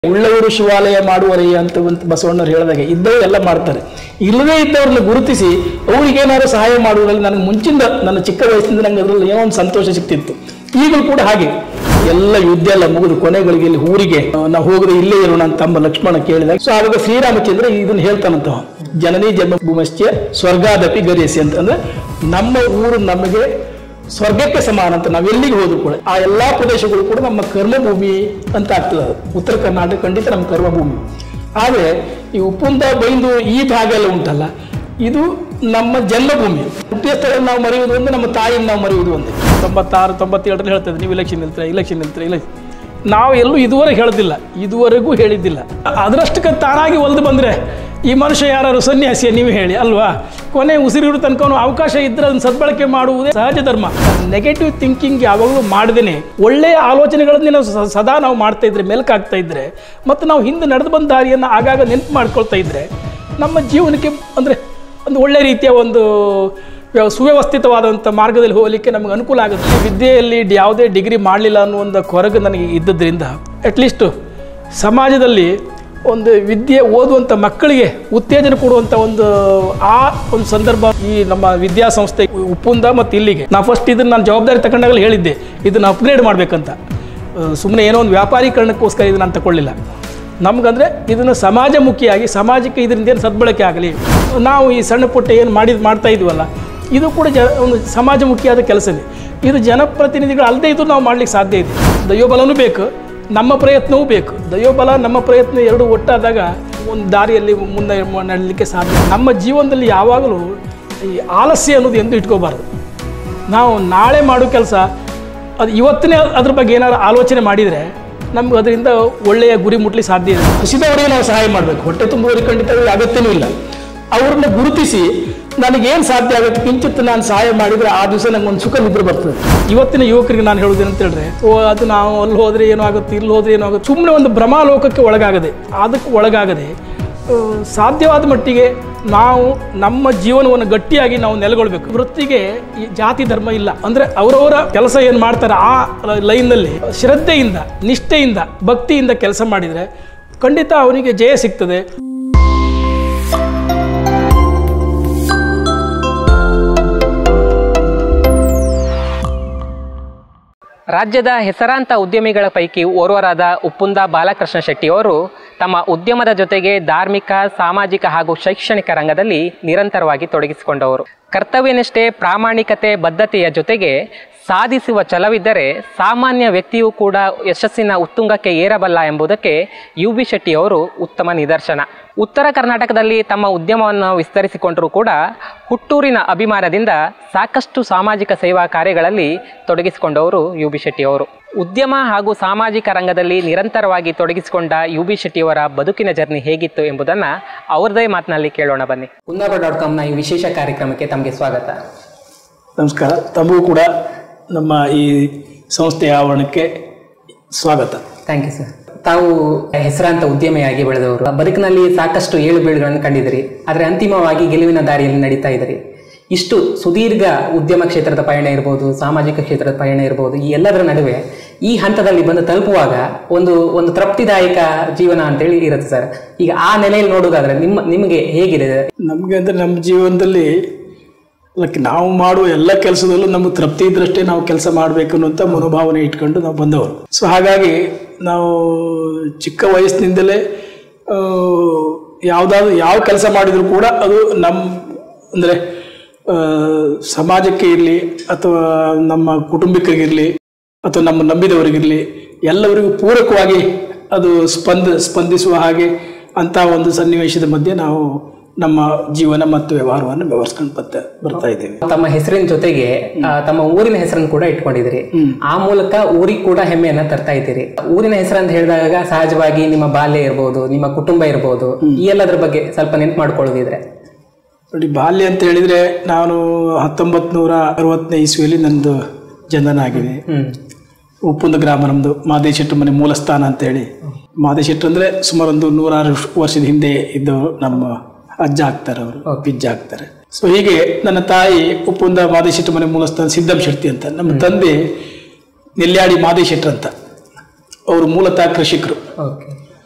ಉಳ್ಳವರು ಶಿವಾಲಯ ಮಾಡುವರಯ್ಯ ಅಂತ ಬಸವಣ್ಣರು ಹೇಳಿದಾಗೆ ಇದ್ದವರು ಎಲ್ಲ ಮಾಡ್ತಾರೆ. ಇಲ್ಲದೇ ಇದ್ದವ್ರನ್ನ ಗುರುತಿಸಿ ಅವ್ರಿಗೇನಾದ್ರು ಸಹಾಯ ಮಾಡುವುದರಲ್ಲಿ ನನಗೆ ಮುಂಚಿಂದ ನನ್ನ ಚಿಕ್ಕ ವಯಸ್ಸಿಂದ ನಂಗೆ ಅದರಲ್ಲಿ ಏನೋ ಒಂದು ಸಂತೋಷ ಸಿಗ್ತಿತ್ತು. ಈಗಲೂ ಕೂಡ ಹಾಗೆ ಎಲ್ಲ ಯುದ್ಧ ಎಲ್ಲ ಮುಗಿದು ಕೊನೆಗಳಿಗೆ ಇಲ್ಲಿ ಊರಿಗೆ ನಾವು ಹೋಗದೆ ಇಲ್ಲೇ ಇರೋಣ ಅಂತ ತಮ್ಮ ಲಕ್ಷ್ಮಣ ಕೇಳಿದಾಗ ಸೊ ಆವಾಗ ಶ್ರೀರಾಮಚಂದ್ರ ಇದನ್ನ ಹೇಳ್ತಾನಂತ, ಜನನಿ ಜನ್ಮಭೂಮಶ್ಚ ಸ್ವರ್ಗಾದಪಿ ಗರಿಯಸಿ ಅಂತಂದ್ರೆ ನಮ್ಮ ಊರು ನಮಗೆ ಸ್ವರ್ಗಕ್ಕೆ ಸಮಾನ ಅಂತ. ನಾವೆಲ್ಲಿಗೆ ಹೋದ್ರು ಕೂಡ ಆ ಎಲ್ಲಾ ಪ್ರದೇಶಗಳು ಕೂಡ ನಮ್ಮ ಕರ್ಮಭೂಮಿ ಅಂತ ಆಗ್ತದೆ. ಉತ್ತರ ಕರ್ನಾಟಕ ಖಂಡಿತ ನಮ್ಮ ಕರ್ಮಭೂಮಿ. ಆದರೆ ಈ ಉಪ್ಪುಂದ ಬೈಂದು ಈ ಭಾಗ ಎಲ್ಲ ಉಂಟಲ್ಲ, ಇದು ನಮ್ಮ ಜನ್ಮಭೂಮಿ. ಹುಟ್ಟಿದ ಸ್ಥಳ ನಾವು ಮರೆಯುವುದು ಒಂದು, ನಮ್ಮ ತಾಯಿಯನ್ನು ನಾವು ಮರೆಯುವುದು ಒಂದು. 96, 97 ಹೇಳ್ತದೆ ನೀವು ಇಲೆಕ್ಷನ್ ನಿಲ್ತಾರೆ. ನಾವು ಎಲ್ಲೂ ಇದುವರೆಗೆ ಹೇಳೋದಿಲ್ಲ, ಇದುವರೆಗೂ ಹೇಳಿದ್ದಿಲ್ಲ. ಅದರಷ್ಟಕ್ಕೆ ತಾನಾಗಿ ಒಲ್ದು ಬಂದರೆ ಈ ಮನುಷ್ಯ ಯಾರು ಸನ್ಯಾಸಿಯ ನೀವು ಹೇಳಿ ಅಲ್ವಾ? ಕೊನೆ ಉಸಿರಿರೋ ತನಕ ಅವಕಾಶ ಇದ್ದರೆ ಅದನ್ನು ಸದ್ಬಳಕೆ ಮಾಡುವುದೇ ಸಹಜ ಧರ್ಮ. ನೆಗೆಟಿವ್ ಥಿಂಕಿಂಗ್ ಯಾವಾಗಲೂ ಮಾಡದೇನೆ ಒಳ್ಳೆಯ ಆಲೋಚನೆಗಳನ್ನೇ ನಾವು ಸದಾ ನಾವು ಮಾಡ್ತಾ ಇದ್ರೆ, ಮೆಲ್ಕಾಗ್ತಾ ಇದ್ರೆ, ಮತ್ತು ನಾವು ಹಿಂದೆ ನಡೆದು ಬಂದ ದಾರಿಯನ್ನು ಆಗಾಗ ನೆನಪು ಮಾಡ್ಕೊಳ್ತಾ ಇದ್ರೆ ನಮ್ಮ ಜೀವನಕ್ಕೆ ಅಂದರೆ ಒಂದು ಒಳ್ಳೆ ರೀತಿಯ ಒಂದು ಸುವ್ಯವಸ್ಥಿತವಾದಂಥ ಮಾರ್ಗದಲ್ಲಿ ಹೋಗಲಿಕ್ಕೆ ನಮಗೆ ಅನುಕೂಲ ಆಗುತ್ತೆ. ವಿದ್ಯೆಯಲ್ಲಿ ಯಾವುದೇ ಡಿಗ್ರಿ ಮಾಡಲಿಲ್ಲ ಅನ್ನೋ ಒಂದು ಕೊರಗು ನನಗೆ ಇದ್ದದ್ರಿಂದ ಅಟ್ಲೀಸ್ಟು ಸಮಾಜದಲ್ಲಿ ಒಂದು ವಿದ್ಯೆ ಓದುವಂಥ ಮಕ್ಕಳಿಗೆ ಉತ್ತೇಜನ ಕೊಡುವಂಥ ಒಂದು ಸಂದರ್ಭ ಈ ನಮ್ಮ ವಿದ್ಯಾಸಂಸ್ಥೆ ಉಪ್ಪುಂದ ಮತ್ತು ಇಲ್ಲಿಗೆ ನಾವು ಫಸ್ಟ್ ಇದನ್ನು ನಾನು ಜವಾಬ್ದಾರಿ ತಗೊಂಡಾಗಲೇ ಹೇಳಿದ್ದೆ, ಇದನ್ನು ಅಪ್ಗ್ರೇಡ್ ಮಾಡಬೇಕಂತ. ಸುಮ್ಮನೆ ಏನೋ ಒಂದು ವ್ಯಾಪಾರೀಕರಣಕ್ಕೋಸ್ಕರ ಇದನ್ನು ನಾನು ತಗೊಳ್ಳಿಲ್ಲ. ನಮಗಂದರೆ ಇದನ್ನು ಸಮಾಜಮುಖಿಯಾಗಿ ಸಮಾಜಕ್ಕೆ ಇದರಿಂದ ಏನು ಸದ್ಬಳಕೆ ಆಗಲಿ, ನಾವು ಈ ಸಣ್ಣ ಪುಟ್ಟ ಏನು ಮಾಡ್ತಾ ಇದ್ವಲ್ಲ, ಇದು ಕೂಡ ಒಂದು ಸಮಾಜಮುಖಿಯಾದ ಕೆಲಸವೇ. ಇದು ಜನಪ್ರತಿನಿಧಿಗಳು ಅಲ್ಲದೆ ಇದು ನಾವು ಮಾಡಲಿಕ್ಕೆ ಸಾಧ್ಯ ಇದೆ. ದೈವಬಲನೂ ಬೇಕು, ನಮ್ಮ ಪ್ರಯತ್ನವೂ ಬೇಕು. ದೈವಬಲ ನಮ್ಮ ಪ್ರಯತ್ನ ಎರಡು ಒಟ್ಟಾದಾಗ ಒಂದು ದಾರಿಯಲ್ಲಿ ಮುಂದೆ ನಡಲಿಕ್ಕೆ ಸಾಧ್ಯ. ನಮ್ಮ ಜೀವನದಲ್ಲಿ ಯಾವಾಗಲೂ ಈ ಆಲಸ್ಯ ಅನ್ನೋದು ಎಂದು ಇಟ್ಕೋಬಾರ್ದು. ನಾವು ನಾಳೆ ಮಾಡೋ ಕೆಲಸ ಅದು ಇವತ್ತೇ ಅದ್ರ ಬಗ್ಗೆ ಏನಾದ್ರು ಆಲೋಚನೆ ಮಾಡಿದರೆ ನಮ್ಗೆ ಅದರಿಂದ ಒಳ್ಳೆಯ ಗುರಿ ಮುಟ್ಲಿಕ್ಕೆ ಸಾಧ್ಯ ಇದೆ. ಹಸಿದವರಿಗೆ ನಾವು ಸಹಾಯ ಮಾಡಬೇಕು, ಹೊಟ್ಟೆ ತುಂಬುವವರಿಗೆ ಖಂಡಿತ ಅಗತ್ಯನೂ ಇಲ್ಲ. ಅವ್ರನ್ನ ಗುರುತಿಸಿ ನನಗೇನು ಸಾಧ್ಯ ಆಗುತ್ತೆ ಕಿಂಚಿತ್ತು ನಾನು ಸಹಾಯ ಮಾಡಿದರೆ ಆ ದಿವಸ ನಂಗೆ ಒಂದು ಸುಖ ನಿದ್ರೆ ಬರ್ತದೆ. ಇವತ್ತಿನ ಯುವಕರಿಗೆ ನಾನು ಹೇಳೋದೇನಂತ ಹೇಳಿದ್ರೆ, ಅದು ನಾವು ಅಲ್ಲಿ ಹೋದರೆ ಏನೋ ಆಗುತ್ತೆ, ಇಲ್ಲಿ ಹೋದರೆ ಏನೋ ಆಗುತ್ತೆ, ಸುಮ್ಮನೆ ಒಂದು ಭ್ರಮಾಲೋಕಕ್ಕೆ ಒಳಗಾಗದೆ ಸಾಧ್ಯವಾದ ಮಟ್ಟಿಗೆ ನಾವು ನಮ್ಮ ಜೀವನವನ್ನು ಗಟ್ಟಿಯಾಗಿ ನಾವು ನೆಲೆಗೊಳ್ಬೇಕು. ವೃತ್ತಿಗೆ ಈ ಜಾತಿ ಧರ್ಮ ಇಲ್ಲ. ಅಂದರೆ ಅವರವರ ಕೆಲಸ ಏನು ಮಾಡ್ತಾರೆ ಆ ಲೈನ್ನಲ್ಲಿ ಶ್ರದ್ಧೆಯಿಂದ, ನಿಷ್ಠೆಯಿಂದ, ಭಕ್ತಿಯಿಂದ ಕೆಲಸ ಮಾಡಿದರೆ ಖಂಡಿತ ಅವನಿಗೆ ಜಯ ಸಿಗ್ತದೆ. ರಾಜ್ಯದ ಹೆಸರಾಂತ ಉದ್ಯಮಿಗಳ ಪೈಕಿ ಓರ್ವರಾದ ಉಪ್ಪುಂದ ಬಾಲಕೃಷ್ಣ ಶೆಟ್ಟಿಯವರು ತಮ್ಮ ಉದ್ಯಮದ ಜೊತೆಗೆ ಧಾರ್ಮಿಕ, ಸಾಮಾಜಿಕ ಹಾಗೂ ಶೈಕ್ಷಣಿಕ ರಂಗದಲ್ಲಿ ನಿರಂತರವಾಗಿ ತೊಡಗಿಸಿಕೊಂಡವರು. ಕರ್ತವ್ಯನಿಷ್ಠೆ, ಪ್ರಾಮಾಣಿಕತೆ, ಬದ್ಧತೆಯ ಜೊತೆಗೆ ಸಾಧಿಸುವ ಛಲವಿದ್ದರೆ ಸಾಮಾನ್ಯ ವ್ಯಕ್ತಿಯೂ ಕೂಡ ಯಶಸ್ಸಿನ ಉತ್ತುಂಗಕ್ಕೆ ಏರಬಲ್ಲ ಎಂಬುದಕ್ಕೆ UB ಶೆಟ್ಟಿಯವರು ಉತ್ತಮ ನಿದರ್ಶನ. ಉತ್ತರ ಕರ್ನಾಟಕದಲ್ಲಿ ತಮ್ಮ ಉದ್ಯಮವನ್ನು ವಿಸ್ತರಿಸಿಕೊಂಡರೂ ಕೂಡ ಹುಟ್ಟೂರಿನ ಅಭಿಮಾನದಿಂದ ಸಾಕಷ್ಟು ಸಾಮಾಜಿಕ ಸೇವಾ ಕಾರ್ಯಗಳಲ್ಲಿ ತೊಡಗಿಸಿಕೊಂಡವರು UB ಶೆಟ್ಟಿಯವರು. ಉದ್ಯಮ ಹಾಗೂ ಸಾಮಾಜಿಕ ರಂಗದಲ್ಲಿ ನಿರಂತರವಾಗಿ ತೊಡಗಿಸಿಕೊಂಡ UB ಶೆಟ್ಟಿಯವರ ಬದುಕಿನ ಜರ್ನಿ ಹೇಗಿತ್ತು ಎಂಬುದನ್ನು ಅವರದೇ ಮಾತಿನಲ್ಲಿ ಕೇಳೋಣ ಬನ್ನಿ. ಕುಂದಾಪುರ.comನ ಈ ವಿಶೇಷ ಕಾರ್ಯಕ್ರಮಕ್ಕೆ ತಮಗೆ ಸ್ವಾಗತ. ನಮಸ್ಕಾರ. ತಮಗೂ ಕೂಡ ನಮ್ಮ ಈ ಸಂಸ್ಥೆಯ ಆವರಣಕ್ಕೆ ಸ್ವಾಗತ. Thank you sir. ತಾವು ಹೆಸರಾಂತ ಉದ್ಯಮಿಯಾಗಿ ಬೆಳೆದವರು, ಬದುಕಿನಲ್ಲಿ ಸಾಕಷ್ಟು ಏಳುಬೀಳುಗಳನ್ನು ಕಂಡಿದ್ದೀರಿ, ಆದರೆ ಅಂತಿಮವಾಗಿ ಗೆಲುವಿನ ದಾರಿಯಲ್ಲಿ ನಡೀತಾ ಇದ್ದೀರಿ. ಇಷ್ಟು ಸುದೀರ್ಘ ಉದ್ಯಮ ಕ್ಷೇತ್ರದ ಪಯಣ ಇರ್ಬೋದು, ಸಾಮಾಜಿಕ ಕ್ಷೇತ್ರದ ಪಯಣ ಇರ್ಬೋದು, ಈ ಎಲ್ಲದರ ನಡುವೆ ಈ ಹಂತದಲ್ಲಿ ಬಂದು ತಲುಪುವಾಗ ಒಂದು ತೃಪ್ತಿದಾಯಕ ಜೀವನ ಅಂತೇಳಿ ಇರುತ್ತೆ ಸರ್. ಈಗ ಆ ನೆಲೆಯಲ್ಲಿ ನೋಡೋದಾದ್ರೆ ನಿಮಗೆ ಹೇಗಿದೆ? ನಮಗೆ ಅಂದರೆ ನಮ್ಮ ಜೀವನದಲ್ಲಿ ನಾವು ಮಾಡುವ ಎಲ್ಲ ಕೆಲಸದಲ್ಲೂ ನಮಗೆ ತೃಪ್ತಿ ಇದ್ರಷ್ಟೇ ನಾವು ಕೆಲಸ ಮಾಡಬೇಕು ಅನ್ನೋಂಥ ಮನೋಭಾವನೆ ಇಟ್ಕೊಂಡು ನಾವು ಬಂದವರು. ಸೊ ಹಾಗಾಗಿ ನಾವು ಚಿಕ್ಕ ವಯಸ್ಸಿನಿಂದಲೇ ಯಾವ ಕೆಲಸ ಮಾಡಿದರೂ ಕೂಡ ಅದು ಅಂದರೆ ಸಮಾಜಕ್ಕೆ ಇರಲಿ ಅಥವಾ ನಮ್ಮ ಕುಟುಂಬಿಕರಿಗಿರಲಿ ಅಥವಾ ನಮ್ಮ ನಂಬಿದವರಿಗಿರಲಿ ಎಲ್ಲವರಿಗೂ ಪೂರಕವಾಗಿ ಅದು ಸ್ಪಂದಿಸುವ ಹಾಗೆ ಅಂಥ ಒಂದು ಸನ್ನಿವೇಶದ ಮಧ್ಯೆ ನಾವು ನಮ್ಮ ಜೀವನ ಮತ್ತು ವ್ಯವಹಾರವನ್ನು ವ್ಯವಹರಿಸ್ಕೊಂಡು ಬರ್ತಾ ಇದ್ದೇವೆ. ತಮ್ಮ ಹೆಸರಿನ ಜೊತೆಗೆ ತಮ್ಮ ಊರಿನ ಹೆಸರನ್ನು ಕೂಡ ಇಟ್ಕೊಂಡಿದ್ದೀರಿ. ಆ ಮೂಲಕ ಊರಿಗೆ ಕೂಡ ಹೆಮ್ಮೆಯನ್ನ ತರ್ತಾ ಇದ್ದೀರಿ. ಊರಿನ ಹೆಸರಂತ ಹೇಳಿದಾಗ ಸಹಜವಾಗಿ ನಿಮ್ಮ ಬಾಲ್ಯ ಇರ್ಬೋದು, ನಿಮ್ಮ ಕುಟುಂಬ ಇರ್ಬೋದು, ಈ ಎಲ್ಲದ್ರ ಬಗ್ಗೆ ಸ್ವಲ್ಪ ನೆನ್ಪು ಮಾಡ್ಕೊಳ್ಳೋದಿದ್ರೆ. ನೋಡಿ, ಬಾಲ್ಯ ಅಂತ ಹೇಳಿದ್ರೆ ನಾನು 1960ನೇ ಇಸ್ವಿಯಲ್ಲಿ ನಂದು ಜನನ ಆಗಿದೆ. ಉಪ್ಪುಂದ ಗ್ರಾಮ ನಮ್ಮದು. ಮಾದೇಶೆಟ್ರು ಮನೆ ಮೂಲ ಸ್ಥಾನ ಅಂತೇಳಿ. ಮಾದೇಶೆಟ್ರು ಅಂದರೆ ಸುಮಾರು ಒಂದು 106 ವರ್ಷದ ಹಿಂದೆ ಇದ್ದವರು. ನಮ್ಮ ಅಜ್ಜ ಆಗ್ತಾರೆ, ಅವರು ಪಿಜ್ಜ ಆಗ್ತಾರೆ. ಸೊ ಹೀಗೆ ನನ್ನ ತಾಯಿ ಉಪ್ಪುಂದ ಮಾದೇಶೆಟ್ರು ಮನೆ ಮೂಲಸ್ಥಾನ ಸಿದ್ದಂ ಶೆಟ್ಟಿ ಅಂತ. ನಮ್ಮ ತಂದೆ ನೆಲ್ಯಾಡಿ ಮಾದೇಶೆಟ್ರು ಅಂತ. ಅವರು ಮೂಲತಃ ಕೃಷಿಕರು.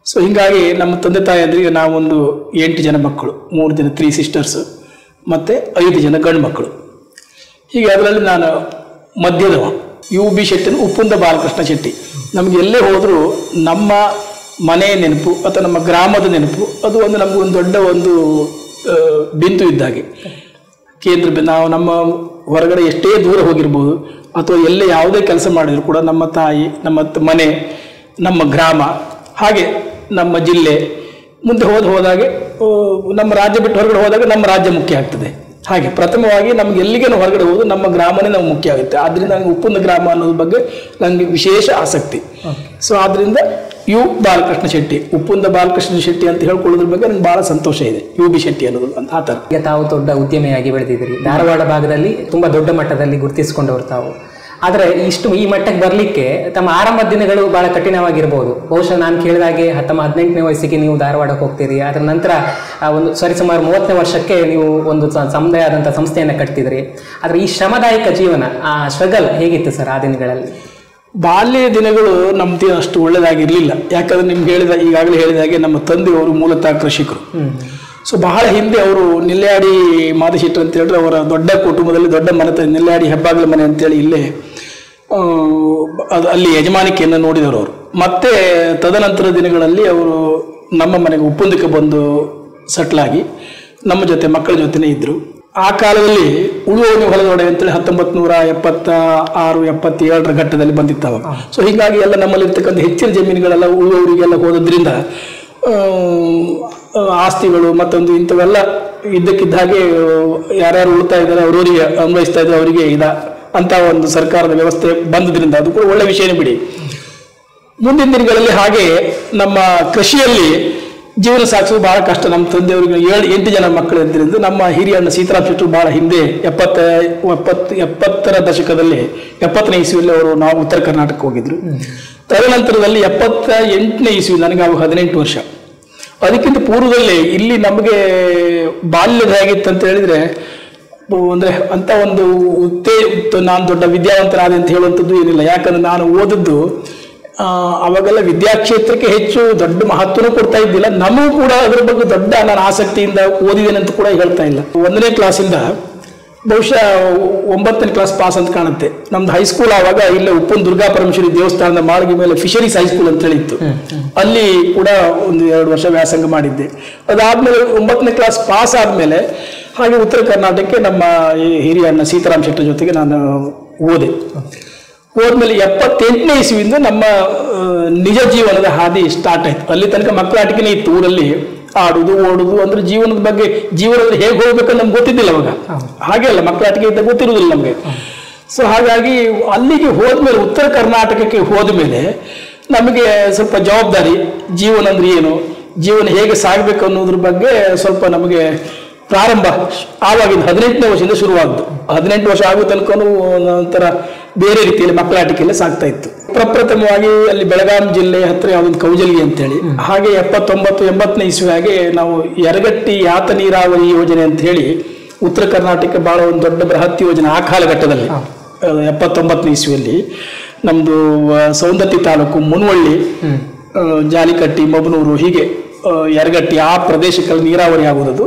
ಸೊ ಹೀಗಾಗಿ ನಮ್ಮ ತಂದೆ ತಾಯಿಯಂದ್ರಿಗೆ ನಾವೊಂದು 8 ಜನ ಮಕ್ಕಳು, 3 ಜನ 3 ಸಿಸ್ಟರ್ಸು ಮತ್ತು 5 ಜನ ಗಂಡು ಮಕ್ಕಳು. ಹೀಗೆ ಅದರಲ್ಲಿ ನಾನು ಮಧ್ಯದವ. UB ಶೆಟ್ಟಿ, ಉಪ್ಪುಂದ ಬಾಲಕೃಷ್ಣ ಶೆಟ್ಟಿ. ನಮಗೆ ಎಲ್ಲೇ ಹೋದರೂ ನಮ್ಮ ಮನೆಯ ನೆನಪು ಅಥವಾ ನಮ್ಮ ಗ್ರಾಮದ ನೆನಪು ಅದು ಒಂದು ನಮಗೊಂದು ದೊಡ್ಡ ಒಂದು ಬಿಂದು ಇದ್ದಾಗೆ. ನಾವು ನಮ್ಮ ಹೊರಗಡೆ ಎಷ್ಟೇ ದೂರ ಹೋಗಿರ್ಬೋದು ಅಥವಾ ಎಲ್ಲೇ ಯಾವುದೇ ಕೆಲಸ ಮಾಡಿದ್ರು ಕೂಡ ನಮ್ಮ ತಾಯಿ, ನಮ್ಮ ಮನೆ, ನಮ್ಮ ಗ್ರಾಮ, ಹಾಗೆ ನಮ್ಮ ಜಿಲ್ಲೆ, ಮುಂದೆ ಹೋದಾಗೆ ನಮ್ಮ ರಾಜ್ಯ ಬಿಟ್ಟು ಹೊರಗಡೆ ಹೋದಾಗ ನಮ್ಮ ರಾಜ್ಯ ಮುಖ್ಯ ಆಗ್ತದೆ. ಹಾಗೆ ಪ್ರಥಮವಾಗಿ ನಮ್ಗೆ ಎಲ್ಲಿಗೆ ಹೊರಗಡೆ ಹೋದು ನಮ್ಮ ಗ್ರಾಮನೇ ನಮ್ಗೆ ಮುಖ್ಯ ಆಗುತ್ತೆ. ಆದ್ದರಿಂದ ನನಗೆ ಉಪ್ಪುಂದ ಗ್ರಾಮ ಅನ್ನೋದ್ರ ಬಗ್ಗೆ ನನಗೆ ವಿಶೇಷ ಆಸಕ್ತಿ. ಸೊ ಆದ್ದರಿಂದ ಬಾಲಕೃಷ್ಣ ಶೆಟ್ಟಿ, ಉಪ್ಪುಂದ ಬಾಲಕೃಷ್ಣ ಶೆಟ್ಟಿ ಅಂತ ಹೇಳ್ಕೊಳ್ಳೋದ್ರ ಬಗ್ಗೆ ನನಗೆ ಬಹಳ ಸಂತೋಷ ಇದೆ. UB ಶೆಟ್ಟಿ ಅನ್ನೋದು ಅಂತ ಆ ಥರ. ಈಗ ತಾವು ದೊಡ್ಡ ಉದ್ಯಮಿಯಾಗಿ ಬೆಳೆದಿದ್ದೀರಿ, ಧಾರವಾಡ ಭಾಗದಲ್ಲಿ ತುಂಬಾ ದೊಡ್ಡ ಮಟ್ಟದಲ್ಲಿ ಗುರುತಿಸಿಕೊಂಡವರು ತಾವು. ಆದರೆ ಈ ಮಟ್ಟಕ್ಕೆ ಬರಲಿಕ್ಕೆ ತಮ್ಮ ಆರಂಭ ದಿನಗಳು ಬಹಳ ಕಠಿಣವಾಗಿರ್ಬೋದು. ಬಹುಶಃ ನಾನು ಕೇಳಿದಾಗೆ ತಮ್ಮ 18ನೇ ವಯಸ್ಸಿಗೆ ನೀವು ಧಾರವಾಡಕ್ಕೆ ಹೋಗ್ತೀರಿ. ಅದರ ನಂತರ ಒಂದು ಸರಿಸುಮಾರು 30ನೇ ವರ್ಷಕ್ಕೆ ನೀವು ಒಂದು ಸಮುದಾಯ ಆದಂಥ ಸಂಸ್ಥೆಯನ್ನು ಕಟ್ತಿದ್ರಿ. ಆದರೆ ಈ ಶ್ರಮದಾಯಕ ಜೀವನ, ಆ ಸ್ಟ್ರಗಲ್ ಹೇಗಿತ್ತು ಸರ್ ಆ ದಿನಗಳಲ್ಲಿ? ಬಾಲ್ಯ ದಿನಗಳು ನಮ್ದು ಅಷ್ಟು ಒಳ್ಳೆಯದಾಗಿರಲಿಲ್ಲ. ಯಾಕಂದ್ರೆ ನಿಮ್ಗೆ ಈಗಾಗಲೇ ಹೇಳಿದ ಹಾಗೆ ನಮ್ಮ ತಂದೆಯವರು ಮೂಲತಃ ಕೃಷಿಕರು. ಸೊ ಬಹಳ ಹಿಂದೆ ಅವರು ನೆಲ್ಯಾಡಿ ಮಾದೇಶೆಟ್ಟರು ಅಂತ ಹೇಳಿದ್ರೆ ಅವರ ದೊಡ್ಡ ಕುಟುಂಬದಲ್ಲಿ ದೊಡ್ಡ ಮನೆ, ನೆಲ್ಯಾಡಿ ಹೆಬ್ಬಾಗಲ ಮನೆ ಅಂತೇಳಿ ಇಲ್ಲೇ ಅಲ್ಲಿ ಯಜಮಾನಿಕೆಯನ್ನು ನೋಡಿದವರು ಅವರು. ಮತ್ತೆ ತದನಂತರ ದಿನಗಳಲ್ಲಿ ಅವರು ನಮ್ಮ ಮನೆಗೆ ಉಪ್ಪುಂದಕ್ಕೆ ಬಂದು ಸೆಟ್ಲಾಗಿ ನಮ್ಮ ಜೊತೆ ಮಕ್ಕಳ ಜೊತೆನೇ ಇದ್ದರು. ಆ ಕಾಲದಲ್ಲಿ ಉಳುವವನಿ ಹೊಲದೊಡೆ ಅಂತೇಳಿ 1976, 77ರ ಘಟ್ಟದಲ್ಲಿ ಬಂದಿತ್ತವ. ಸೊ ಹೀಗಾಗಿ ಎಲ್ಲ ನಮ್ಮಲ್ಲಿರ್ತಕ್ಕಂಥ ಹೆಚ್ಚಿನ ಜಮೀನುಗಳೆಲ್ಲ ಉಳುವವರಿಗೆಲ್ಲ ಹೋದ್ರಿಂದ ಆಸ್ತಿಗಳು ಮತ್ತೊಂದು ಇಂಥವೆಲ್ಲ ಇದ್ದಕ್ಕಿದ್ದ ಹಾಗೆ ಯಾರ್ಯಾರು ಉಳ್ತಾ ಇದ್ದಾರೆ ಅವರವರಿಗೆ ಅನ್ವಯಿಸ್ತಾ ಇದ್ದಾರೆ, ಅವರಿಗೆ ಅಂತ ಒಂದು ಸರ್ಕಾರದ ವ್ಯವಸ್ಥೆ ಬಂದದ್ರಿಂದ ಅದು ಕೂಡ ಒಳ್ಳೆ ವಿಷಯನೇ ಬಿಡಿ. ಮುಂದಿನ ದಿನಗಳಲ್ಲಿ ಹಾಗೆ ನಮ್ಮ ಕೃಷಿಯಲ್ಲಿ ಜೀವನ ಸಾಗಿಸೋದು ಬಹಳ ಕಷ್ಟ. ನಮ್ಮ ತಂದೆಯವರಿಗೆ 7-8 ಜನ ಮಕ್ಕಳು ಇದ್ದರಿಂದ ನಮ್ಮ ಹಿರಿಯ ಅಣ್ಣ ಸೀತಾರಾಮ್ ಶೆಟ್ಟರು ಬಹಳ ಹಿಂದೆ 70ರ ದಶಕದಲ್ಲಿ 70ನೇ ಇಸ್ವಿಯಲ್ಲಿ ನಾವು ಉತ್ತರ ಕರ್ನಾಟಕಕ್ಕೆ ಹೋಗಿದ್ರು. ತದನಂತರದಲ್ಲಿ 78ನೇ ಇಸ್ವಿ, ನನಗೆ ಅವಾಗ 18 ವರ್ಷ. ಅದಕ್ಕಿಂತ ಪೂರ್ವದಲ್ಲಿ ಇಲ್ಲಿ ನಮಗೆ ಬಾಲ್ಯದ ಹೇಗಿತ್ತು ಅಂತ ಹೇಳಿದ್ರೆ ಅಂದರೆ ಅಂತ ಒಂದು ನಾನು ದೊಡ್ಡ ವಿದ್ಯಾವಂತನಾದೆ ಅಂತ ಹೇಳುವಂಥದ್ದು ಏನಿಲ್ಲ. ಯಾಕಂದ್ರೆ ನಾನು ಓದದ್ದು ಅವಾಗೆಲ್ಲ ವಿದ್ಯಾಕ್ಷೇತ್ರಕ್ಕೆ ಹೆಚ್ಚು ದೊಡ್ಡ ಮಹತ್ವನೂ ಕೊಡ್ತಾ ಇದ್ದಿಲ್ಲ. ನಮಗೂ ಕೂಡ ಅದರ ಬಗ್ಗೆ ದೊಡ್ಡ ನಾನು ಆಸಕ್ತಿಯಿಂದ ಓದಿದ್ದೇನೆ ಅಂತ ಕೂಡ ಹೇಳ್ತಾ ಇಲ್ಲ. 1ನೇ ಕ್ಲಾಸಿಂದ ಬಹುಶಃ 9ನೇ ಕ್ಲಾಸ್ ಪಾಸ್ ಅಂತ ಕಾಣುತ್ತೆ. ನಮ್ದು ಹೈಸ್ಕೂಲ್ ಆವಾಗ ಇಲ್ಲೇ ಉಪ್ಪುಂದ ದುರ್ಗಾ ಪರಮೇಶ್ವರಿ ದೇವಸ್ಥಾನದ ಮಾಳಿಗೆ ಮೇಲೆ ಫಿಶರೀಸ್ ಹೈಸ್ಕೂಲ್ ಅಂತ ಹೇಳಿತ್ತು. ಅಲ್ಲಿ ಕೂಡ 1-2 ವರ್ಷ ವ್ಯಾಸಂಗ ಮಾಡಿದ್ದೆ. ಅದಾದ್ಮೇಲೆ 9ನೇ ಕ್ಲಾಸ್ ಪಾಸ್ ಆದಮೇಲೆ ಹಾಗೆ ಉತ್ತರ ಕರ್ನಾಟಕಕ್ಕೆ ನಮ್ಮ ಹಿರಿಯ ಅಣ್ಣ ಸೀತಾರಾಮ್ ಶೆಟ್ಟರ್ ಜೊತೆಗೆ ನಾನು ಓದೆ. ಹೋದ್ಮೇಲೆ 78ನೇ ಇಸ್ವಿಯಿಂದ ನಮ್ಮ ನಿಜ ಜೀವನದ ಹಾದಿ ಸ್ಟಾರ್ಟ್ ಆಯ್ತು. ಅಲ್ಲಿ ತನಕ ಮಕ್ಕಳಾಟಿಕೆನೇ ಇತ್ತು. ಊರಲ್ಲಿ ಆಡುದು ಓಡುದು ಅಂದ್ರೆ ಜೀವನದ ಬಗ್ಗೆ, ಜೀವನದಲ್ಲಿ ಹೇಗೆ ಹೋಗ್ಬೇಕಂತ ನಮ್ಗೆ ಗೊತ್ತಿದ್ದಿಲ್ಲ ಅವಾಗ. ಹಾಗೆ ಅಲ್ಲ, ಮಕ್ಕಳಾಟಿಕೆ ಇದ್ದಾಗ ಗೊತ್ತಿರುವುದಿಲ್ಲ ನಮಗೆ. ಸೊ ಹಾಗಾಗಿ ಅಲ್ಲಿಗೆ ಹೋದ್ಮೇಲೆ, ಉತ್ತರ ಕರ್ನಾಟಕಕ್ಕೆ ಹೋದ್ಮೇಲೆ ನಮಗೆ ಸ್ವಲ್ಪ ಜವಾಬ್ದಾರಿ, ಜೀವನ ಅಂದ್ರೆ ಏನು, ಜೀವನ ಹೇಗೆ ಸಾಗಬೇಕು ಅನ್ನೋದ್ರ ಬಗ್ಗೆ ಸ್ವಲ್ಪ ನಮಗೆ ಪ್ರಾರಂಭ ಆವಾಗಿಂದ 18ನೇ ವರ್ಷದಿಂದ ಶುರುವಾದ್ದು. 18 ವರ್ಷ ಆಗೋ ತನಕ ಒಂಥರ ಬೇರೆ ರೀತಿಯಲ್ಲಿ ಮಕ್ಕಳಾಟಿಕೆಯಲ್ಲಿ ಸಾಗ್ತಾ ಇತ್ತು. ಪ್ರಪ್ರಥಮವಾಗಿ ಅಲ್ಲಿ ಬೆಳಗಾಂ ಜಿಲ್ಲೆ ಹತ್ತಿರ ಯಾವುದೊಂದು ಕೌಜಲ್ಗಿ ಅಂತೇಳಿ, ಹಾಗೆ 79-80ನೇ ಇಸ್ವಿಯಾಗಿ ನಾವು ಯರಗಟ್ಟಿ ಯಾತ ನೀರಾವರಿ ಯೋಜನೆ ಅಂತ ಹೇಳಿ ಉತ್ತರ ಕರ್ನಾಟಕ ಬಹಳ ಒಂದು ದೊಡ್ಡ ಬೃಹತ್ ಯೋಜನೆ ಆ ಕಾಲಘಟ್ಟದಲ್ಲಿ 79ನೇ ಇಸ್ವಿಯಲ್ಲಿ ನಮ್ದು ಸೌಂದತ್ತಿ ತಾಲೂಕು, ಮುನವಳ್ಳಿ, ಜಾಲಿಕಟ್ಟಿ, ಮಬನೂರು, ಹೀಗೆ ಯರಗಟ್ಟಿ ಆ ಪ್ರದೇಶಕ್ಕೆ ನೀರಾವರಿ ಆಗುವುದು.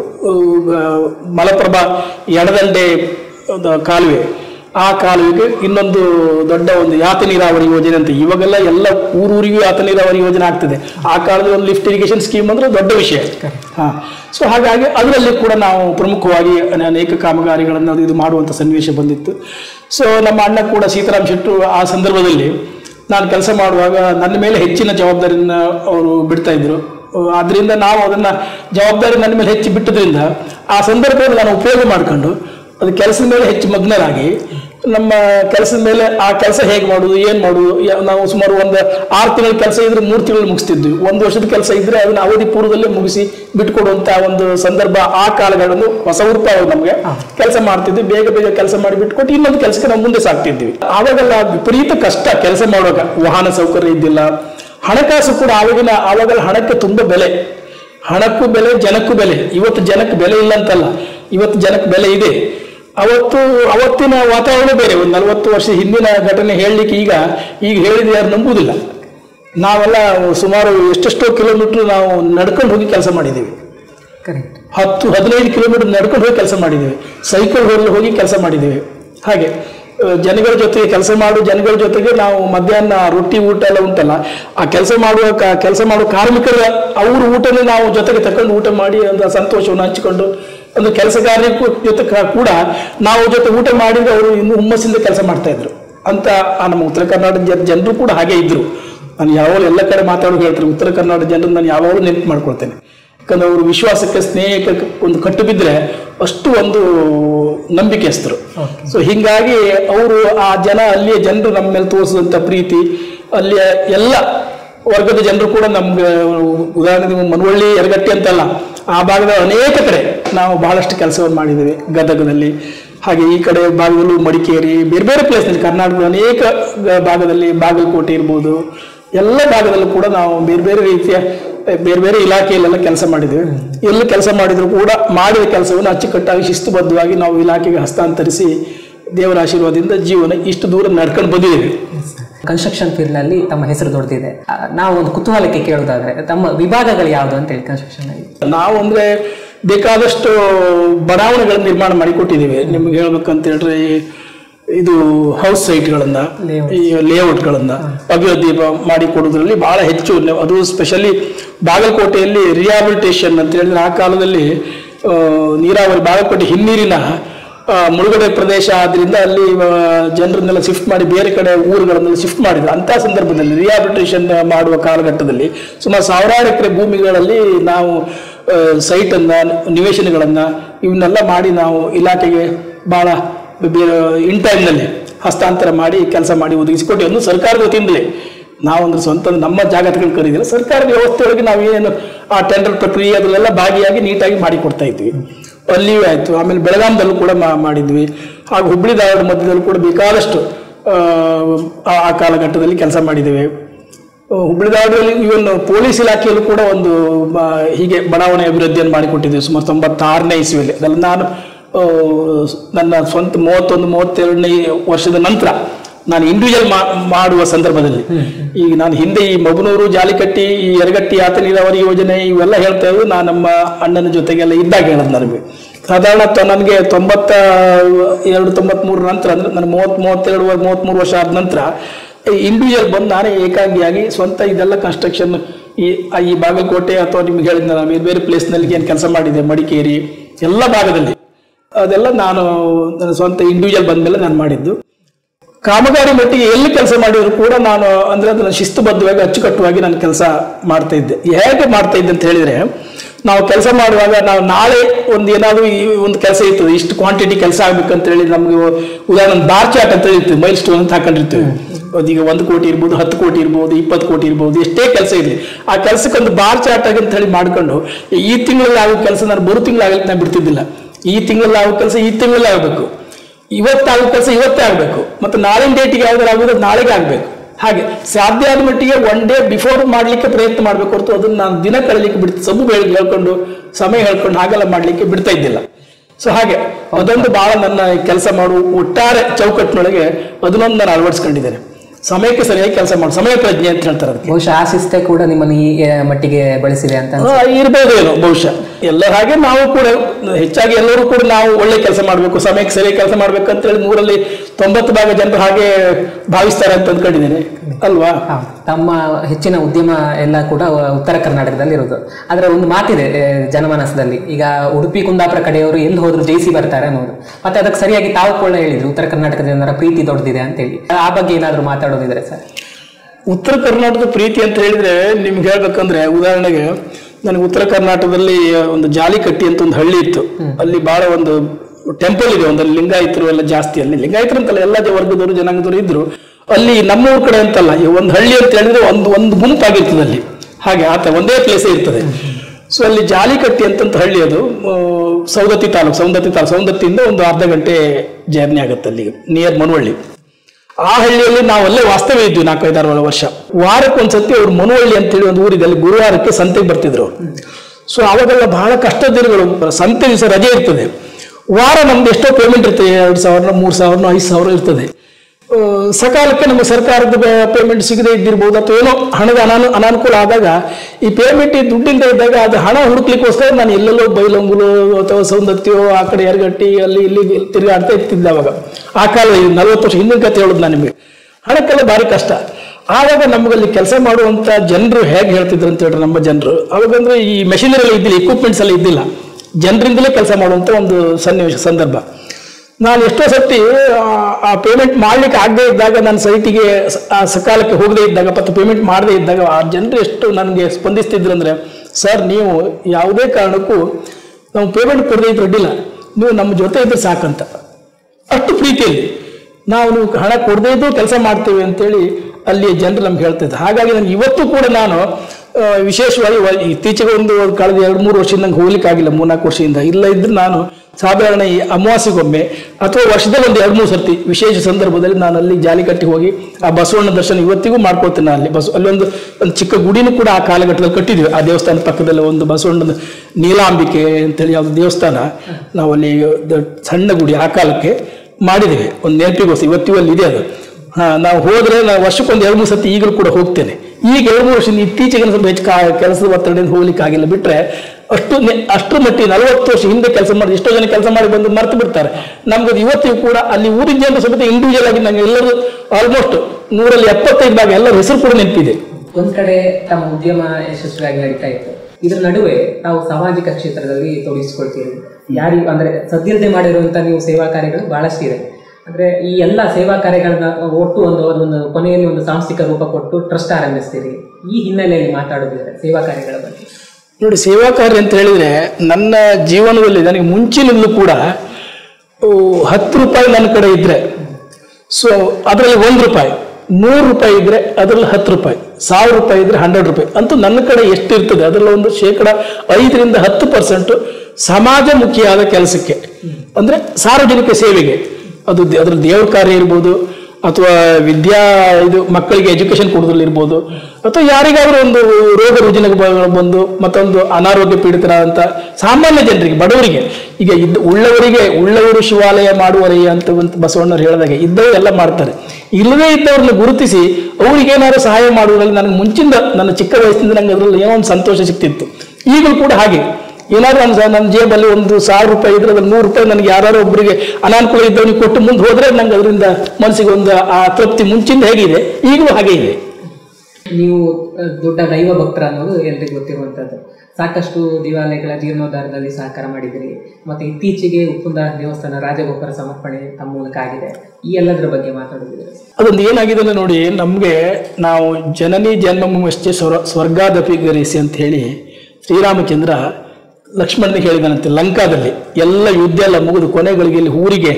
ಮಲಪ್ರಭಾ ಎಡದಂಡೆ ಕಾಲುವೆ, ಆ ಕಾಲುವೆಗೆ ಇನ್ನೊಂದು ದೊಡ್ಡ ಒಂದು ಯಾತ ನೀರಾವರಿ ಯೋಜನೆ ಅಂತ. ಇವಾಗೆಲ್ಲ ಎಲ್ಲ ಊರೂರಿಗೂ ಯಾತ ನೀರಾವರಿ ಯೋಜನೆ ಆಗ್ತದೆ. ಆ ಕಾಲದಲ್ಲಿ ಒಂದು ಲಿಫ್ಟ್ ಇರಿಗೇಷನ್ ಸ್ಕೀಮ್ ಅಂದ್ರೆ ದೊಡ್ಡ ವಿಷಯ. ಸೊ ಹಾಗಾಗಿ ಅದರಲ್ಲಿ ಕೂಡ ನಾವು ಪ್ರಮುಖವಾಗಿ ಅನೇಕ ಕಾಮಗಾರಿಗಳನ್ನು ಇದು ಮಾಡುವಂಥ ಸನ್ನಿವೇಶ ಬಂದಿತ್ತು. ಸೊ ನಮ್ಮ ಅಣ್ಣ ಕೂಡ ಸೀತಾರಾಮ್ ಶೆಟ್ಟರು ಆ ಸಂದರ್ಭದಲ್ಲಿ ನಾನು ಕೆಲಸ ಮಾಡುವಾಗ ನನ್ನ ಮೇಲೆ ಹೆಚ್ಚಿನ ಜವಾಬ್ದಾರಿಯನ್ನು ಅವರು ಬಿಡ್ತಾ ಇದ್ರು. ಆದ್ರಿಂದ ನಾವು ಅದನ್ನ ಜವಾಬ್ದಾರಿ ನನ್ನ ಮೇಲೆ ಹೆಚ್ಚು ಬಿಟ್ಟದ್ರಿಂದ ಆ ಸಂದರ್ಭದಲ್ಲಿ ನಾನು ಉಪಯೋಗ ಮಾಡಿಕೊಂಡು ಅದು ಕೆಲಸದ ಮೇಲೆ ಹೆಚ್ಚು ಮಗ್ನರಾಗಿ ನಮ್ಮ ಕೆಲಸದ ಮೇಲೆ ಆ ಕೆಲಸ ಹೇಗೆ ಮಾಡುದು, ಏನು ಮಾಡುದು, ನಾವು ಸುಮಾರು ಒಂದು 6 ತಿಂಗಳ ಕೆಲಸ ಇದ್ರೆ 3 ತಿಂಗಳು ಮುಗಿಸ್ತಿದ್ವಿ. 1 ವರ್ಷದ ಕೆಲಸ ಇದ್ರೆ ಅದನ್ನ ಅವಧಿ ಪೂರ್ವದಲ್ಲೇ ಮುಗಿಸಿ ಬಿಟ್ಕೊಡುವಂತ ಒಂದು ಸಂದರ್ಭ ಆ ಕಾಲಗಳನ್ನು ಹೊಸ ಉತ್ಸಾಹ ನಮಗೆ ಕೆಲಸ ಮಾಡ್ತಿದ್ವಿ. ಬೇಗ ಬೇಗ ಕೆಲಸ ಮಾಡಿ ಬಿಟ್ಕೊಟ್ಟು ಇನ್ನೊಂದು ಕೆಲಸಕ್ಕೆ ನಾವು ಮುಂದೆ ಸಾಕ್ತಿದ್ವಿ. ಆವಾಗೆಲ್ಲ ವಿಪರೀತ ಕಷ್ಟ ಕೆಲಸ ಮಾಡುವಾಗ. ವಾಹನ ಸೌಕರ್ಯ ಇದ್ದಿಲ್ಲ, ಹಣಕಾಸು ಕೂಡ ಆವಾಗೆಲ್ಲ ಹಣಕ್ಕೆ ತುಂಬಾ ಬೆಲೆ, ಹಣಕ್ಕೂ ಬೆಲೆ, ಜನಕ್ಕೂ ಬೆಲೆ. ಇವತ್ತು ಜನಕ್ಕೆ ಬೆಲೆ ಇಲ್ಲ ಅಂತಲ್ಲ, ಇವತ್ತು ಜನಕ್ಕೆ ಬೆಲೆ ಇದೆ. ಅವತ್ತಿನ ವಾತಾವರಣ ಬೇರೆ. ಒಂದು 40 ವರ್ಷ ಹಿಂದಿನ ಘಟನೆ ಹೇಳಲಿಕ್ಕೆ ಈಗ ಹೇಳಿದ್ರೆ ಯಾರು ನಂಬುವುದಿಲ್ಲ. ನಾವೆಲ್ಲ ಸುಮಾರು ಎಷ್ಟೆಷ್ಟೋ ಕಿಲೋಮೀಟರ್ ನಾವು ನಡ್ಕೊಂಡು ಹೋಗಿ ಕೆಲಸ ಮಾಡಿದ್ದೀವಿ. ಕರೆಕ್ಟ್. 10-15 ಕಿಲೋಮೀಟರ್ ನಡ್ಕೊಂಡು ಹೋಗಿ ಕೆಲಸ ಮಾಡಿದ್ದೀವಿ. ಸೈಕಲ್ ಹೋಗಿ ಕೆಲಸ ಮಾಡಿದ್ದೀವಿ. ಹಾಗೆ ಜನಗಳ ಜೊತೆಗೆ ಕೆಲಸ ಮಾಡುವ ಜನಗಳ ಜೊತೆಗೆ ನಾವು ಮಧ್ಯಾಹ್ನ ರೊಟ್ಟಿ ಊಟ ಎಲ್ಲ ಉಂಟಲ್ಲ, ಆ ಕೆಲಸ ಮಾಡುವ ಕಾರ್ಮಿಕರ ಅವ್ರ ಊಟನೇ ನಾವು ಜೊತೆಗೆ ತಕೊಂಡು ಊಟ ಮಾಡಿ ಒಂದು ಸಂತೋಷವನ್ನು ಹಂಚಿಕೊಂಡು ಒಂದು ಕೆಲಸಗಾರರ ಜೊತೆ ಕೂಡ ನಾವು ಜೊತೆ ಊಟ ಮಾಡಿದ್ರೆ ಅವರು ಇನ್ನೂ ಹುಮ್ಮಸ್ಸಿಂದ ಕೆಲಸ ಮಾಡ್ತಾ ಇದ್ರು ಅಂತ ನಮ್ಮ ಉತ್ತರ ಕರ್ನಾಟಕದ ಜನರು ಕೂಡ ಹಾಗೆ ಇದ್ರು. ನಾನು ಯಾವಾಗಲೂ ಎಲ್ಲ ಕಡೆ ಮಾತಾಡೋದು ಹೇಳ್ತಾರೆ, ಉತ್ತರ ಕರ್ನಾಟಕ ಜನರು ನಾನು ಯಾವಾಗಲೂ ನೆನಪು ಮಾಡ್ಕೊಳ್ತೇನೆ. ಯಾಕಂದ್ರೆ ಅವರು ವಿಶ್ವಾಸಕ್ಕೆ ಸ್ನೇಹಕ್ಕೆ ಒಂದು ಕಟ್ಟು ಬಿದ್ದರೆ ಅಷ್ಟು ಒಂದು ನಂಬಿಕೆಸ್ತರು. ಸೊ ಹೀಗಾಗಿ ಅವರು ಆ ಅಲ್ಲಿಯ ಜನರು ನಮ್ಮ ಮೇಲೆ ತೋರಿಸಿದಂಥ ಪ್ರೀತಿ, ಅಲ್ಲಿಯ ಎಲ್ಲ ವರ್ಗದ ಜನರು ಕೂಡ ನಮ್ಗೆ, ಉದಾಹರಣೆಗೆ ಮನವಳ್ಳಿ ಯರಗಟ್ಟಿ ಅಂತಲ್ಲ, ಆ ಭಾಗದ ಅನೇಕ ಕಡೆ ನಾವು ಬಹಳಷ್ಟು ಕೆಲಸವನ್ನು ಮಾಡಿದ್ದೇವೆ. ಗದಗದಲ್ಲಿ, ಹಾಗೆ ಈ ಕಡೆ ಭಾಗದಲ್ಲೂ ಮಡಿಕೇರಿ, ಬೇರೆ ಬೇರೆ ಪ್ಲೇಸ್ನಲ್ಲಿ ಕರ್ನಾಟಕದ ಅನೇಕ ಭಾಗದಲ್ಲಿ, ಬಾಗಲಕೋಟೆ ಇರ್ಬೋದು, ಎಲ್ಲ ಭಾಗದಲ್ಲೂ ಕೂಡ ನಾವು ಬೇರೆ ಬೇರೆ ರೀತಿಯ ಬೇರೆ ಬೇರೆ ಇಲಾಖೆಯಲ್ಲೆಲ್ಲ ಕೆಲಸ ಮಾಡಿದ್ದೇವೆ. ಎಲ್ಲಿ ಕೆಲಸ ಮಾಡಿದ್ರು ಕೂಡ ಮಾಡಿದ ಕೆಲಸವನ್ನು ಅಚ್ಚುಕಟ್ಟಾಗಿ ಶಿಸ್ತುಬದ್ಧವಾಗಿ ನಾವು ಇಲಾಖೆಗೆ ಹಸ್ತಾಂತರಿಸಿ ದೇವರ ಆಶೀರ್ವಾದದಿಂದ ಜೀವನ ಇಷ್ಟು ದೂರ ನಡ್ಕೊಂಡು ಬಂದಿದ್ದೇವೆ. ಕನ್ಸ್ಟ್ರಕ್ಷನ್ ಫೀಲ್ಡ್ ನಲ್ಲಿ ತಮ್ಮ ಹೆಸರು ದೊಡ್ಡದಿದೆ. ನಾವು ಒಂದು ಕುತೂಹಲಕ್ಕೆ ಕೇಳೋದಾದ್ರೆ ತಮ್ಮ ವಿಭಾಗಗಳು ಯಾವುದು ಅಂತ ಹೇಳಿ ಕನ್ಸ್ಟ್ರಕ್ಷನ್ ಅಲ್ಲಿ? ನಾವು ಅಂದ್ರೆ ಬೇಕಾದಷ್ಟು ಬಡಾವಣೆಗಳನ್ನು ನಿರ್ಮಾಣ ಮಾಡಿಕೊಟ್ಟಿದ್ದೀವಿ. ನಿಮ್ಗೆ ಹೇಳ್ಬೇಕಂತ ಹೇಳಿದ್ರೆ ಇದು ಹೌಸ್ ಸೈಟ್ಗಳನ್ನ, ಲೇಔಟ್ಗಳನ್ನ ಅಭಿವೃದ್ಧಿ ಮಾಡಿಕೊಡೋದ್ರಲ್ಲಿ ಬಹಳ ಹೆಚ್ಚು, ಅದು ಸ್ಪೆಷಲಿ ಬಾಗಲಕೋಟೆಯಲ್ಲಿ ರಿಹಾಬಿಲಿಟೇಷನ್ ಅಂತ ಹೇಳಿದ್ರೆ ಆ ಕಾಲದಲ್ಲಿ ನೀರಾವರಿ, ಬಾಗಲಕೋಟೆ ಹಿನ್ನೀರಿನ ಮುಳುಗಡೆ ಪ್ರದೇಶ ಆದ್ರಿಂದ ಅಲ್ಲಿ ಜನರನ್ನೆಲ್ಲ ಶಿಫ್ಟ್ ಮಾಡಿ ಬೇರೆ ಕಡೆ ಊರುಗಳನ್ನೆಲ್ಲ ಶಿಫ್ಟ್ ಮಾಡಿದ್ರು. ಅಂತಹ ಸಂದರ್ಭದಲ್ಲಿ ರಿಹಾಬಿಲಿಟೇಷನ್ ಮಾಡುವ ಕಾಲಘಟ್ಟದಲ್ಲಿ ಸುಮಾರು ಸಾವಿರಾರು ಎಕರೆ ಭೂಮಿಗಳಲ್ಲಿ ನಾವು ಸೈಟನ್ನು, ನಿವೇಶನಗಳನ್ನು ಇವನ್ನೆಲ್ಲ ಮಾಡಿ ನಾವು ಇಲಾಖೆಗೆ ಭಾಳ ಇನ್ ಟೈಮ್ನಲ್ಲಿ ಹಸ್ತಾಂತರ ಮಾಡಿ ಕೆಲಸ ಮಾಡಿ ಒದಗಿಸಿಕೊಟ್ಟು ಒಂದು ಸರ್ಕಾರದ ವತಿಯಿಂದಲೇ ನಾವೊಂದು ಸ್ವಂತ ನಮ್ಮ ಜಾಗ ತಗೊಂಡು ಕರೀದಿಲ್ಲ, ಸರ್ಕಾರದ ವ್ಯವಸ್ಥೆಯೊಳಗೆ ನಾವೇನು ಆ ಟೆಂಡರ್ ಪ್ರಕ್ರಿಯೆ ಅದನ್ನೆಲ್ಲ ಭಾಗಿಯಾಗಿ ನೀಟಾಗಿ ಮಾಡಿಕೊಡ್ತಾ ಇದ್ವಿ. ಅಲ್ಲಿಯೂ ಆಯಿತು. ಆಮೇಲೆ ಬೆಳಗಾಂದಲ್ಲೂ ಕೂಡ ಮಾಡಿದ್ವಿ. ಹಾಗೂ ಹುಬ್ಬಳ್ಳಿ ಧಾರವಾಡ ಮಧ್ಯದಲ್ಲೂ ಕೂಡ ಬೇಕಾದಷ್ಟು ಆ ಕಾಲಘಟ್ಟದಲ್ಲಿ ಕೆಲಸ ಮಾಡಿದ್ದೇವೆ. ಹುಬ್ಬಳ್ಳಿ ಧಾರವಾಡದಲ್ಲಿ ಇವನ್ ಪೊಲೀಸ್ ಇಲಾಖೆಯಲ್ಲೂ ಕೂಡ ಒಂದು ಹೀಗೆ ಬಡಾವಣೆ ಅಭಿವೃದ್ಧಿಯನ್ನು ಮಾಡಿಕೊಟ್ಟಿದ್ದೇವೆ ಸುಮಾರು 96ನೇ ಇಸ್ವಿಯಲ್ಲಿ. ಅದೆಲ್ಲ ನಾನು ನನ್ನ ಸ್ವಂತ 31-32ನೇ ವರ್ಷದ ನಂತರ ನಾನು ಇಂಡಿವಿಜುವಲ್ ಮಾಡುವ ಸಂದರ್ಭದಲ್ಲಿ, ಈಗ ನಾನು ಹಿಂದೆ ಈ ಮಗನೂರು, ಜಾಲಿಕಟ್ಟಿ, ಈ ಯರಗಟ್ಟಿ ಆತ ನೀರಾವರಿ ಯೋಜನೆ ಇವೆಲ್ಲ ಹೇಳ್ತಾ ಇದ್ದು ನಾನು ನಮ್ಮ ಅಣ್ಣನ ಜೊತೆಗೆಲ್ಲ ಇದ್ದಾಗ ಹೇಳೋದು. ನನಗೆ ಸಾಧಾರಣ ನನಗೆ 92-93 ನಂತರ, ಅಂದ್ರೆ ನಾನು 33 ವರ್ಷ ಆದ ನಂತರ ಇಂಡಿವಿಜುವಲ್ ಬಂದು ನಾನೇ ಏಕಾಂಗಿಯಾಗಿ ಸ್ವಂತ ಇದೆಲ್ಲ ಕನ್ಸ್ಟ್ರಕ್ಷನ್ ಈ ಬಾಗಲಕೋಟೆ ಅಥವಾ ನಿಮ್ಗೆ ಹೇಳಿದ ನಾನು ಬೇರೆ ಬೇರೆ ಪ್ಲೇಸ್ನಲ್ಲಿ ಏನು ಕೆಲಸ ಮಾಡಿದೆ, ಮಡಿಕೇರಿ ಎಲ್ಲ ಭಾಗದಲ್ಲಿ ಅದೆಲ್ಲ ನಾನು ನನ್ನ ಸ್ವಂತ ಇಂಡಿವಿಜುವಲ್ ಬಂದಮೇಲೆ ನಾನು ಮಾಡಿದ್ದು. ಕಾಮಗಾರಿ ಮಟ್ಟಿಗೆ ಎಲ್ಲಿ ಕೆಲಸ ಮಾಡಿದ್ರು ಕೂಡ ನಾನು ಅಂದ್ರೆ ಅದನ್ನು ಶಿಸ್ತುಬದ್ಧವಾಗಿ ಅಚ್ಚುಕಟ್ಟುವಾಗಿ ನಾನು ಕೆಲಸ ಮಾಡ್ತಾ ಇದ್ದೆ. ಹೇಗೆ ಮಾಡ್ತಾ ಇದ್ದೆ ಅಂತ ಹೇಳಿದ್ರೆ, ನಾವು ಕೆಲಸ ಮಾಡುವಾಗ ನಾವು ನಾಳೆ ಏನಾದರೂ ಒಂದು ಕೆಲಸ ಇರ್ತದೆ, ಇಷ್ಟು ಕ್ವಾಂಟಿಟಿ ಕೆಲಸ ಆಗ್ಬೇಕಂತ ಹೇಳಿ ನಮ್ಗೆ ಉದಾಹರಣೆ ಬಾರ್ ಚಾರ್ಟ್ ಅಂತ ಇರ್ತೀವಿ, ಮೈಲ್ ಸ್ಟೋನ್ ಅಂತ ಹಾಕೊಂಡಿರ್ತೀವಿ. ಅದೀಗ 1 ಕೋಟಿ ಇರ್ಬೋದು, 10 ಕೋಟಿ ಇರ್ಬೋದು, 20 ಕೋಟಿ ಇರ್ಬೋದು, ಎಷ್ಟೇ ಕೆಲಸ ಇರಲಿ ಆ ಕೆಲಸಕ್ಕೊಂದು ಬಾರ್ ಚಾರ್ಟ್ ಆಗಿ ಅಂತ ಹೇಳಿ ಮಾಡ್ಕೊಂಡು ಈ ತಿಂಗಳಲ್ಲಿ ಆಗೋ ಕೆಲಸ ನಾನು ಬರೋ ತಿಂಗಳಾಗಲಿಕ್ಕೆ ನಾನು ಬಿಡ್ತಿದ್ದಿಲ್ಲ. ಈ ತಿಂಗಳಲ್ಲಿ ಆಗೋ ಕೆಲಸ ಈ ತಿಂಗಳಲ್ಲಿ ಆಗಬೇಕು, ಇವತ್ತಾಗೋ ಕೆಲಸ ಇವತ್ತೇ ಆಗಬೇಕು, ಮತ್ತು ನಾಳಿನ ಡೇಟಿಗೆ ಯಾವ್ದಾರು ಆಗೋದು ನಾಳೆಗೆ ಆಗಬೇಕು. ಹಾಗೆ ಸಾಧ್ಯ ಆದ ಮಟ್ಟಿಗೆ 1 ಡೇ ಬಿಫೋರ್ ಮಾಡಲಿಕ್ಕೆ ಪ್ರಯತ್ನ ಮಾಡಬೇಕು ಹೊರತು ಅದನ್ನು ನಾನು ದಿನ ಕಳಲಿಕ್ಕೆ ಹೇಳ್ಕೊಂಡು ಸಮಯ ಹೇಳ್ಕೊಂಡು ಹಾಗೆಲ್ಲ ಮಾಡಲಿಕ್ಕೆ ಬಿಡ್ತಾ ಇದ್ದಿಲ್ಲ. ಸೊ ಹಾಗೆ ಅದೊಂದು ಬಹಳ ನನ್ನ ಕೆಲಸ ಮಾಡುವ ಒಟ್ಟಾರೆ ಚೌಕಟ್ಟಿನೊಳಗೆ ಅದನ್ನೊಂದು ನಾನು ಅಳವಡಿಸ್ಕೊಂಡಿದ್ದೇನೆ. ಸಮಯಕ್ಕೆ ಸರಿಯಾಗಿ ಕೆಲಸ ಮಾಡಿ, ಸಮಯ ಪ್ರಜ್ಞೆ ಅಂತ ಹೇಳ್ತಾರೆ. ಬಹುಶಃ ಆ ಶಿಸ್ತೇ ಕೂಡ ನಿಮ್ಮನ್ನು ಈ ಮಟ್ಟಿಗೆ ಬಳಸಿದೆ ಅಂತ ಇರ್ಬೋದು ಏನೋ ಬಹುಶಃ. ಎಲ್ಲ ಹಾಗೆ ನಾವು ಕೂಡ ಹೆಚ್ಚಾಗಿ ಎಲ್ಲರೂ ಕೂಡ ನಾವು ಒಳ್ಳೆ ಕೆಲಸ ಮಾಡಬೇಕು, ಸಮಯಕ್ಕೆ ಸರಿಯಾಗಿ ಕೆಲಸ ಮಾಡ್ಬೇಕು ಅಂತ ಹೇಳಿ 100ರಲ್ಲಿ 90 ಭಾಗ ಜನರು ಹಾಗೆ ಭಾವಿಸ್ತಾರೆ ಅಂತ ಅಂದ್ಕೊಂಡಿದ್ದೇನೆ ಅಲ್ವಾ. ತಮ್ಮ ಹೆಚ್ಚಿನ ಉದ್ಯಮ ಎಲ್ಲ ಕೂಡ ಉತ್ತರ ಕರ್ನಾಟಕದಲ್ಲಿ ಇರೋದು. ಆದ್ರೆ ಒಂದು ಮಾತಿದೆ ಜನಮಾನಸದಲ್ಲಿ, ಈಗ ಉಡುಪಿ ಕುಂದಾಪುರ ಕಡೆಯವರು ಎಲ್ಲಿ ಹೋದ್ರು ಜಯಿಸಿ ಬರ್ತಾರೆ ಅನ್ನೋದು. ಮತ್ತೆ ಅದಕ್ಕೆ ಸರಿಯಾಗಿ ತಾವು ಕೂಡ ಹೇಳಿದ್ರು ಉತ್ತರ ಕರ್ನಾಟಕದ ಜನರ ಪ್ರೀತಿ ದೊಡ್ಡದಿದೆ ಅಂತ ಹೇಳಿ. ಆ ಬಗ್ಗೆ ಏನಾದ್ರು ಮಾತಾಡೋದಿದ್ರೆ ಸರ್? ಉತ್ತರ ಕರ್ನಾಟಕದ ಪ್ರೀತಿ ಅಂತ ಹೇಳಿದ್ರೆ ನಿಮ್ಗೆ ಹೇಳ್ಬೇಕಂದ್ರೆ, ಉದಾಹರಣೆಗೆ ನನಗೆ ಉತ್ತರ ಕರ್ನಾಟಕದಲ್ಲಿ ಒಂದು ಜಾಲಿಕಟ್ಟಿ ಅಂತ ಒಂದು ಹಳ್ಳಿ ಇತ್ತು. ಅಲ್ಲಿ ಬಹಳ ಒಂದು ಟೆಂಪಲ್ ಇದೆ, ಒಂದು ಲಿಂಗಾಯತರು ಎಲ್ಲ ಜಾಸ್ತಿ, ಅಲ್ಲಿ ಲಿಂಗಾಯತರು ಅಂತಲ್ಲ ಎಲ್ಲ ವರ್ಗದವರು ಜನಾಂಗದವರು ಇದ್ರು. ಅಲ್ಲಿ ನಮ್ಮೂರ ಕಡೆ ಅಂತಲ್ಲ, ಒಂದು ಹಳ್ಳಿ ಅಂತ ಹೇಳಿದ್ರೆ ಒಂದು ಗುಂಪಾಗಿರ್ತದೆ ಅಲ್ಲಿ, ಹಾಗೆ ಆತ ಒಂದೇ ಪ್ಲೇಸೇ ಇರ್ತದೆ. ಸೊ ಅಲ್ಲಿ ಜಾಲಿಕಟ್ಟಿ ಅಂತಂತ ಹಳ್ಳಿ, ಅದು ಸೌದತ್ತಿ ತಾಲೂಕು, ಸೌದತ್ತಿಯಿಂದ ಒಂದು ಅರ್ಧ ಗಂಟೆ ಜರ್ನಿ ಆಗುತ್ತೆ ಅಲ್ಲಿಗೆ, ನಿಯರ್ ಮನವಳ್ಳಿ. ಆ ಹಳ್ಳಿಯಲ್ಲಿ ನಾವು ಅಲ್ಲೇ ವಾಸ್ತವ್ಯ ಇದ್ವಿ 4-5 ವರ್ಷ. ವಾರಕ್ಕೊಂದ್ಸತಿ ಅವ್ರು ಮನವಳ್ಳಿ ಅಂತೇಳಿ ಒಂದು ಊರಿದೆ, ಅಲ್ಲಿ ಗುರುವಾರಕ್ಕೆ ಸಂತೆಗೆ ಬರ್ತಿದ್ರು. ಸೊ ಅವಾಗೆಲ್ಲ ಬಹಳ ಕಷ್ಟದ ದಿನಗಳು, ಸಂತೆ ದಿವಸ ರಜೆ ಇರ್ತದೆ, ವಾರ ನಮ್ದು ಎಷ್ಟೋ ಪೇಮೆಂಟ್ ಇರ್ತದೆ, 2,000, 3,000, 5,000 ಇರ್ತದೆ. ಸಕಾಲಕ್ಕೆ ನಮಗೆ ಸರ್ಕಾರದ ಪೇಮೆಂಟ್ ಸಿಗದೇ ಇದ್ದಿರ್ಬೋದು ಅಥವಾ ಏನೋ ಹಣದ ಅನಾನುಕೂಲ ಆದಾಗ ಈ ಪೇಮೆಂಟ್ ದುಡ್ಡಿಂದ ಇದ್ದಾಗ ಅದು ಹಣ ಹುಡುಕ್ಲಿಕ್ಕೋಸ್ಕರ ನಾನು ಎಲ್ಲೆಲ್ಲೋ ಬೈಲಂಗುಲು ಅಥವಾ ಸೌಂದತ್ಯೋ ಆ ಕಡೆ ಎರಗಟ್ಟಿ ಅಲ್ಲಿ ಇಲ್ಲಿ ತಿರುಗಾಡ್ತಾ ಇರ್ತಿದ್ದೆ. ಅವಾಗ ಆ ಕಾಲ 40 ವರ್ಷ ಹಿಂದಿನ ಕತೆ ಹೇಳೋದು ನಾನು ನಿಮಗೆ. ಹಣಕ್ಕೆಲ್ಲ ಭಾರಿ ಕಷ್ಟ. ಆವಾಗ ನಮಗಲ್ಲಿ ಕೆಲಸ ಮಾಡುವಂಥ ಜನರು ಹೇಗೆ ಹೇಳ್ತಿದ್ರು ಅಂತ ಹೇಳಿದ್ರೆ, ನಮ್ಮ ಜನರು ಅವಾಗಂದ್ರೆ ಈ ಮೆಷಿನರಿ ಎಲ್ಲ ಇದ್ದಿಲ್ಲ, ಇಕ್ವಿಪ್ಮೆಂಟ್ಸ್ ಎಲ್ಲ ಇದ್ದಿಲ್ಲ, ಜನರಿಂದಲೇ ಕೆಲಸ ಮಾಡುವಂಥ ಒಂದು ಸಂದರ್ಭ. ನಾನು ಎಷ್ಟೋ ಸರ್ತಿ ಆ ಪೇಮೆಂಟ್ ಮಾಡ್ಲಿಕ್ಕೆ ಆಗದೆ ಇದ್ದಾಗ, ನಾನು ಸೈಟಿಗೆ ಸಕಾಲಕ್ಕೆ ಹೋಗದೇ ಇದ್ದಾಗ ಮತ್ತು ಪೇಮೆಂಟ್ ಮಾಡದೇ ಇದ್ದಾಗ ಆ ಜನರು ಎಷ್ಟು ನನಗೆ ಸ್ಪಂದಿಸ್ತಿದ್ರು ಅಂದರೆ, ಸರ್ ನೀವು ಯಾವುದೇ ಕಾರಣಕ್ಕೂ ನಾವು ಪೇಮೆಂಟ್ ಕೊಡದೇ ಇದ್ರೆ ಅಡ್ಡಿಲ್ಲ, ನೀವು ನಮ್ಮ ಜೊತೆ ಇದ್ರೆ ಸಾಕಂತ, ಅಷ್ಟು ಪ್ರೀತಿಯಲ್ಲಿ ನಾವು ಹಣ ಕೊಡದೇ ಇದ್ದು ಕೆಲಸ ಮಾಡ್ತೇವೆ ಅಂತೇಳಿ ಅಲ್ಲಿ ಜನರು ನಮ್ಗೆ ಹೇಳ್ತಿದ್ದೆ. ಹಾಗಾಗಿ ನನಗೆ ಇವತ್ತು ಕೂಡ ನಾನು ವಿಶೇಷವಾಗಿ ಇತ್ತೀಚೆಗೆ ಕಳೆದ 2-3 ವರ್ಷದಿಂದ ನಂಗೆ ಹೋಗ್ಲಿಕ್ಕೆ ಆಗಿಲ್ಲ, 3-4 ವರ್ಷದಿಂದ. ಇಲ್ಲ ಇದ್ರೆ ನಾನು ಸಾಧಾರಣ ಈ ಅಮಾವಾಸ್ಯೆಗೊಮ್ಮೆ ಅಥವಾ ವರ್ಷದಲ್ಲಿ 2-3 ಸರ್ತಿ ವಿಶೇಷ ಸಂದರ್ಭದಲ್ಲಿ ನಾನು ಅಲ್ಲಿ ಜಾಲಿಕಟ್ಟಿ ಹೋಗಿ ಆ ಬಸವಣ್ಣ ದರ್ಶನ ಇವತ್ತಿಗೂ ಮಾಡ್ಕೊಳ್ತೇನೆ. ನಾನು ಅಲ್ಲೊಂದು ಚಿಕ್ಕ ಗುಡಿನೂ ಕೂಡ ಆ ಕಾಲಘಟ್ಟದಲ್ಲಿ ಕಟ್ಟಿದ್ವಿ. ಆ ದೇವಸ್ಥಾನ ಪಕ್ಕದಲ್ಲಿ ಒಂದು ಬಸವಣ್ಣನ ನೀಲಾಂಬಿಕೆ ಅಂತೇಳಿ ಯಾವುದು ದೇವಸ್ಥಾನ, ನಾವು ಅಲ್ಲಿ ಸಣ್ಣ ಗುಡಿ ಆ ಕಾಲಕ್ಕೆ ಮಾಡಿದ್ದೇವೆ, ಒಂದು ನೆನಪಿಗೋಸ್ಕರ ಇವತ್ತಿಗೂ ಅಲ್ಲಿ ಇದೆ ಅದು. ನಾವು ಹೋದರೆ ನಾವು ವರ್ಷಕ್ಕೊಂದು 2-3 ಸರ್ತಿ ಈಗಲೂ ಕೂಡ ಹೋಗ್ತೇನೆ. ಈಗ 2-3 ವರ್ಷದಿಂದ ಇತ್ತೀಚೆಗೆ ಸ್ವಲ್ಪ ಹೆಚ್ಚು ಕೆಲಸದ ಒತ್ತಡದಿಂದ ಹೋಗ್ಲಿಕ್ಕೆ ಆಗಿಲ್ಲ. ಬಿಟ್ಟರೆ ಅಷ್ಟರ ಮಟ್ಟಿಗೆ 40 ವರ್ಷ ಹಿಂದೆ ಕೆಲಸ ಮಾಡಿ ಎಷ್ಟೋ ಜನ ಕೆಲಸ ಮಾಡಿ ಬಂದು ಮರ್ತು ಬಿಡ್ತಾರೆ. ನಮ್ಗೆ ಇವತ್ತಿಗೂ ಕೂಡ ಅಲ್ಲಿ ಊರಿನ ಜನರು ಸಮೇತ ಇಂಡಿವಿಜುವಲ್ ಆಗಿ ನಂಗೆ ಎಲ್ಲರೂ ಆಲ್ಮೋಸ್ಟ್ 175 ಭಾಗ ಎಲ್ಲರ ಹೆಸರು ಕೂಡ ನೆನಪಿದೆ. ಒಂದ್ ಕಡೆ ತಮ್ಮ ಉದ್ಯಮ ಯಶಸ್ವಿಯಾಗಿ ನಡೀತಾ ಇತ್ತು, ಇದರ ನಡುವೆ ನಾವು ಸಾಮಾಜಿಕ ಕ್ಷೇತ್ರದಲ್ಲಿ ತೊಡಗಿಸಿಕೊಳ್ತೀವಿ. ಯಾರಿಗೂ ಅಂದ್ರೆ ಸದ್ಯಲ್ದೆ ಮಾಡಿರುವಂತ ನೀವು ಸೇವಾ ಕಾರ್ಯಗಳು ಬಹಳಷ್ಟು ಇದೆ. ಅಂದ್ರೆ ಈ ಎಲ್ಲ ಸೇವಾ ಕಾರ್ಯಗಳನ್ನ ಒಟ್ಟು ಒಂದು ಕೊನೆಯಲ್ಲಿ ಒಂದು ಸಾಂಸ್ಥಿಕ ರೂಪ ಕೊಟ್ಟು ಟ್ರಸ್ಟ್ ಆರಂಭಿಸ್ತೀರಿ. ಈ ಹಿನ್ನೆಲೆಯಲ್ಲಿ ಮಾತಾಡೋದಿದ್ರೆ ಸೇವಾ ಕಾರ್ಯಗಳ ಬಗ್ಗೆ ನೋಡಿ. ಸೇವಾ ಕಾರ್ಯ ಅಂತ ಹೇಳಿದ್ರೆ ನನ್ನ ಜೀವನದಲ್ಲಿ ನನಗೆ ಮುಂಚಿನಿಂದಲೂ ಕೂಡ 10 ರೂಪಾಯಿ ನನ್ನ ಕಡೆ ಇದ್ರೆ ಸೊ ಅದರಲ್ಲಿ 1 ರೂಪಾಯಿ, 100 ರೂಪಾಯಿ ಇದ್ರೆ ಅದರಲ್ಲಿ 10 ರೂಪಾಯಿ, 1000 ರೂಪಾಯಿ ಇದ್ರೆ 100 ರೂಪಾಯಿ ಅಂತೂ ನನ್ನ ಕಡೆ ಎಷ್ಟು ಇರ್ತದೆ ಅದರಲ್ಲಿ ಒಂದು 5-10% ಸಮಾಜಮುಖಿಯಾದ ಕೆಲಸಕ್ಕೆ, ಅಂದ್ರೆ ಸಾರ್ವಜನಿಕ ಸೇವೆಗೆ. ಅದು ಅದ್ರಲ್ಲಿ ದೇವ್ರ ಕಾರ್ಯ ಇರ್ಬೋದು, ಅಥವಾ ಮಕ್ಕಳಿಗೆ ಎಜುಕೇಶನ್ ಕೊಡೋದ್ರಲ್ಲಿ ಇರ್ಬೋದು, ಅಥವಾ ಯಾರಿಗಾದ್ರೂ ಒಂದು ರೋಗ ರುಜಿನಗಳು ಬಂದು ಮತ್ತೊಂದು ಅನಾರೋಗ್ಯ ಪೀಡಿತರಾದಂಥ ಸಾಮಾನ್ಯ ಜನರಿಗೆ, ಬಡವರಿಗೆ, ಈಗ ಉಳ್ಳವರು ಶಿವಾಲಯ ಮಾಡುವರಯ್ಯ ಅಂತ ಬಸವಣ್ಣವ್ರು ಹೇಳಿದಾಗೆ ಇದ್ದವರು ಎಲ್ಲ ಮಾಡ್ತಾರೆ. ಇಲ್ಲದೇ ಇದ್ದವ್ರನ್ನ ಗುರುತಿಸಿ ಅವ್ರಿಗೇನಾದ್ರು ಸಹಾಯ ಮಾಡುವುದರಲ್ಲಿ ನನಗೆ ಮುಂಚಿಂದ ನನ್ನ ಚಿಕ್ಕ ವಯಸ್ಸಿನಿಂದ ನಂಗೆ ಅದರಲ್ಲಿ ಏನೋ ಒಂದು ಸಂತೋಷ ಸಿಗ್ತಿತ್ತು. ಈಗಲೂ ಕೂಡ ಹಾಗೆ ಏನಾದ್ರು ನನ್ನ ಜೇಬಲ್ಲಿ ಒಂದು 1000 ರೂಪಾಯಿ ಇದ್ರೆ ಅದ್ರಲ್ಲಿ 100 ರೂಪಾಯಿ ನನಗೆ ಯಾರು ಒಬ್ಬರಿಗೆ ಅನಾನುಕೂಲ ಇದ್ದವನಿಗೆ ಕೊಟ್ಟು ಮುಂದೆ ಹೋದ್ರೆ ನಂಗೆ ಅದರಿಂದ ಮನಸ್ಸಿಗೆ ಒಂದು ಆ ತೃಪ್ತಿ ಮುಂಚಿಂದ ಹೇಗಿದೆ ಈಗಲೂ ಹಾಗೆ ಇದೆ. ನೀವು ದೊಡ್ಡ ದೈವ ಭಕ್ತರ ಅನ್ನೋದು ಎಲ್ರಿಗೂ ಗೊತ್ತಿರುವಂತದ್ದು. ಸಾಕಷ್ಟು ದೇವಾಲಯಗಳ ಜೀರ್ಣೋದ್ಧಾರದಲ್ಲಿ ಸಹಕಾರ ಮಾಡಿದಿರಿ. ಮತ್ತೆ ಇತ್ತೀಚೆಗೆ ಉಪ್ಪುಂದ ದೇವಸ್ಥಾನ ರಾಜಗೋಪುರ ಸಮರ್ಪಣೆ ತಮ್ಮ ಮೂಲಕ ಆಗಿದೆ. ಈ ಎಲ್ಲದರ ಬಗ್ಗೆ ಮಾತಾಡೋದಿದ್ರೆ ಅದೊಂದು ಏನಾಗಿದೆ ಅಂದ್ರೆ ನೋಡಿ, ನಮಗೆ ನಾವು ಜನನಿ ಜನ್ಮಭೂಮಿಶ್ಚ ಸ್ವರ್ಗಾದಪಿ ಗರಿಸಿ ಅಂತ ಹೇಳಿ ಶ್ರೀರಾಮಚಂದ್ರ ಲಕ್ಷ್ಮಣನಿಗೆ ಹೇಳಿದಾನಂತೆ. ಲಂಕಾದಲ್ಲಿ ಎಲ್ಲ ಯುದ್ಧ ಎಲ್ಲ ಮುಗಿದು ಕೊನೆಗಳಿಗೆ ಇಲ್ಲಿ ಊರಿಗೆ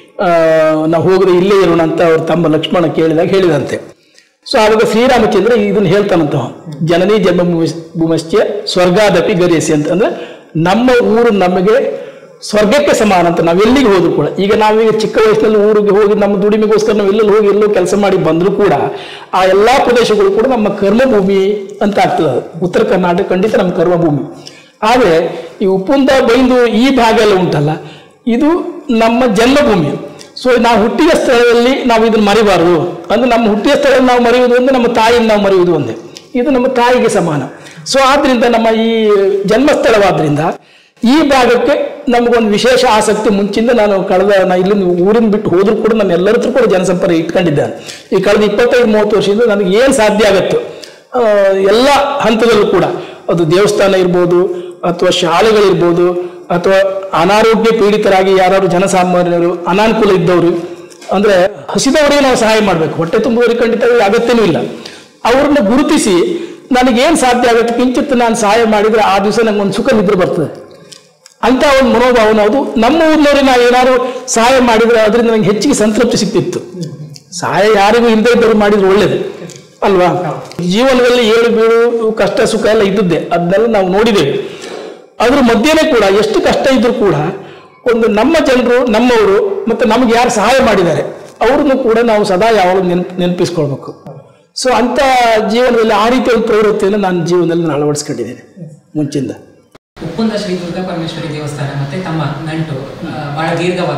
ನಾವು ಹೋಗದೆ ಇಲ್ಲೇ ಇರೋಣ ಅಂತ ಅವ್ರು ತಮ್ಮ ಲಕ್ಷ್ಮಣ ಕೇಳಿದಾಗ ಹೇಳಿದಂತೆ. ಸೊ ಆವಾಗ ಶ್ರೀರಾಮಚಂದ್ರ ಇದನ್ನು ಹೇಳ್ತಾನಂತ, ಜನನಿ ಜನ್ಮಭೂಮಿಶ್ಚ ಸ್ವರ್ಗಾದಪಿ ಗರಿಸಿ ಅಂತ. ಅಂದ್ರೆ ನಮ್ಮ ಊರು ನಮಗೆ ಸ್ವರ್ಗಕ್ಕೆ ಸಮಾನ ಅಂತ. ನಾವೆಲ್ಲಿಗೆ ಹೋದ್ರು ಕೂಡ, ಈಗ ನಾವೀಗ ಚಿಕ್ಕ ವಯಸ್ಸಿನಲ್ಲಿ ಊರಿಗೆ ಹೋಗಿ ನಮ್ಮ ದುಡಿಮೆಗೋಸ್ಕರ ನಾವು ಎಲ್ಲೆಲ್ಲಿ ಹೋಗಿ ಎಲ್ಲೋ ಕೆಲಸ ಮಾಡಿ ಬಂದರೂ ಕೂಡ ಆ ಎಲ್ಲ ಪ್ರದೇಶಗಳು ಕೂಡ ನಮ್ಮ ಕರ್ಮಭೂಮಿ ಅಂತ ಆಗ್ತದೆ. ಉತ್ತರ ಕರ್ನಾಟಕ ಖಂಡಿತ ನಮ್ಮ ಕರ್ಮಭೂಮಿ. ಆದರೆ ಈ ಉಪ್ಪುಂದ ಬೈಂದು ಈ ಭಾಗ ಎಲ್ಲ ಉಂಟಲ್ಲ, ಇದು ನಮ್ಮ ಜನ್ಮಭೂಮಿ. ಸೊ ನಾವು ಹುಟ್ಟಿದ ಸ್ಥಳದಲ್ಲಿ ನಾವು ಇದನ್ನು ಮರಿಬಾರದು. ಅಂದ್ರೆ ನಮ್ಮ ಹುಟ್ಟಿದ ಸ್ಥಳದಲ್ಲಿ ನಾವು ಮರೆಯುವುದು ಒಂದೇ, ನಮ್ಮ ತಾಯಿಯನ್ನು ನಾವು ಮರೆಯುವುದು ಒಂದೇ. ಇದು ನಮ್ಮ ತಾಯಿಗೆ ಸಮಾನ. ಸೊ ಆದ್ರಿಂದ ನಮ್ಮ ಈ ಜನ್ಮಸ್ಥಳವಾದ್ರಿಂದ ಈ ಭಾಗಕ್ಕೆ ನಮಗೊಂದು ವಿಶೇಷ ಆಸಕ್ತಿ ಮುಂಚಿಂದ. ನಾನು ಇಲ್ಲಿ ಊರಿನ ಬಿಟ್ಟು ಹೋದ್ರೂ ಕೂಡ ನಾನು ಎಲ್ಲರ ಹತ್ರ ಕೂಡ ಜನಸಂಪರ್ಕ ಇಟ್ಕೊಂಡಿದ್ದೇನೆ. ಈ ಕಳೆದ 25-30 ವರ್ಷದಿಂದ ನನಗೆ ಏನು ಸಾಧ್ಯ ಆಗತ್ತೋ ಎಲ್ಲ ಹಂತದಲ್ಲೂ ಕೂಡ, ಅದು ದೇವಸ್ಥಾನ ಇರ್ಬೋದು, ಅಥವಾ ಶಾಲೆಗಳಿರ್ಬೋದು, ಅಥವಾ ಅನಾರೋಗ್ಯ ಪೀಡಿತರಾಗಿ ಯಾರು ಜನಸಾಮಾನ್ಯರು ಅನಾನುಕೂಲ ಇದ್ದವರು, ಅಂದ್ರೆ ಹಸಿದವರಿಗೆ ನಾವು ಸಹಾಯ ಮಾಡಬೇಕು. ಹೊಟ್ಟೆ ತುಂಬುವವರಿಗೆ ಖಂಡಿತ ಅಗತ್ಯನೂ ಇಲ್ಲ. ಅವ್ರನ್ನ ಗುರುತಿಸಿ ನನಗೇನು ಸಾಧ್ಯ ಆಗುತ್ತೆ ಕಿಂಚಿತ್ ನಾನು ಸಹಾಯ ಮಾಡಿದ್ರೆ ಆ ದಿವಸ ನಂಗೊಂದು ಸುಖ ನಿದ್ರೆ ಬರ್ತದೆ ಅಂತ ಒಂದು ಮನೋಭಾವನೆ. ಅದು ನಮ್ಮ ಊರಿನವ್ರಿಗೆ ನಾವು ಏನಾದ್ರು ಸಹಾಯ ಮಾಡಿದ್ರೆ ಅದರಿಂದ ನಂಗೆ ಹೆಚ್ಚಿಗೆ ಸಂತೃಪ್ತಿ ಸಿಗ್ತಿತ್ತು. ಸಹಾಯ ಯಾರಿಗೂ ಇಲ್ಲದೆ ಇದ್ದವರು ಮಾಡಿದ್ರೆ ಒಳ್ಳೇದು ಅಲ್ವಾ. ಜೀವನದಲ್ಲಿ ಏಳು ಬೀಳು ಕಷ್ಟ ಸುಖ ಎಲ್ಲ ಇದ್ದದ್ದೇ, ಅದನ್ನೆಲ್ಲ ನಾವು ನೋಡಿದ್ದೇವೆ. ಅದ್ರ ಮಧ್ಯೆನೇ ಕೂಡ ಎಷ್ಟು ಕಷ್ಟ ಇದ್ರೂ ಕೂಡ ಒಂದು ನಮ್ಮ ಜನರು, ನಮ್ಮವರು, ಮತ್ತೆ ನಮ್ಗೆ ಯಾರು ಸಹಾಯ ಮಾಡಿದ್ದಾರೆ ಅವ್ರನ್ನು ಕೂಡ ನಾವು ಸದಾ ಯಾವಾಗ ನೆನಪಿಸ್ಕೊಳ್ಬೇಕು. ಸೊ ಅಂತ ಜೀವನದಲ್ಲಿ ಆ ರೀತಿಯ ಒಂದು ಪ್ರವೃತ್ತಿಯನ್ನು ನಾನು ಜೀವನದಲ್ಲಿ ನಾನು ಅಳವಡಿಸ್ಕೊಂಡಿದ್ದೇನೆ ಮುಂಚಿಂದ. ಉಪ್ಪುಂದ ಶ್ರೀ ದುರ್ಗಾ ಪರಮೇಶ್ವರಿ ದೇವಸ್ಥಾನ ಮತ್ತೆ ತಮ್ಮ ನಂಟು ಬಹಳ ದೀರ್ಘವಾದದ್ದು.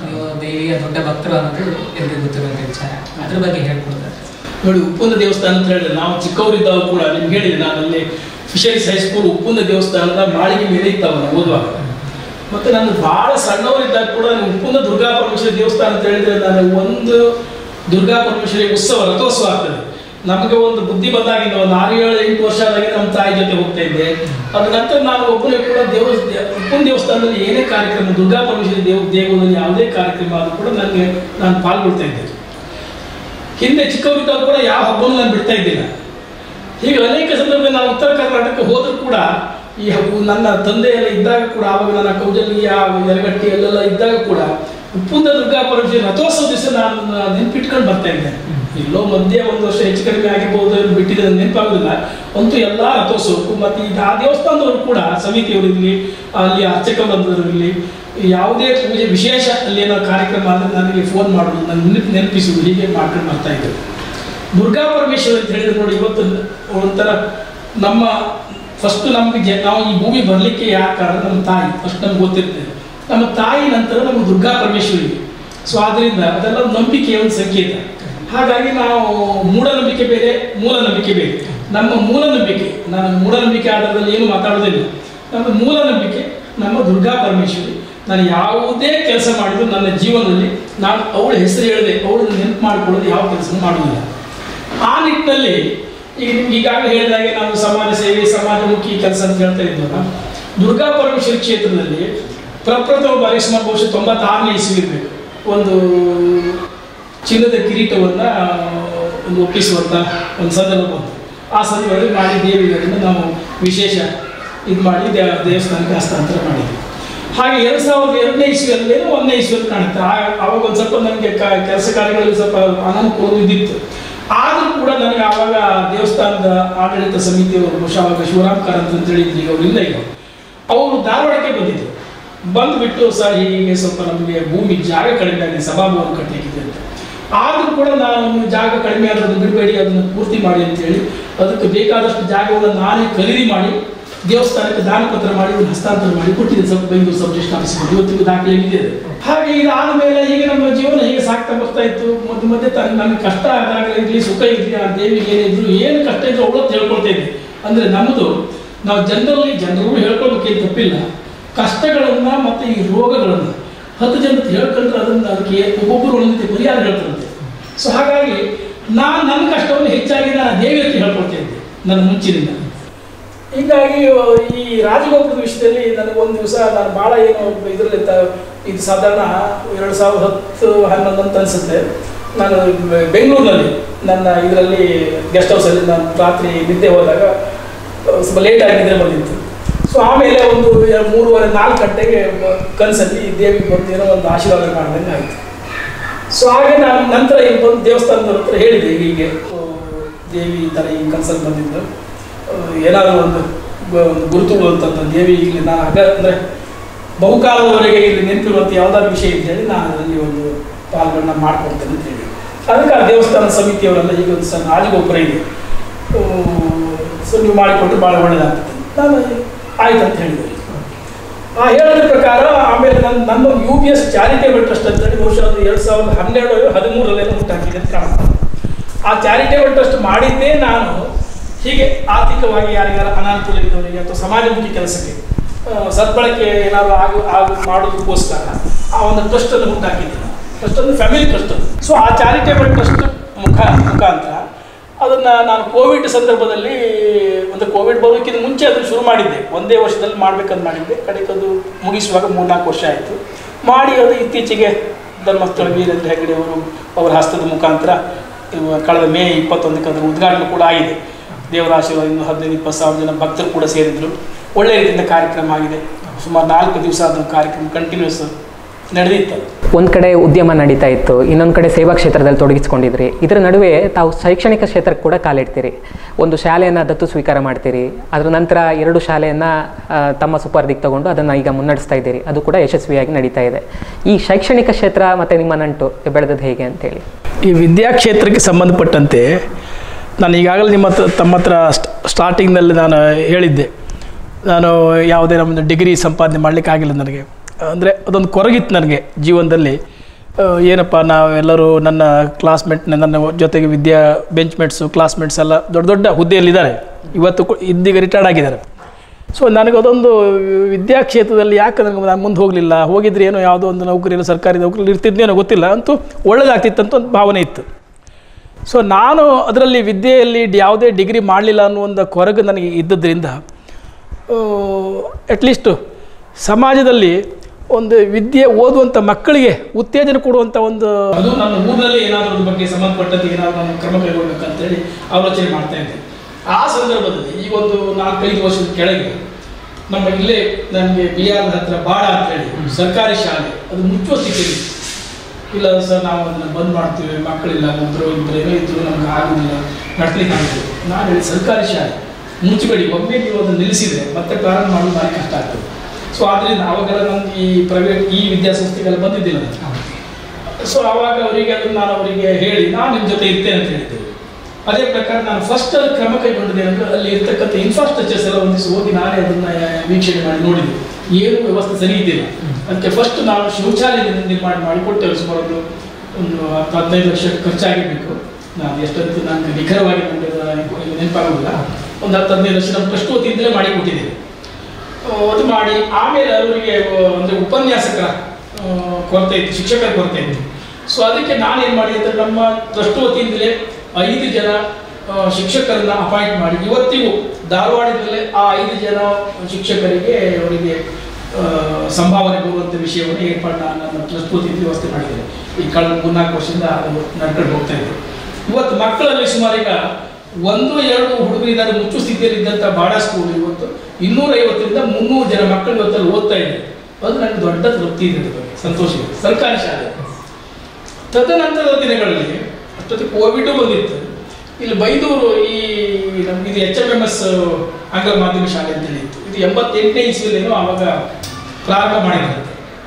ನೀವು ದೇವಿಯ ದೊಡ್ಡ ಭಕ್ತರು ಅನ್ನೋದು ಎಲ್ರಿಗೂ ಗೊತ್ತಿರುವಂಥ ವಿಚಾರ. ಅದ್ರ ಬಗ್ಗೆ ಹೇಳ್ಕೊಡ್ತಾರೆ ನೋಡಿ. ಉಪ್ಪುಂದ ದೇವಸ್ಥಾನ ಅಂತ ಹೇಳಿದ್ರೆ ನಾವು ಚಿಕ್ಕವರಿದ್ದಾಗ ಕೂಡ ನಿಮ್ಗೆ ಹೇಳಿದೆ, ನಾನು ಅಲ್ಲಿ ಫಿಶರೀಸ್ ಹೈಸ್ಕೂಲ್ ಉಪ್ಪುಂದ ದೇವಸ್ಥಾನದ ಮಾಳಿಗೆ ಮೇಲೆ ಇತ್ತವಲ್ಲ ಓದುವಾಗ. ಮತ್ತೆ ನಾನು ಬಹಳ ಸಣ್ಣವರಿದ್ದಾಗ ಕೂಡ ಉಪ್ಪುಂದ ದುರ್ಗಾ ಪರಮೇಶ್ವರಿ ದೇವಸ್ಥಾನ ಅಂತ ಹೇಳಿದ್ರೆ ನಾನು ಒಂದು ದುರ್ಗಾ ಪರಮೇಶ್ವರಿ ಉತ್ಸವ ರಥೋತ್ಸವ ಆಗ್ತದೆ. ನಮಗೆ ಒಂದು ಬುದ್ಧಿ ಬಂದಾಗಿಂದ ಒಂದು 6-7-8 ವರ್ಷ ಆದಾಗ ನಮ್ಮ ತಾಯಿ ಜೊತೆ ಹೋಗ್ತಾ ಇದ್ದೆ. ಅದ ನಂತರ ನಾನು ಒಬ್ಬನೇ ಕೂಡ ಉಪ್ಪುಂದ ದೇವಸ್ಥಾನದಲ್ಲಿ ಏನೇ ಕಾರ್ಯಕ್ರಮ, ದುರ್ಗಾ ಪರಮೇಶ್ವರಿ ದೇಗುಲದಲ್ಲಿ ಯಾವುದೇ ಕಾರ್ಯಕ್ರಮ ಆದರೂ ಕೂಡ ನಾನು ಪಾಲ್ಗೊಳ್ತಾ ಇದ್ದೆ. ಹಿಂದೆ ಚಿಕ್ಕವರಿದ್ದಾಗ ಕೂಡ ಯಾವ ಹಬ್ಬವನ್ನು ನಾನು ಬಿಡ್ತಾ ಇದ್ದಿಲ್ಲ. ಹೀಗೆ ಅನೇಕ ಸಂದರ್ಭದಲ್ಲಿ ನಾನು ಉತ್ತರ ಕರ್ನಾಟಕಕ್ಕೆ ಹೋದರೂ ಕೂಡ ಈ ನನ್ನ ತಂದೆ ಎಲ್ಲ ಇದ್ದಾಗ ಕೂಡ, ಆವಾಗ ನನ್ನ ಕೌಜಲ್ಯ ಯರಗಟ್ಟಿ ಅಲ್ಲೆಲ್ಲ ಇದ್ದಾಗ ಕೂಡ ಉಪ್ಪುಂದ ದುರ್ಗಾ ಪರಮೇಶ್ವರಿ ರಥೋತ್ಸವ ದಿವಸ ನಾನು ನೆನಪಿಟ್ಕೊಂಡು ಬರ್ತಾ ಇದ್ದೆ. ಇಲ್ಲೋ ಮಧ್ಯೆ ಒಂದು ವರ್ಷ ಹೆಚ್ಚು ಕಡಿಮೆ ಆಗಿರ್ಬೋದು, ಬಿಟ್ಟಿದ್ರೆ ನೆನಪಾಗೋದಿಲ್ಲ. ಅಂತೂ ಎಲ್ಲ ರಥೋತ್ಸವಕ್ಕೂ ಮತ್ತು ಈಗ ಆ ದೇವಸ್ಥಾನದವರು ಕೂಡ ಸಮಿತಿಯವರಿರಲಿ, ಅಲ್ಲಿ ಅರ್ಚಕ ಬಂದವರಿರಲಿ, ಯಾವುದೇ ಪೂಜೆ ವಿಶೇಷ ಅಲ್ಲಿ ಏನೋ ಕಾರ್ಯಕ್ರಮ ಅಂದರೆ ನನಗೆ ಫೋನ್ ಮಾಡೋದು, ನನ್ನ ನೆನಪಿಸುವುದು, ಹೀಗೆ ಮಾಡ್ಕೊಂಡು ಬರ್ತಾ ಇದ್ದರು. ದುರ್ಗಾ ಪರಮೇಶ್ವರಿ ಅಂತ ಹೇಳಿದ್ರೆ ನೋಡಿ, ಇವತ್ತು ಒಂಥರ ನಮ್ಮ ಫಸ್ಟ್ ನಮಗೆ ನಾವು ಈ ಭೂಮಿ ಬರಲಿಕ್ಕೆ ಯಾಕೆ ಕಾರಣ ನಮ್ಮ ತಾಯಿ ಫಸ್ಟ್ ನಮ್ಗೆ ಗೊತ್ತಿರ್ತದೆ. ನಮ್ಮ ತಾಯಿ ನಂತರ ನಮಗೆ ದುರ್ಗಾ ಪರಮೇಶ್ವರಿ. ಸೊ ಆದ್ದರಿಂದ ಅದೆಲ್ಲ ನಂಬಿಕೆಯ ಒಂದು ಸಂಕೇತ. ಹಾಗಾಗಿ ನಾವು ಮೂಢನಂಬಿಕೆ ಬೇರೆ, ಮೂಲನಂಬಿಕೆ ಬೇರೆ. ನಮ್ಮ ಮೂಲನಂಬಿಕೆ, ನಾನು ಮೂಢನಂಬಿಕೆ ಆಧಾರದಲ್ಲಿ ಏನು ಮಾತಾಡೋದಿಲ್ಲ. ನಮ್ಮ ಮೂಲನಂಬಿಕೆ ನಮ್ಮ ದುರ್ಗಾ ಪರಮೇಶ್ವರಿ. ನಾನು ಯಾವುದೇ ಕೆಲಸ ಮಾಡಿದ್ರು ನನ್ನ ಜೀವನದಲ್ಲಿ ನಾನು ಅವಳ ಹೆಸರು ಹೇಳಿದೆ, ಅವಳನ್ನು ನೆನಪು ಮಾಡಿಕೊಳ್ಳೋದು ಯಾವ ಕೆಲಸ ಮಾಡುವುದಿಲ್ಲ. ಆ ನಿಟ್ಟಿನಲ್ಲಿ ಈಗ ನಿಮ್ಗೆ ಈಗಾಗಲೇ ಹೇಳಿದಾಗೆ ನಾನು ಸಮಾಜ ಸೇವೆ, ಸಮಾಜಮುಖಿ ಕೆಲಸ ಅಂತ ಹೇಳ್ತಾ ಇದ್ವಲ್ಲ, ದುರ್ಗಾ ಪರಮೇಶ್ವರಿ ಕ್ಷೇತ್ರದಲ್ಲಿ ಪ್ರಪ್ರಥಮ ಬಾರಿ ಸುಮಾರು ಬಹುಶಃ 96ನೇ ಇಸ್ವಿ ಇರಬೇಕು, ಒಂದು ಚಿನ್ನದ ಕಿರೀಟವನ್ನು ಒಂದು ಒಪ್ಪಿಸುವಂಥ ಒಂದು ಸಂದರ್ಭ ಬಂತು. ಆ ಸಂದರ್ಭದಲ್ಲಿ ಮಾಡಿ ದೇವಿಗಳನ್ನು ನಾವು ವಿಶೇಷ ಇದು ಮಾಡಿ ದೇವಸ್ಥಾನಕ್ಕೆ ಹಸ್ತಾಂತರ ಮಾಡಿದ್ವಿ. ಹಾಗೆ 2002ನೇ ಇಸ್ವಿಯಲ್ಲಿ 1ನೇ ಇಸ್ವಿಯಲ್ಲಿ ಕಾಣುತ್ತೆ. ಆವಾಗ ಒಂದು ಸ್ವಲ್ಪ ನನಗೆ ಕೆಲಸ ಕಾರ್ಯಗಳಲ್ಲಿ ಸ್ವಲ್ಪ ಅನಾನುಕೂಲ ಇದ್ದಿತ್ತು. ಆದರೂ ಕೂಡ ನನಗೆ ಆವಾಗ ದೇವಸ್ಥಾನದ ಆಡಳಿತ ಸಮಿತಿಯವರು, ಬಹುಶಃ ಆವಾಗ ಶಿವರಾಮ್ ಕಾರಂತ್ ಅಂತ ಹೇಳಿದ್ರು, ಈಗ ಅವರು ಇಲ್ಲ, ಈಗ ಅವರು ಧಾರವಾಡಕ್ಕೆ ಬಂದಿದ್ದರು. ಬಂದುಬಿಟ್ಟು ಸರ್ ಹೀಗೆ ಸ್ವಲ್ಪ ನಮಗೆ ಭೂಮಿ ಜಾಗ ಕಡಿಮೆ ಆಗಿದೆ, ಸಭಾಭವನ ಕಟ್ಟಲಿಕ್ಕಿದೆ ಅಂತ. ಆದರೂ ಕೂಡ ನಾನು ಜಾಗ ಕಡಿಮೆ ಆದನ್ನು ಬಿಡಬೇಡಿ, ಅದನ್ನು ಪೂರ್ತಿ ಮಾಡಿ ಅಂತೇಳಿ ಅದಕ್ಕೆ ಬೇಕಾದಷ್ಟು ಜಾಗವನ್ನು ನಾನೇ ಖರೀದಿ ಮಾಡಿ ದೇವಸ್ಥಾನಕ್ಕೆ ದಾನಪತ್ರ ಮಾಡಿ ಹಸ್ತಾಂತರ ಮಾಡಿ ಕೊಟ್ಟಿದ್ದೆ. ಸ್ವಲ್ಪ ಬೆಂಗಳೂರು ಸಬ್ ರಿಜಿಸ್ಟ್ರಾರ್ ಆಫೀಸ್ಗೆ ಇವತ್ತಿಗೂ ದಾಖಲೆ ಇದೆ. ಹಾಗೆ ಇದಾದ ಮೇಲೆ ಹೀಗೆ ನಮ್ಮ ಜೀವನ ಹೀಗೆ ಸಾಕ್ತಾ ಬರ್ತಾ ಇತ್ತು. ಮಧ್ಯೆ ಮಧ್ಯೆ ನನಗೆ ಕಷ್ಟ ಆದಾಗ ಇರಲಿ, ಸುಖ ಇರಲಿ, ಆ ದೇವಿಗೆ ಏನಿದ್ರು, ಏನು ಕಷ್ಟ ಇದ್ರು ಅವಳು ಹೇಳ್ಕೊಳ್ತಾ ಇದ್ದೆ. ಅಂದರೆ ನಮ್ಮದು ನಾವು ಜನರು ಹೇಳ್ಕೊಳ್ಬೇಕೇನು ತಪ್ಪಿಲ್ಲ. ಕಷ್ಟಗಳನ್ನು ಮತ್ತು ಈ ರೋಗಗಳನ್ನು 10 ಜನಕ್ಕೆ ಹೇಳ್ಕೊಂಡ್ರೆ ಅದಕ್ಕೆ ಒಬ್ಬೊಬ್ಬರು ಒಂದೊಂದು ಪರಿಹಾರ ಹೇಳ್ತಾರಂತೆ. ಸೊ ಹಾಗಾಗಿ ನನ್ನ ಕಷ್ಟವನ್ನು ಹೆಚ್ಚಾಗಿ ನಾನು ದೇವಿ ಹತ್ರ ಹೇಳ್ಕೊಳ್ತಾ ಇದ್ದೆ ನನ್ನ ಮುಂಚಿನಿಂದ. ಹೀಗಾಗಿ ಈ ರಾಜಗೋಪುರದ ವಿಷಯದಲ್ಲಿ ನನಗೊಂದು ದಿವಸ ನಾನು ಭಾಳ ಏನು ಇದರಲ್ಲಿ ಇದು ಸಾಧಾರಣ 2010-11 ಅಂತ ಅನಿಸುತ್ತೆ. ನಾನು ಬೆಂಗಳೂರಿನಲ್ಲಿ ನನ್ನ ಇದರಲ್ಲಿ ಗೆಸ್ಟ್ ಹೌಸಲ್ಲಿ ನಾನು ರಾತ್ರಿ ನಿದ್ದೆ ಹೋದಾಗ ಸ್ವಲ್ಪ ಲೇಟಾಗಿ ನಿದ್ರೆ ಬಂದಿತ್ತು. ಸೊ ಆಮೇಲೆ ಒಂದು 3:30-4 ಗಂಟೆಗೆ ಕನಸಲ್ಲಿ ದೇವಿ ಬಂದು ಏನೋ ಒಂದು ಆಶೀರ್ವಾದ ಮಾಡಿದಂಗೆ ಆಯಿತು. ಸೊ ಹಾಗೆ ನಾನು ನಂತರ ಇಲ್ಲಿ ಬಂದು ದೇವಸ್ಥಾನದವ್ರ ಹತ್ರ ಹೇಳಿದೆ, ಹೀಗೆ ದೇವಿ ಈ ಥರ ಈ ಕನಸಲ್ಲಿ ಬಂದಿದ್ದು, ಏನಾದರೂ ಒಂದು ಗುರುತುಗಳು ಅಂತಂತ ದೇವಿ ಇಲ್ಲಿ ನಾನು ಅಂದರೆ ಬಹುಕಾಲದವರೆಗೆ ಇಲ್ಲಿ ನೆನಪಿರುವಂಥ ಯಾವುದಾದ್ರು ವಿಷಯ ಅಂತ ಹೇಳಿ ನಾನು ಅದರಲ್ಲಿ ಒಂದು ಪಾಲ್ಗಳನ್ನ ಮಾಡ್ಕೊಡ್ತೇನೆ ಅಂತ ಹೇಳಿ. ಅದಕ್ಕೆ ಆ ದೇವಸ್ಥಾನ ಸಮಿತಿಯವರೆಲ್ಲ ಈಗ ಒಂದು ಸಣ್ಣ ರಾಜಗೋಪುರ ಇದೆ, ಸೊ ನೀವು ಮಾಡಿಕೊಟ್ಟು ಭಾಳ ಒಳ್ಳೆಯದಾಗ್ತದೆ. ನಾನು ಆಯ್ತು ಅಂತ ಹೇಳಿದೆ. ಆ ಹೇಳೋದ್ರ ಪ್ರಕಾರ ಆಮೇಲೆ ನನ್ನ UBS ಚಾರಿಟೇಬಲ್ ಟ್ರಸ್ಟ್ ಅಂತೇಳಿ ಬಹುಶಃ ಅದು 2012-13 ಹುಟ್ಟಾಕಿದೆ ಅಂತ ಕಾಣುತ್ತೆ. ಆ ಚಾರಿಟೇಬಲ್ ಟ್ರಸ್ಟ್ ಮಾಡಿದ್ದೇ ನಾನು ಹೀಗೆ ಆರ್ಥಿಕವಾಗಿ ಯಾರಿಗಾರ ಅನಾನುಕೂಲ ಇದ್ದವರಿಗೆ ಅಥವಾ ಸಮಾಜಮುಖಿ ಕೆಲಸಕ್ಕೆ ಸದ್ಬಳಕೆ ಏನಾದರೂ ಮಾಡೋದಕ್ಕೋಸ್ಕರ ಆ ಒಂದು ಟ್ರಸ್ಟನ್ನು ಹುಟ್ಟಾಕಿದ್ದೆ. ಟ್ರಸ್ಟ್ ಅಂದರೆ ಫ್ಯಾಮಿಲಿ ಟ್ರಸ್ಟ್. ಸೊ ಆ ಚಾರಿಟೇಬಲ್ ಟ್ರಸ್ಟ್ ಮುಖಾಂತರ ಅದನ್ನು ನಾನು ಕೋವಿಡ್ ಸಂದರ್ಭದಲ್ಲಿ ಒಂದು ಕೋವಿಡ್ ಬರೋಕ್ಕಿಂತ ಮುಂಚೆ ಅದನ್ನು ಶುರು ಮಾಡಿದ್ದೆ. ಒಂದೇ ವರ್ಷದಲ್ಲಿ ಮಾಡಬೇಕಂತ ಮಾಡಿದ್ದೆ. ಕಡೆಗೆ ಅದು ಮುಗಿಸುವಾಗ 3-4 ವರ್ಷ ಆಯಿತು ಮಾಡಿ. ಅದು ಇತ್ತೀಚೆಗೆ ಧರ್ಮಸ್ಥಳ ವೀರೇಂದ್ರ ಹೆಗ್ಗಡೆ ಅವರ ಹಸ್ತದ ಮುಖಾಂತರ ಕಳೆದ ಮೇ 21ಕ್ಕೆ ಅದರ ಉದ್ಘಾಟನೆ ಕೂಡ ಆಗಿದೆ. ದೇವರ ಆಶೀರ್ವಾದ 15-20 ಸಾವಿರ ಜನ ಭಕ್ತರು ಕೂಡ ಸೇರಿದ್ರು. ಒಳ್ಳೆಯ ರೀತಿಯಿಂದ ಕಾರ್ಯಕ್ರಮ ಆಗಿದೆ. ಸುಮಾರು 4 ದಿವಸ ಅದನ್ನು ಕಾರ್ಯಕ್ರಮ ಕಂಟಿನ್ಯೂಸ್ ನಡೆದಿತ್ತು. ಒಂದು ಕಡೆ ಉದ್ಯಮ ನಡೀತಾ ಇತ್ತು, ಇನ್ನೊಂದು ಕಡೆ ಸೇವಾ ಕ್ಷೇತ್ರದಲ್ಲಿ ತೊಡಗಿಸ್ಕೊಂಡಿದ್ರಿ. ಇದರ ನಡುವೆ ತಾವು ಶೈಕ್ಷಣಿಕ ಕ್ಷೇತ್ರಕ್ಕೆ ಕೂಡ ಕಾಲಿಡ್ತೀರಿ. ಒಂದು ಶಾಲೆಯನ್ನು ದತ್ತು ಸ್ವೀಕಾರ ಮಾಡ್ತೀರಿ. ಅದರ ನಂತರ 2 ಶಾಲೆಯನ್ನು ತಮ್ಮ ಸುಪರ್ದಿಗೆ ತಗೊಂಡು ಅದನ್ನು ಈಗ ಮುನ್ನಡೆಸ್ತಾ ಇದ್ದೀರಿ. ಅದು ಕೂಡ ಯಶಸ್ವಿಯಾಗಿ ನಡೀತಾ ಇದೆ. ಈ ಶೈಕ್ಷಣಿಕ ಕ್ಷೇತ್ರ ಮತ್ತು ನಿಮ್ಮ ನಂಟು ಬೆಳೆದದ್ದು ಹೇಗೆ ಅಂತೇಳಿ? ಈ ವಿದ್ಯಾಕ್ಷೇತ್ರಕ್ಕೆ ಸಂಬಂಧಪಟ್ಟಂತೆ ನಾನು ಈಗಾಗಲೇ ತಮ್ಮ ಹತ್ರ ಸ್ಟಾರ್ಟಿಂಗ್ನಲ್ಲಿ ನಾನು ಹೇಳಿದ್ದೆ, ನಾನು ಯಾವುದೇ ನಮ್ಮದು ಡಿಗ್ರಿ ಸಂಪಾದನೆ ಮಾಡಲಿಕ್ಕಾಗಿಲ್ಲ ನನಗೆ. ಅಂದರೆ ಅದೊಂದು ಕೊರಗಿತ್ತು ನನಗೆ ಜೀವನದಲ್ಲಿ. ಏನಪ್ಪ ನಾವೆಲ್ಲರೂ ನನ್ನ ಕ್ಲಾಸ್ಮೇಟ್ ನನ್ನ ಜೊತೆಗೆ ಬೆಂಚ್ಮೇಟ್ಸು ಕ್ಲಾಸ್ಮೇಟ್ಸ್ ಎಲ್ಲ ದೊಡ್ಡ ದೊಡ್ಡ ಹುದ್ದೆಯಲ್ಲಿದ್ದಾರೆ, ಇವತ್ತು ಇದ್ದೀಗ ರಿಟೈರ್ಡ್ ಆಗಿದ್ದಾರೆ. ಸೊ ನನಗದೊಂದು ವಿದ್ಯಾಕ್ಷೇತ್ರದಲ್ಲಿ ಯಾಕೆ ನನಗೆ ನಾನು ಮುಂದೆ ಹೋಗಲಿಲ್ಲ, ಹೋಗಿದ್ರೆ ಏನೋ ಯಾವುದೋ ಒಂದು ನೌಕರಿಯಲ್ಲಿ ಸರ್ಕಾರಿ ನೌಕರಿಯಲ್ಲಿ ಇರ್ತಿದ್ದೇನೋ ಗೊತ್ತಿಲ್ಲ, ಅಂತೂ ಒಳ್ಳೆಯದಾಗ್ತಿತ್ತಂತ ಒಂದು ಭಾವನೆ ಇತ್ತು. ಸೊ ನಾನು ಅದರಲ್ಲಿ ವಿದ್ಯೆಯಲ್ಲಿ ಯಾವುದೇ ಡಿಗ್ರಿ ಮಾಡಲಿಲ್ಲ ಅನ್ನೋ ಒಂದು ಕೊರಗು ನನಗೆ ಇದ್ದದ್ರಿಂದ ಅಟ್ಲೀಸ್ಟು ಸಮಾಜದಲ್ಲಿ ಒಂದು ವಿದ್ಯೆ ಓದುವಂಥ ಮಕ್ಕಳಿಗೆ ಉತ್ತೇಜನ ಕೊಡುವಂಥ ಒಂದು ಅದು ನನ್ನ ಊರಿನಲ್ಲಿ ಏನಾದರೂ ಅದ್ರ ಬಗ್ಗೆ ಸಂಬಂಧಪಟ್ಟಂತೆ ಏನಾದರೂ ನಾನು ಕ್ರಮ ಕೈಗೊಳ್ಬೇಕಂತೇಳಿ ಆಲೋಚನೆ ಮಾಡ್ತಾ ಇದ್ದೆ. ಆ ಸಂದರ್ಭದಲ್ಲಿ ಈ ಒಂದು 4-5 ವರ್ಷದ ಕೆಳಗೆ ನಮ್ಮ ಇಲ್ಲೇ ನನಗೆ ಬಿಆರ್ ಹತ್ರ ಬಾಳ ಅಂತೇಳಿ ಸರ್ಕಾರಿ ಶಾಲೆ ಅದು ಮುಚ್ಚುವ ಸ್ಥಿತಿಯಲ್ಲಿ, ಇಲ್ಲ ಸರ್ ನಾವು ಅದನ್ನು ಬಂದ್ ಮಾಡ್ತೀವಿ, ಮಕ್ಕಳಿಲ್ಲ ಒಬ್ಬರು ಏನೋ ಇದ್ರು ನಮ್ಗೆ ಆಗೋದಿಲ್ಲ, ನಡ್ಸ್ಲಿಕ್ಕೆ ಆಗ್ತದೆ. ನಾನು ಹೇಳಿ ಸರ್ಕಾರಿ ಶಾಲೆ ಮುಚ್ಚಬೇಡಿ, ಒಮ್ಮೆ ನೀವು ಅದನ್ನು ನಿಲ್ಲಿಸಿದರೆ ಮತ್ತೆ ಪ್ರಾರಂಭ ಮಾಡೋದು ಭಾರಿ ಕಷ್ಟ ಆಗ್ತದೆ. ಸೊ ಆದ್ದರಿಂದ ಅವಾಗೆಲ್ಲ ನನಗೆ ಈ ವಿದ್ಯಾಸಂಸ್ಥೆಗೆಲ್ಲ ಬಂದಿದ್ದಿಲ್ಲ. ಸೊ ಆವಾಗ ಅವರಿಗೆ ಅದನ್ನು ನಾನು ಅವರಿಗೆ ಹೇಳಿ ನಾನು ನಿಮ್ಮ ಜೊತೆ ಇರ್ತೇನೆ ಅಂತ ಹೇಳಿದ್ದೆ. ಅದೇ ಪ್ರಕಾರ ನಾನು ಫಸ್ಟ್ ಅಲ್ಲಿ ಕ್ರಮ ಕೈಗೊಂಡಿದ್ದೆ ಅಂದರೆ ಅಲ್ಲಿ ಇರ್ತಕ್ಕಂಥ ಇನ್ಫ್ರಾಸ್ಟ್ರಕ್ಚರ್ಸ್ ಎಲ್ಲ ಒಂದಿವ್ಸ ಹೋಗಿ ನಾನೇ ಅದನ್ನು ವೀಕ್ಷಣೆ ಮಾಡಿ ನೋಡಿದ್ದೆ, ಏನು ವ್ಯವಸ್ಥೆ ಸರಿ ಇದ್ದಿಲ್ಲ. ಅದಕ್ಕೆ ಫಸ್ಟ್ ನಾವು ಶೌಚಾಲಯ ನಿರ್ಮಾಣ ಮಾಡಿಕೊಟ್ಟೇವೆ. ಸುಮಾರು ಒಂದು 15 ಲಕ್ಷ ಖರ್ಚಾಗಿರಬೇಕು. ನಾನು ಎಷ್ಟೊತ್ತು ನನಗೆ ನಿಖರವಾಗಿ ನನಗೆ ನೆನಪಾಗೋದಿಲ್ಲ, ಒಂದು 10-15 ಲಕ್ಷ ನಮ್ಮ ಟ್ರಸ್ಟ್ ವತಿಯಿಂದಲೇ ಮಾಡಿಕೊಟ್ಟಿದ್ದೇವೆ. ಅದು ಮಾಡಿ ಆಮೇಲೆ ಅವರಿಗೆ ಅಂದರೆ ಉಪನ್ಯಾಸಕರ ಕೊರತೆ ಇತ್ತು, ಶಿಕ್ಷಕರ ಕೊರತೆ ಇತ್ತು. ಸೊ ಅದಕ್ಕೆ ನಾನೇನು ಮಾಡಿ ಅಂದರೆ ನಮ್ಮ ಟ್ರಸ್ಟ್ ವತಿಯಿಂದಲೇ 5 ಜನ ಶಿಕ್ಷಕರನ್ನ ಅಪಾಯಿಂಟ್ ಮಾಡಿ ಇವತ್ತಿಗೂ ಧಾರವಾಡದಲ್ಲೇ ಆ 5 ಜನ ಶಿಕ್ಷಕರಿಗೆ ಅವರಿಗೆ ಸಂಭಾವನೆ ಬರುವಂಥ ವಿಷಯವನ್ನು ಏರ್ಪಾಡು ನನ್ನ ಟ್ರಸ್ಟ್ ವತಿಯಿಂದ ವ್ಯವಸ್ಥೆ ಮಾಡಿದ್ದೇನೆ. ಈ ಕಳೆದ 3-4 ವರ್ಷದಿಂದ ಅದು ನಡ್ಕೊಂಡು ಹೋಗ್ತಾ ಇದೆ. ಇವತ್ತು ಮಕ್ಕಳಲ್ಲಿ ಸುಮಾರು ಈಗ 1-2 ಹುಡುಗರಿದ್ದಾರೆ ಮುಚ್ಚು ಸ್ಥಿತಿಯಲ್ಲಿ ಇದ್ದಂಥ ಬಾಡ ಸ್ಕೂಲ್ ಇವತ್ತು 250ರಿಂದ 300 ಜನ ಮಕ್ಕಳು ಇವತ್ತಲ್ಲಿ ಓದ್ತಾ ಇದ್ದಾರೆ. ಅದು ನನಗೆ ದೊಡ್ಡ ತೃಪ್ತಿ ಇದೆ, ಸಂತೋಷ ಇದೆ. ಸರ್ಕಾರಿ ಶಾಲೆ. ತದನಂತರದ ದಿನಗಳಲ್ಲಿ ಅಷ್ಟೊತ್ತಿಗೆ ಕೋವಿಡ್ ಬಂದಿತ್ತು. ಇಲ್ಲಿ ಬೈದೂರು ಈ ನಮ್ಗೆ ಇದು HMMS ಆಂಗ್ಲ ಮಾಧ್ಯಮ ಶಾಲೆ ಅಂತೇಳಿ ಇತ್ತು. ಇದು 88ನೇ ಇಸ್ವಿಲೇನೋ ಆವಾಗ ಪ್ರಾರಂಭ ಮಾಡಿದ್ರಂತೆ.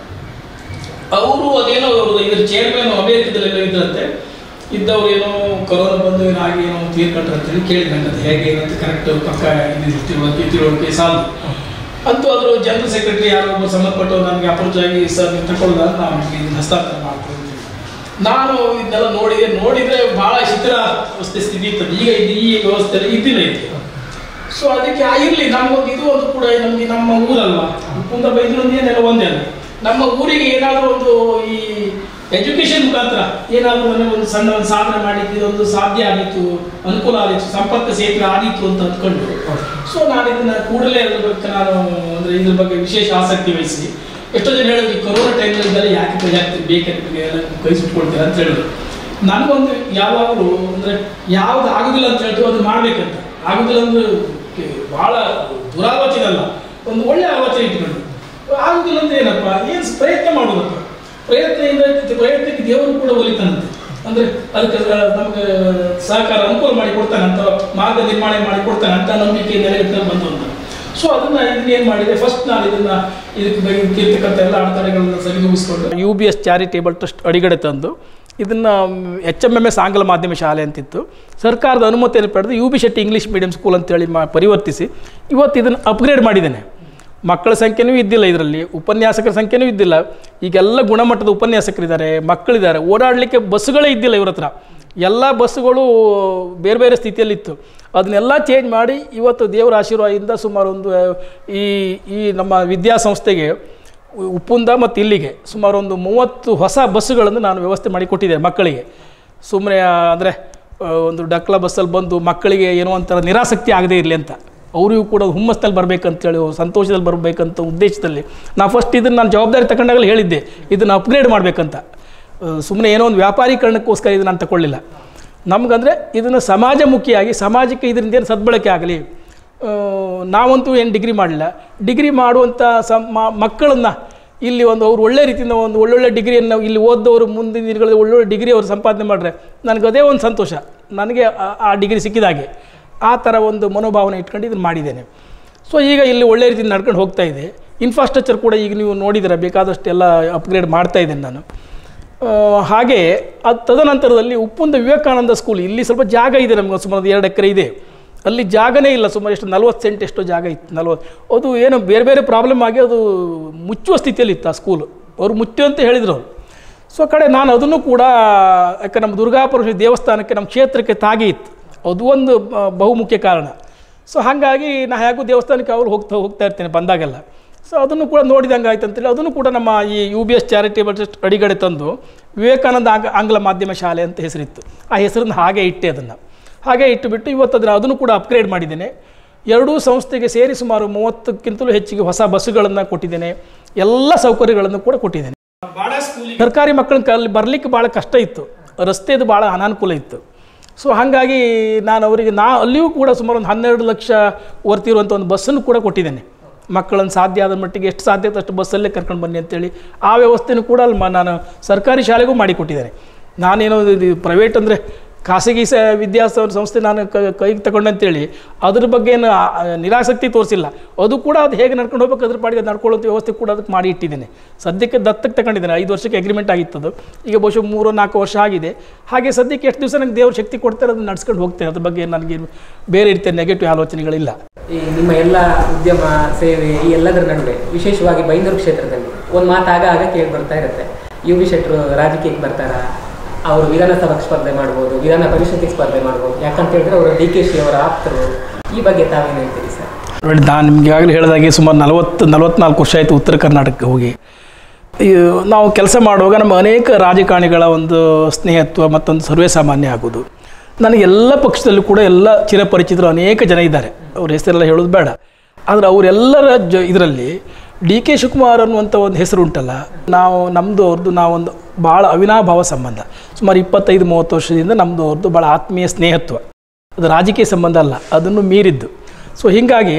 ಅವರು ಅದೇನೋ ಇದ್ರ ಚೇರ್ಮನ್ ಅಮೆರಿಕದಲ್ಲೆಲ್ಲ ಇದ್ರಂತೆ. ಇದ್ದವ್ರು ಏನೋ ಕೊರೋನಾ ಬಂದು ಏನೋ ಹಾಗೆ ಏನೋ ತೀರ್ಕೊಂಡ್ರೆ ಅಂತೇಳಿ ಕೇಳಿದಂತೆ, ಹೇಗೆ ಏನಂತ ಕರೆಕ್ಟ್ ಪಕ್ಕ ತಿಳುವಳಿಕೆ ಸಾಲು ಅಂತೂ ಅದ್ರ ಜನರಲ್ ಸೆಕ್ರೆಟರಿ ಯಾರೋ ಒಬ್ಬರು ಸಂಬಂಧಪಟ್ಟವ್ರು ನನಗೆ ಅಪ್ರೋಚ್ ಆಗಿ ಸರ್ ನೀವು ತಗೊಳ್ಳೋದಾದ್ರೆ ನಾವು ಇದನ್ನು ಹಸ್ತಾಂತರ ಮಾಡ್ತೀವಿ. ನಾನು ಇದನ್ನೆಲ್ಲ ನೋಡಿದರೆ ಭಾಳ ಶಿಥಿಲಾವಸ್ಥೆ ಸ್ಥಿತಿ ಇರ್ತದೆ. ಈಗ ಈ ವ್ಯವಸ್ಥೆಯಲ್ಲಿ ಇದ್ದಿಲ್ಲ ಇತ್ತು. ಸೊ ಅದಕ್ಕೆ ಇರಲಿ ನಮಗೊಂದು ಇದು ಒಂದು ಕೂಡ ನಮಗೆ ನಮ್ಮ ಊರಲ್ವಾ ಕುಂದ ಬೈದೂರು ಏನೆಲ್ಲ ಒಂದೇ ಅಲ್ಲ, ನಮ್ಮ ಊರಿಗೆ ಏನಾದರೂ ಒಂದು ಈ ಎಜುಕೇಷನ್ ಮುಖಾಂತರ ಏನಾದರೂ ನನಗೆ ಒಂದು ಸಣ್ಣ ಒಂದು ಸಾಧನೆ ಮಾಡಲಿಕ್ಕೆ ಇದೊಂದು ಸಾಧ್ಯ ಆಗಿತ್ತು, ಅನುಕೂಲ ಆಗಿತ್ತು, ಸಂಪರ್ಕ ಸೇತುವೆ ಆಗಿತ್ತು ಅಂತ ಅಂದ್ಕೊಂಡು ಸೊ ನಾನು ಇದನ್ನು ಕೂಡಲೇ ಅದ್ರ ಬಗ್ಗೆ ನಾನು ಅಂದರೆ ಇದ್ರ ಬಗ್ಗೆ ವಿಶೇಷ ಆಸಕ್ತಿ ವಹಿಸಿ ಎಷ್ಟೋ ಜನ ಹೇಳಿದ್ರು ಕೊರೋನಾ ಟೈಮ್ನಲ್ಲಿ ಯಾಕೆ ಕೈ ಹಾಕ್ತೀರಿ, ಬೇಕಂತ ಎಲ್ಲ ಕೈ ಸುಟ್ಕೊಳ್ತೀರ ಅಂತ ಹೇಳಿದ್ರು. ನನಗೊಂದು ಯಾವಾಗಲೂ ಅಂದರೆ ಯಾವ್ದು ಆಗೋದಿಲ್ಲ ಅಂತ ಹೇಳ್ತೀವಿ ಅದು ಮಾಡಬೇಕಂತ. ಆಗೋದಿಲ್ಲ ಅಂದ್ರೆ ಭಾಳ ದುರಾಲೋಚನೆ ಅಲ್ಲ, ಒಂದು ಒಳ್ಳೆ ಆಲೋಚನೆ ಇಟ್ಕೊಂಡು ಆಗೋದಿಲ್ಲ ಅಂದ್ರೆ ಏನಪ್ಪ ಏನು ಪ್ರಯತ್ನ ಮಾಡೋದಪ್ಪ, ಪ್ರಯತ್ನಕ್ಕೆ ದೇವರು ಕೂಡ ಒಲಿತಾನಂತೆ. ಅಂದರೆ ಅದಕ್ಕೆ ನಮಗೆ ಸಹಕಾರ ಅನುಕೂಲ ಮಾಡಿ ಕೊಡ್ತಾನಂತ, ಮಾರ್ಗ ನಿರ್ಮಾಣ ಮಾಡಿ ಕೊಡ್ತಾನಂತ ನಂಬಿಕೆ ನೆಲೆಗಿಟ್ಟು ಬಂತು ಅಂತ. ಸೊ ಅದನ್ನು ಇದನ್ನೇನು ಮಾಡಿದೆ, ಫಸ್ಟ್ ನಾನು ಇದಕ್ಕೆ ಇರ್ತಕ್ಕಂಥ ಎಲ್ಲ ಅಡೆತಡೆಗಳನ್ನು ಸರಿದೂಗಿಸ್ಕೊಂಡು UBS ಚಾರಿಟೇಬಲ್ ಟ್ರಸ್ಟ್ ಅಡಿಗಡೆ ತಂದು ಇದನ್ನು HMMS ಆಂಗ್ಲ ಮಾಧ್ಯಮ ಶಾಲೆ ಅಂತಿತ್ತು, ಸರ್ಕಾರದ ಅನುಮತಿಯನ್ನು ಪಡೆದು UB Shetty English medium school ಅಂತೇಳಿ ಪರಿವರ್ತಿಸಿ ಇವತ್ತು ಇದನ್ನು ಅಪ್ಗ್ರೇಡ್ ಮಾಡಿದ್ದೇನೆ. ಮಕ್ಕಳ ಸಂಖ್ಯೆನೂ ಇದ್ದಿಲ್ಲ, ಇದರಲ್ಲಿ ಉಪನ್ಯಾಸಕರ ಸಂಖ್ಯೆನೂ ಇದ್ದಿಲ್ಲ. ಈಗೆಲ್ಲ ಗುಣಮಟ್ಟದ ಉಪನ್ಯಾಸಕರಿದ್ದಾರೆ, ಮಕ್ಕಳಿದ್ದಾರೆ, ಓಡಾಡಲಿಕ್ಕೆ ಬಸ್ಸುಗಳೇ ಇದ್ದಿಲ್ಲ ಇವ್ರ ಹತ್ರ. ಎಲ್ಲ ಬಸ್ಸುಗಳು ಬೇರೆ ಬೇರೆ ಸ್ಥಿತಿಯಲ್ಲಿತ್ತು. ಅದನ್ನೆಲ್ಲ ಚೇಂಜ್ ಮಾಡಿ ಇವತ್ತು ದೇವರ ಆಶೀರ್ವಾದದಿಂದ ಸುಮಾರು ಒಂದು ಈ ನಮ್ಮ ವಿದ್ಯಾಸಂಸ್ಥೆಗೆ ಉಪ್ಪುಂದ ಮತ್ತು ಇಲ್ಲಿಗೆ ಸುಮಾರು ಒಂದು 30 ಹೊಸ ಬಸ್ಸುಗಳನ್ನು ನಾನು ವ್ಯವಸ್ಥೆ ಮಾಡಿಕೊಟ್ಟಿದ್ದೆ ಮಕ್ಕಳಿಗೆ. ಸುಮ್ಮನೆ ಅಂದರೆ ಒಂದು ಡಕ್ಲ ಬಸ್ಸಲ್ಲಿ ಬಂದು ಮಕ್ಕಳಿಗೆ ಏನೋ ಒಂಥರ ನಿರಾಸಕ್ತಿ ಆಗದೇ ಇರಲಿ ಅಂತ, ಅವರಿಗೂ ಕೂಡ ಹುಮ್ಮಸ್ನಲ್ಲಿ ಬರಬೇಕಂತೇಳಿ ಸಂತೋಷದಲ್ಲಿ ಬರಬೇಕಂತ ಉದ್ದೇಶದಲ್ಲಿ ನಾವು ಫಸ್ಟ್ ಇದನ್ನು ನಾನು ಜವಾಬ್ದಾರಿ ತಗೊಂಡಾಗಲೇ ಹೇಳಿದ್ದೆ ಇದನ್ನು ಅಪ್ಗ್ರೇಡ್ ಮಾಡಬೇಕಂತ. ಸುಮ್ಮನೆ ಏನೋ ಒಂದು ವ್ಯಾಪಾರೀಕರಣಕ್ಕೋಸ್ಕರ ಇದನ್ನು ನಾನು ತಗೊಳ್ಳಿಲ್ಲ. ನಮಗಂದರೆ ಇದನ್ನು ಸಮಾಜಮುಖಿಯಾಗಿ ಸಮಾಜಕ್ಕೆ ಇದರಿಂದ ಏನು ಸದ್ಬಳಕೆ ಆಗಲಿ. ನಾವಂತೂ ಏನು ಡಿಗ್ರಿ ಮಾಡಲಿಲ್ಲ, ಡಿಗ್ರಿ ಮಾಡುವಂಥ ಮಕ್ಕಳನ್ನು ಇಲ್ಲಿ ಅವ್ರು ಒಳ್ಳೆ ರೀತಿಯಿಂದ ಒಂದು ಒಳ್ಳೊಳ್ಳೆ ಡಿಗ್ರಿಯನ್ನು ಇಲ್ಲಿ ಓದೋರು ಮುಂದಿನ ದಿನಗಳಲ್ಲಿ ಒಳ್ಳೊಳ್ಳೆ ಡಿಗ್ರಿ ಅವರು ಸಂಪಾದನೆ ಮಾಡಿದ್ರೆ ನನಗೆ ಅದೇ ಒಂದು ಸಂತೋಷ, ನನಗೆ ಆ ಡಿಗ್ರಿ ಸಿಕ್ಕಿದಾಗೆ. ಆ ಥರ ಒಂದು ಮನೋಭಾವನೆ ಇಟ್ಕೊಂಡು ಇದನ್ನು ಮಾಡಿದ್ದೇನೆ. ಸೊ ಈಗ ಇಲ್ಲಿ ಒಳ್ಳೆ ರೀತಿಯಿಂದ ನಡ್ಕೊಂಡು ಹೋಗ್ತಾ ಇದೆ. ಇನ್ಫ್ರಾಸ್ಟ್ರಕ್ಚರ್ ಕೂಡ ಈಗ ನೀವು ನೋಡಿದರೆ ಬೇಕಾದಷ್ಟು ಎಲ್ಲ ಅಪ್ಗ್ರೇಡ್ ಮಾಡ್ತಾ ಇದ್ದೇನೆ ನಾನು. ಹಾಗೆ ಅದು ತದನಂತರದಲ್ಲಿ ಉಪ್ಪುಂದ ವಿವೇಕಾನಂದ ಸ್ಕೂಲ್, ಇಲ್ಲಿ ಸ್ವಲ್ಪ ಜಾಗ ಇದೆ ನಮಗೆ, ಸುಮಾರು 2 ಎಕರೆ ಇದೆ. ಅಲ್ಲಿ ಜಾಗನೇ ಇಲ್ಲ, ಸುಮಾರು ಎಷ್ಟು 40 ಸೆಂಟ್ ಎಷ್ಟೋ ಜಾಗ ಇತ್ತು. 40 ಅದು ಏನೋ ಬೇರೆ ಬೇರೆ ಪ್ರಾಬ್ಲಮ್ ಆಗಿ ಅದು ಮುಚ್ಚುವ ಸ್ಥಿತಿಯಲ್ಲಿ ಇತ್ತು ಆ ಸ್ಕೂಲು. ಅವರು ಮುಚ್ಚು ಅಂತ ಹೇಳಿದರು ಅವರು. ಸೊ ಕಡೆ ನಾನು ಅದನ್ನು ಕೂಡ ಯಾಕೆ ನಮ್ಮ ದುರ್ಗಾಪರಮೇಶ್ವರಿ ದೇವಸ್ಥಾನಕ್ಕೆ ನಮ್ಮ ಕ್ಷೇತ್ರಕ್ಕೆ ತಾಗಿ ಇತ್ತು, ಅದು ಒಂದು ಬಹುಮುಖ್ಯ ಕಾರಣ. ಸೊ ಹಾಗಾಗಿ ನಾನು ಹೇಗೂ ದೇವಸ್ಥಾನಕ್ಕೆ ಅವರು ಹೋಗ್ತಾ ಇರ್ತೇನೆ ಬಂದಾಗೆಲ್ಲ. ಸೊ ಅದನ್ನು ಕೂಡ ನೋಡಿದಂಗೆ ಆಯ್ತು ಅಂತೇಳಿ ಅದನ್ನು ಕೂಡ ನಮ್ಮ ಈ UBS ಚಾರಿಟೇಬಲ್ ಟ್ರಸ್ಟ್ ಅಡಿಗಡೆ ತಂದು ವಿವೇಕಾನಂದ ಆಂಗ್ಲ ಮಾಧ್ಯಮ ಶಾಲೆ ಅಂತ ಹೆಸರಿತ್ತು. ಆ ಹೆಸರನ್ನು ಹಾಗೆ ಇಟ್ಟೆ, ಅದನ್ನು ಹಾಗೆ ಇಟ್ಟುಬಿಟ್ಟು ಇವತ್ತು ಅದನ್ನು ಕೂಡ ಅಪ್ಗ್ರೇಡ್ ಮಾಡಿದ್ದೇನೆ. ಎರಡೂ ಸಂಸ್ಥೆಗೆ ಸೇರಿ ಸುಮಾರು 30ಕ್ಕಿಂತಲೂ ಹೆಚ್ಚಿಗೆ ಹೊಸ ಬಸ್ಸುಗಳನ್ನು ಕೊಟ್ಟಿದ್ದೇನೆ, ಎಲ್ಲ ಸೌಕರ್ಯಗಳನ್ನು ಕೂಡ ಕೊಟ್ಟಿದ್ದೇನೆ. ಸರ್ಕಾರಿ ಮಕ್ಕಳನ್ನ ಅಲ್ಲಿ ಬರಲಿಕ್ಕೆ ಭಾಳ ಕಷ್ಟ ಇತ್ತು, ರಸ್ತೆದು ಭಾಳ ಅನಾನುಕೂಲ ಇತ್ತು. ಸೊ ಹಾಗಾಗಿ ನಾನು ಅವರಿಗೆ ಅಲ್ಲಿಯೂ ಕೂಡ ಸುಮಾರು ಒಂದು 12 ಲಕ್ಷ ವರ್ತಿರುವಂಥ ಒಂದು ಬಸ್ಸನ್ನು ಕೂಡ ಕೊಟ್ಟಿದ್ದೇನೆ. ಮಕ್ಕಳನ್ನು ಸಾಧ್ಯ ಆದ ಮಟ್ಟಿಗೆ ಎಷ್ಟು ಸಾಧ್ಯ ಆಯ್ತು ಅಷ್ಟು ಬಸ್ಸಲ್ಲೇ ಕರ್ಕೊಂಡು ಬನ್ನಿ ಅಂತೇಳಿ ಆ ವ್ಯವಸ್ಥೆನೂ ಕೂಡ ಅಲ್ಲಿ ನಾನು ಸರ್ಕಾರಿ ಶಾಲೆಗೂ ಮಾಡಿಕೊಟ್ಟಿದ್ದೇನೆ. ನಾನೇನೋ ಪ್ರೈವೇಟ್ ಅಂದರೆ ಖಾಸಗಿ ಸಂಸ್ಥೆ ನಾನು ಕೈಗೆ ತಗೊಂಡಂತೇಳಿ ಅದ್ರ ಬಗ್ಗೆ ಏನು ನಿರಾಸಕ್ತಿ ತೋರಿಸಿಲ್ಲ. ಅದು ಕೂಡ ಅದು ಹೇಗೆ ನಡ್ಕೊಂಡು ಹೋಗ್ಬೇಕು ಅದ್ರ ಪಾಡಿಗೆ ನಡ್ಕೊಳ್ಳೋಂಥ ವ್ಯವಸ್ಥೆ ಕೂಡ ಅದಕ್ಕೆ ಮಾಡಿ ಇಟ್ಟಿದ್ದೇನೆ. ಸದ್ಯಕ್ಕೆ ದತ್ತಕ್ಕೆ ತಗೊಂಡಿದ್ದೇನೆ, 5 ವರ್ಷಕ್ಕೆ ಅಗ್ರಿಮೆಂಟ್ ಆಗಿತ್ತದು, ಈಗ ಬಹುಶಃ 3-4 ವರ್ಷ ಆಗಿದೆ. ಹಾಗೆ ಸದ್ಯಕ್ಕೆ ಎಷ್ಟು ದಿವಸ ನನಗೆ ದೇವ್ರ ಶಕ್ತಿ ಕೊಡ್ತಾರೆ ಅದನ್ನು ನಡ್ಸ್ಕೊಂಡು ಹೋಗ್ತೇನೆ. ಅದ್ರ ಬಗ್ಗೆ ನನಗೆ ಬೇರೆ ರೀತಿಯ ನೆಗೆಟಿವ್ ಆಲೋಚನೆಗಳಿಲ್ಲ. ಈ ನಿಮ್ಮ ಎಲ್ಲ ಉದ್ಯಮ ಸೇವೆ ಈ ಎಲ್ಲದರ ನಡುವೆ ವಿಶೇಷವಾಗಿ ಬೈಂದೂರು ಕ್ಷೇತ್ರದಲ್ಲಿ ಒಂದು ಮಾತು ಆಗ ಕೇಳಿ ಬರ್ತಾ ಇರುತ್ತೆ, UB ಶೆಟ್ಟರು ರಾಜಕೀಯಕ್ಕೆ ಬರ್ತಾರಾ, ಅವರು ವಿಧಾನಸಭಾ ಸ್ಪರ್ಧೆ ಮಾಡ್ಬೋದು, ವಿಧಾನ ಪರಿಷತ್ತಿಗೆ ಸ್ಪರ್ಧೆ ಮಾಡ್ಬೋದು, ಯಾಕಂತ ಹೇಳಿದ್ರೆ ಅವರು DKC ಅವರ ಆಪ್ತರು. ಈ ಬಗ್ಗೆ ತಾವೇನು ಹೇಳ್ತೀರಿ ಸರ್? ನೋಡಿ, ನಾನು ನಿಮಗೆ ಆಗಲೇ ಹೇಳಿದಾಗೆ ಸುಮಾರು 44 ವರ್ಷ ಆಯಿತು ಉತ್ತರ ಕರ್ನಾಟಕಕ್ಕೆ ಹೋಗಿ. ನಾವು ಕೆಲಸ ಮಾಡುವಾಗ ನಮ್ಮ ಅನೇಕ ರಾಜಕಾರಣಿಗಳ ಒಂದು ಸ್ನೇಹತ್ವ ಮತ್ತೊಂದು ಸರ್ವೇ ಸಾಮಾನ್ಯ ಆಗೋದು. ನನಗೆ ಎಲ್ಲ ಪಕ್ಷದಲ್ಲೂ ಕೂಡ ಎಲ್ಲ ಚಿರಪರಿಚಿತರು ಅನೇಕ ಜನ ಇದ್ದಾರೆ, ಅವ್ರ ಹೆಸರೆಲ್ಲ ಹೇಳೋದು ಬೇಡ. ಆದರೆ ಅವರೆಲ್ಲರ ಇದರಲ್ಲಿ DK ಶಿವಕುಮಾರ್ ಅನ್ನುವಂಥ ಒಂದು ಹೆಸರು ಉಂಟಲ್ಲ, ನಮ್ಮದು ಅವ್ರದ್ದು ನಾವೊಂದು ಭಾಳ ಅವಿನಾಭಾವ ಸಂಬಂಧ. ಸುಮಾರು 25-30 ವರ್ಷದಿಂದ ನಮ್ಮದು ಅವ್ರದ್ದು ಭಾಳ ಆತ್ಮೀಯ ಸ್ನೇಹತ್ವ, ಅದು ರಾಜಕೀಯ ಸಂಬಂಧ ಅಲ್ಲ, ಅದನ್ನು ಮೀರಿದ್ದು. ಸೊ ಹೀಗಾಗಿ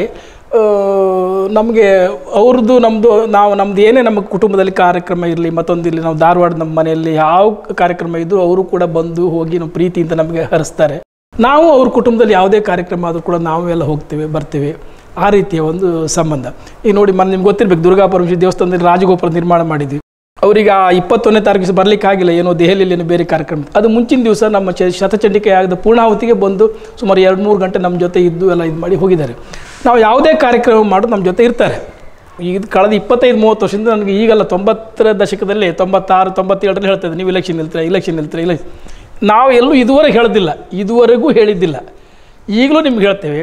ನಮಗೆ ಅವ್ರದ್ದು ನಮ್ಮದು ಏನೇ ನಮ್ಮ ಕುಟುಂಬದಲ್ಲಿ ಕಾರ್ಯಕ್ರಮ ಇರಲಿ ಮತ್ತೊಂದು ಇರಲಿ, ನಾವು ಧಾರವಾಡ ನಮ್ಮ ಮನೆಯಲ್ಲಿ ಯಾವ ಕಾರ್ಯಕ್ರಮ ಇದ್ದರೂ ಅವರು ಕೂಡ ಬಂದು ಹೋಗಿ ನಾವು ಪ್ರೀತಿಯಿಂದ ನಮಗೆ ಹರಿಸ್ತಾರೆ. ನಾವು ಅವ್ರ ಕುಟುಂಬದಲ್ಲಿ ಯಾವುದೇ ಕಾರ್ಯಕ್ರಮ ಆದರೂ ಕೂಡ ನಾವು ಎಲ್ಲ ಹೋಗ್ತೇವೆ ಬರ್ತೀವಿ, ಆ ರೀತಿಯ ಒಂದು ಸಂಬಂಧ. ಈಗ ನೋಡಿ, ನಿಮ್ಗೆ ಗೊತ್ತಿರಬೇಕು, ದುರ್ಗಾಪರಮೇಶ್ವರಿ ದೇವಸ್ಥಾನದಲ್ಲಿ ರಾಜಗೋಪುರ ನಿರ್ಮಾಣ ಮಾಡಿದ್ವಿ. ಅವರಿಗೆ ಆ 21ನೇ ತಾರೀಕು ಬರಲಿಕ್ಕೆ ಆಗಿಲ್ಲ, ಏನೋ ದೆಹಲಿಯಲ್ಲಿ ಏನೋ ಬೇರೆ ಕಾರ್ಯಕ್ರಮ. ಅದು ಮುಂಚಿನ ದಿವಸ ನಮ್ಮ ಶತಚಂಡಿಕೆ ಆಗದ ಪೂರ್ಣಾವತಿಗೆ ಬಂದು ಸುಮಾರು 2-3 ಗಂಟೆ ನಮ್ಮ ಜೊತೆ ಇದ್ದು ಎಲ್ಲ ಇದು ಮಾಡಿ ಹೋಗಿದ್ದಾರೆ. ನಾವು ಯಾವುದೇ ಕಾರ್ಯಕ್ರಮ ಮಾಡೋದು ನಮ್ಮ ಜೊತೆ ಇರ್ತಾರೆ. ಈಗ ಕಳೆದ 25-30 ವರ್ಷದಿಂದ ನನಗೆ ಈಗಲ್ಲ, 90ರ ದಶಕದಲ್ಲಿ 96-97ರಲ್ಲಿ ಹೇಳ್ತಾಯಿದ್ದೆ, ನೀವು ಇಲೆಕ್ಷನ್ ನಿಲ್ತೀರಾ. ನಾವು ಎಲ್ಲೂ ಇದುವರೆಗೂ ಹೇಳಿದ್ದಿಲ್ಲ. ಈಗಲೂ ನಿಮ್ಗೆ ಹೇಳ್ತೇವೆ,